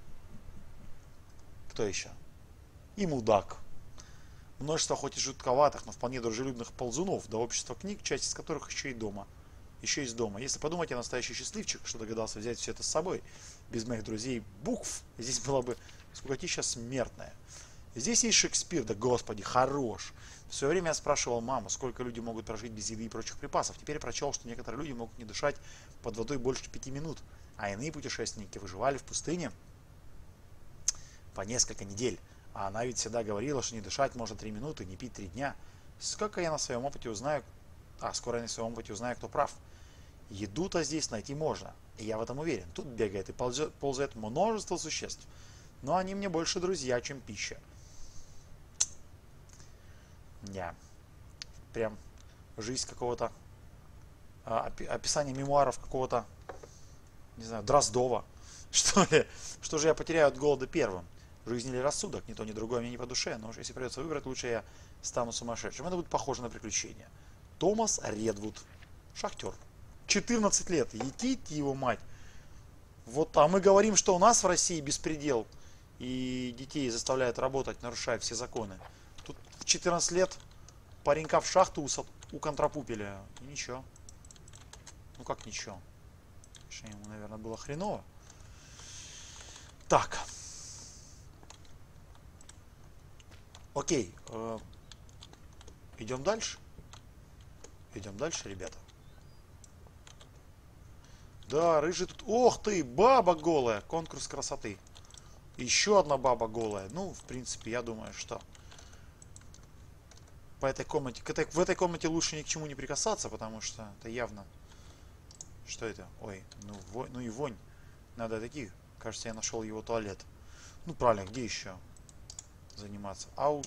Кто еще? И мудак. Множество хоть и жутковатых, но вполне дружелюбных ползунов, до общества книг, часть из которых еще и дома. Еще из дома. Если подумать, я настоящий счастливчик, что догадался взять все это с собой. Без моих друзей букв здесь была бы скукотища смертная. Здесь есть Шекспир, да господи, хорош. В свое время я спрашивал маму, сколько люди могут прожить без еды и прочих припасов. Теперь я прочел, что некоторые люди могут не дышать под водой больше пяти минут, а иные путешественники выживали в пустыне по несколько недель. А она ведь всегда говорила, что не дышать можно три минуты, не пить три дня. Сколько я на своем опыте узнаю, а скоро я на своем опыте узнаю, кто прав. Еду-то здесь найти можно, и я в этом уверен. Тут бегает и ползет, ползает множество существ, но они мне больше друзья, чем пища. Я прям жизнь какого-то, описание мемуаров какого-то, не знаю, Дроздова, что ли. Что же я потеряю от голода первым? Жизнь или рассудок? Ни то, ни другое мне не по душе, но уж если придется выбрать, лучше я стану сумасшедшим. Это будет похоже на приключение. Томас Редвуд, шахтер, четырнадцать лет, етить его мать. Вот, а мы говорим, что у нас в России беспредел, и детей заставляют работать, нарушая все законы. Тут в четырнадцать лет паренька в шахту уконтрапупили, и ничего. Ну как ничего? Ему, наверное, было хреново. Так. Окей. Э, идем дальше. Идем дальше, ребята. Да, рыжий тут... Ох ты, баба голая. Конкурс красоты. Еще одна баба голая. Ну, в принципе, я думаю, что... По этой комнате... К этой, в этой комнате лучше ни к чему не прикасаться, потому что это явно... Что это? Ой, ну, вонь, ну и вонь. Надо таких. Кажется, я нашел его туалет. Ну, правильно, где еще заниматься? Ау...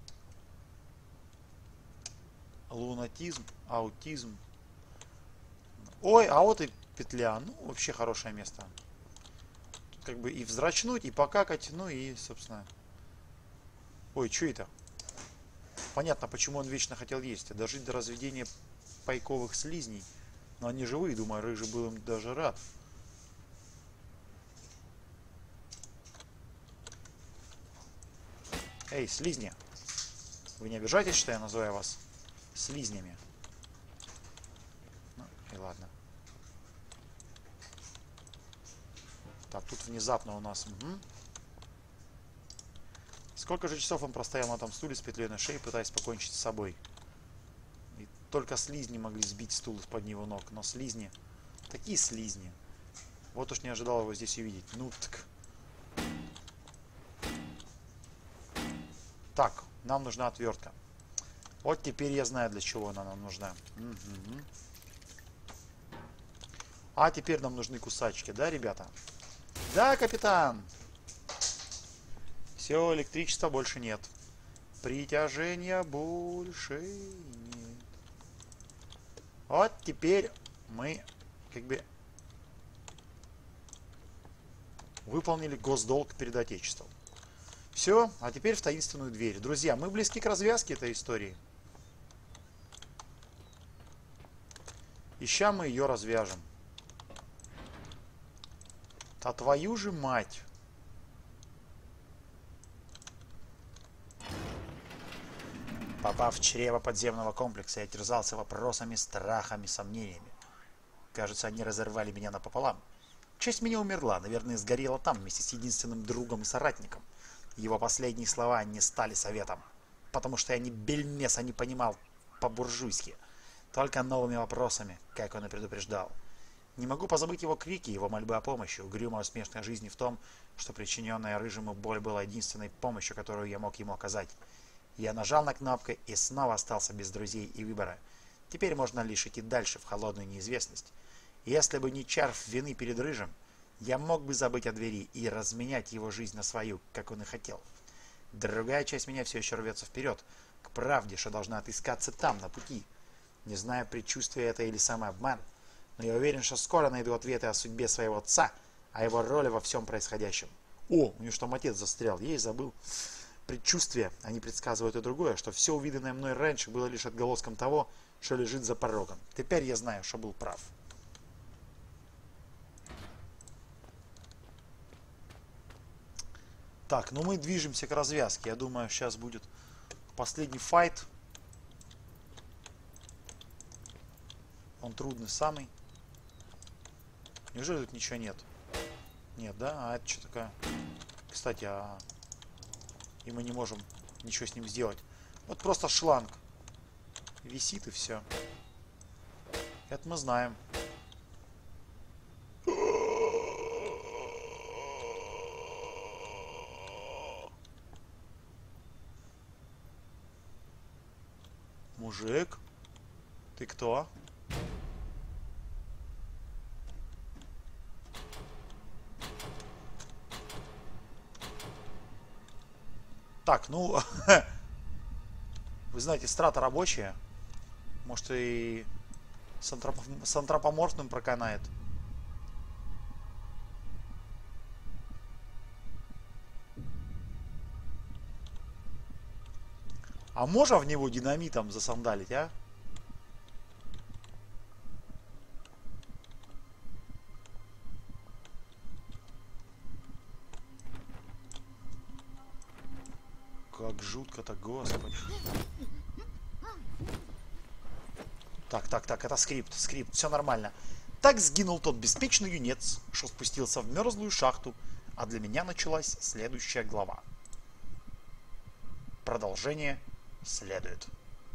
Лунатизм, аутизм. Ой, а вот и петля. Ну, вообще хорошее место. Тут как бы и вздрачнуть, и покакать, ну и, собственно... Ой, что это? Понятно, почему он вечно хотел есть. Дожить до разведения пайковых слизней. Но они живые, думаю, рыжий был им даже рад. Эй, слизни. Вы не обижайтесь, что я называю вас слизнями? Ну, и ладно. Так, тут внезапно у нас... Угу. Сколько же часов он простоял на этом стуле с петлей на шее, пытаясь покончить с собой? И только слизни могли сбить стул из-под него ног. Но слизни... Такие слизни. Вот уж не ожидал его здесь увидеть. Ну так... Так, нам нужна отвертка. Вот теперь я знаю, для чего она нам нужна. Угу. А теперь нам нужны кусачки, да, ребята? Да, капитан! Все, электричества больше нет. Притяжения больше нет. Вот теперь мы как бы выполнили госдолг перед Отечеством. Все, а теперь в таинственную дверь. Друзья, мы близки к развязке этой истории. И ща мы ее развяжем. А твою же мать. Попав в чрево подземного комплекса, я терзался вопросами, страхами, сомнениями. Кажется, они разорвали меня напополам. Часть меня умерла, наверное, сгорела там вместе с единственным другом и соратником. Его последние слова не стали советом, потому что я ни бельмеса не понимал по-буржуйски, только новыми вопросами, как он и предупреждал. Не могу позабыть его крики, его мольбы о помощи, угрюмая усмешка жизни в том, что причиненная рыжему боль была единственной помощью, которую я мог ему оказать. Я нажал на кнопку и снова остался без друзей и выбора. Теперь можно лишь идти дальше в холодную неизвестность. Если бы не чарф вины перед рыжим, Я мог бы забыть о двери и разменять его жизнь на свою, как он и хотел. Другая часть меня все еще рвется вперед, к правде, что должна отыскаться там, на пути. Не знаю, предчувствие это или самообман, но я уверен, что скоро найду ответы о судьбе своего отца, о его роли во всем происходящем. О, у него что, отец застрял, я и забыл. Предчувствие, они предсказывают и другое, что все увиденное мной раньше было лишь отголоском того, что лежит за порогом. Теперь я знаю, что был прав. Так, ну мы движемся к развязке. Я думаю, сейчас будет последний файт. Он трудный самый. Неужели тут ничего нет? Нет, да? А это что такое? Кстати, а... И мы не можем ничего с ним сделать. Вот просто шланг. Висит и все. Это мы знаем. Мужик, ты кто? Так, ну, вы знаете, страта рабочая. Может и с, антроп... с антропоморфным проканает. А можно в него динамитом засандалить, а? Как жутко-то, господи. Так, так, так, это скрипт, скрипт, все нормально. Так сгинул тот беспечный юнец, что спустился в мерзлую шахту, а для меня началась следующая глава. Продолжение следует.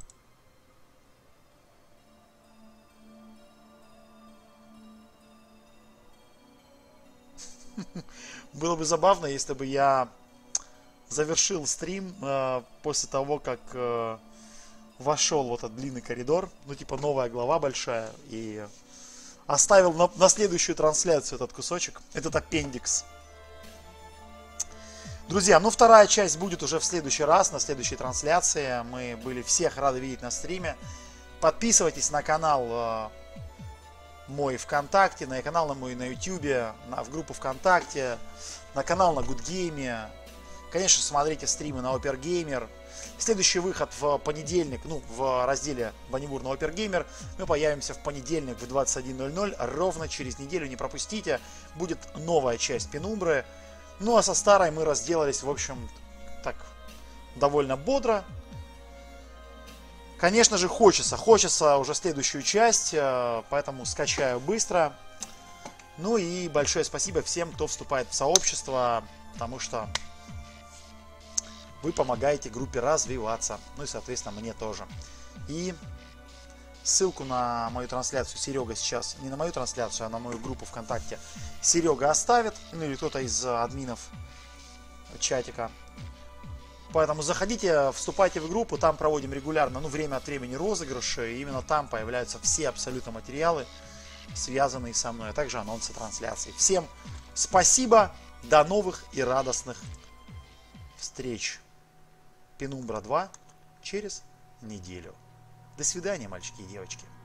Было бы забавно, если бы я завершил стрим э, после того, как э, вошел в этот длинный коридор, ну типа новая глава большая, и оставил на, на следующую трансляцию этот кусочек, этот аппендикс. Друзья, ну вторая часть будет уже в следующий раз, на следующей трансляции. Мы были всех рады видеть на стриме. Подписывайтесь на канал э, мой ВКонтакте, на канал на мой на Ютубе, на, в группу ВКонтакте, на канал на Гудгейме. Конечно, смотрите стримы на Опергеймер. Следующий выход в понедельник, ну, в разделе Банимур на Опергеймер. Мы появимся в понедельник в двадцать один ноль ноль, ровно через неделю, не пропустите. Будет новая часть Пенумбры. Ну, а со старой мы разделались, в общем, так, довольно бодро. Конечно же, хочется, хочется уже следующую часть, поэтому скачаю быстро. Ну и большое спасибо всем, кто вступает в сообщество, потому что вы помогаете группе развиваться, ну и, соответственно, мне тоже. И ссылку на мою трансляцию Серега сейчас, не на мою трансляцию, а на мою группу ВКонтакте, Серега оставит, ну или кто-то из админов чатика. Поэтому заходите, вступайте в группу, там проводим регулярно, ну, время от времени розыгрыши, и именно там появляются все абсолютно материалы, связанные со мной, а также анонсы трансляций. Всем спасибо, до новых и радостных встреч. Пенумбра два через неделю. До свидания, мальчики и девочки.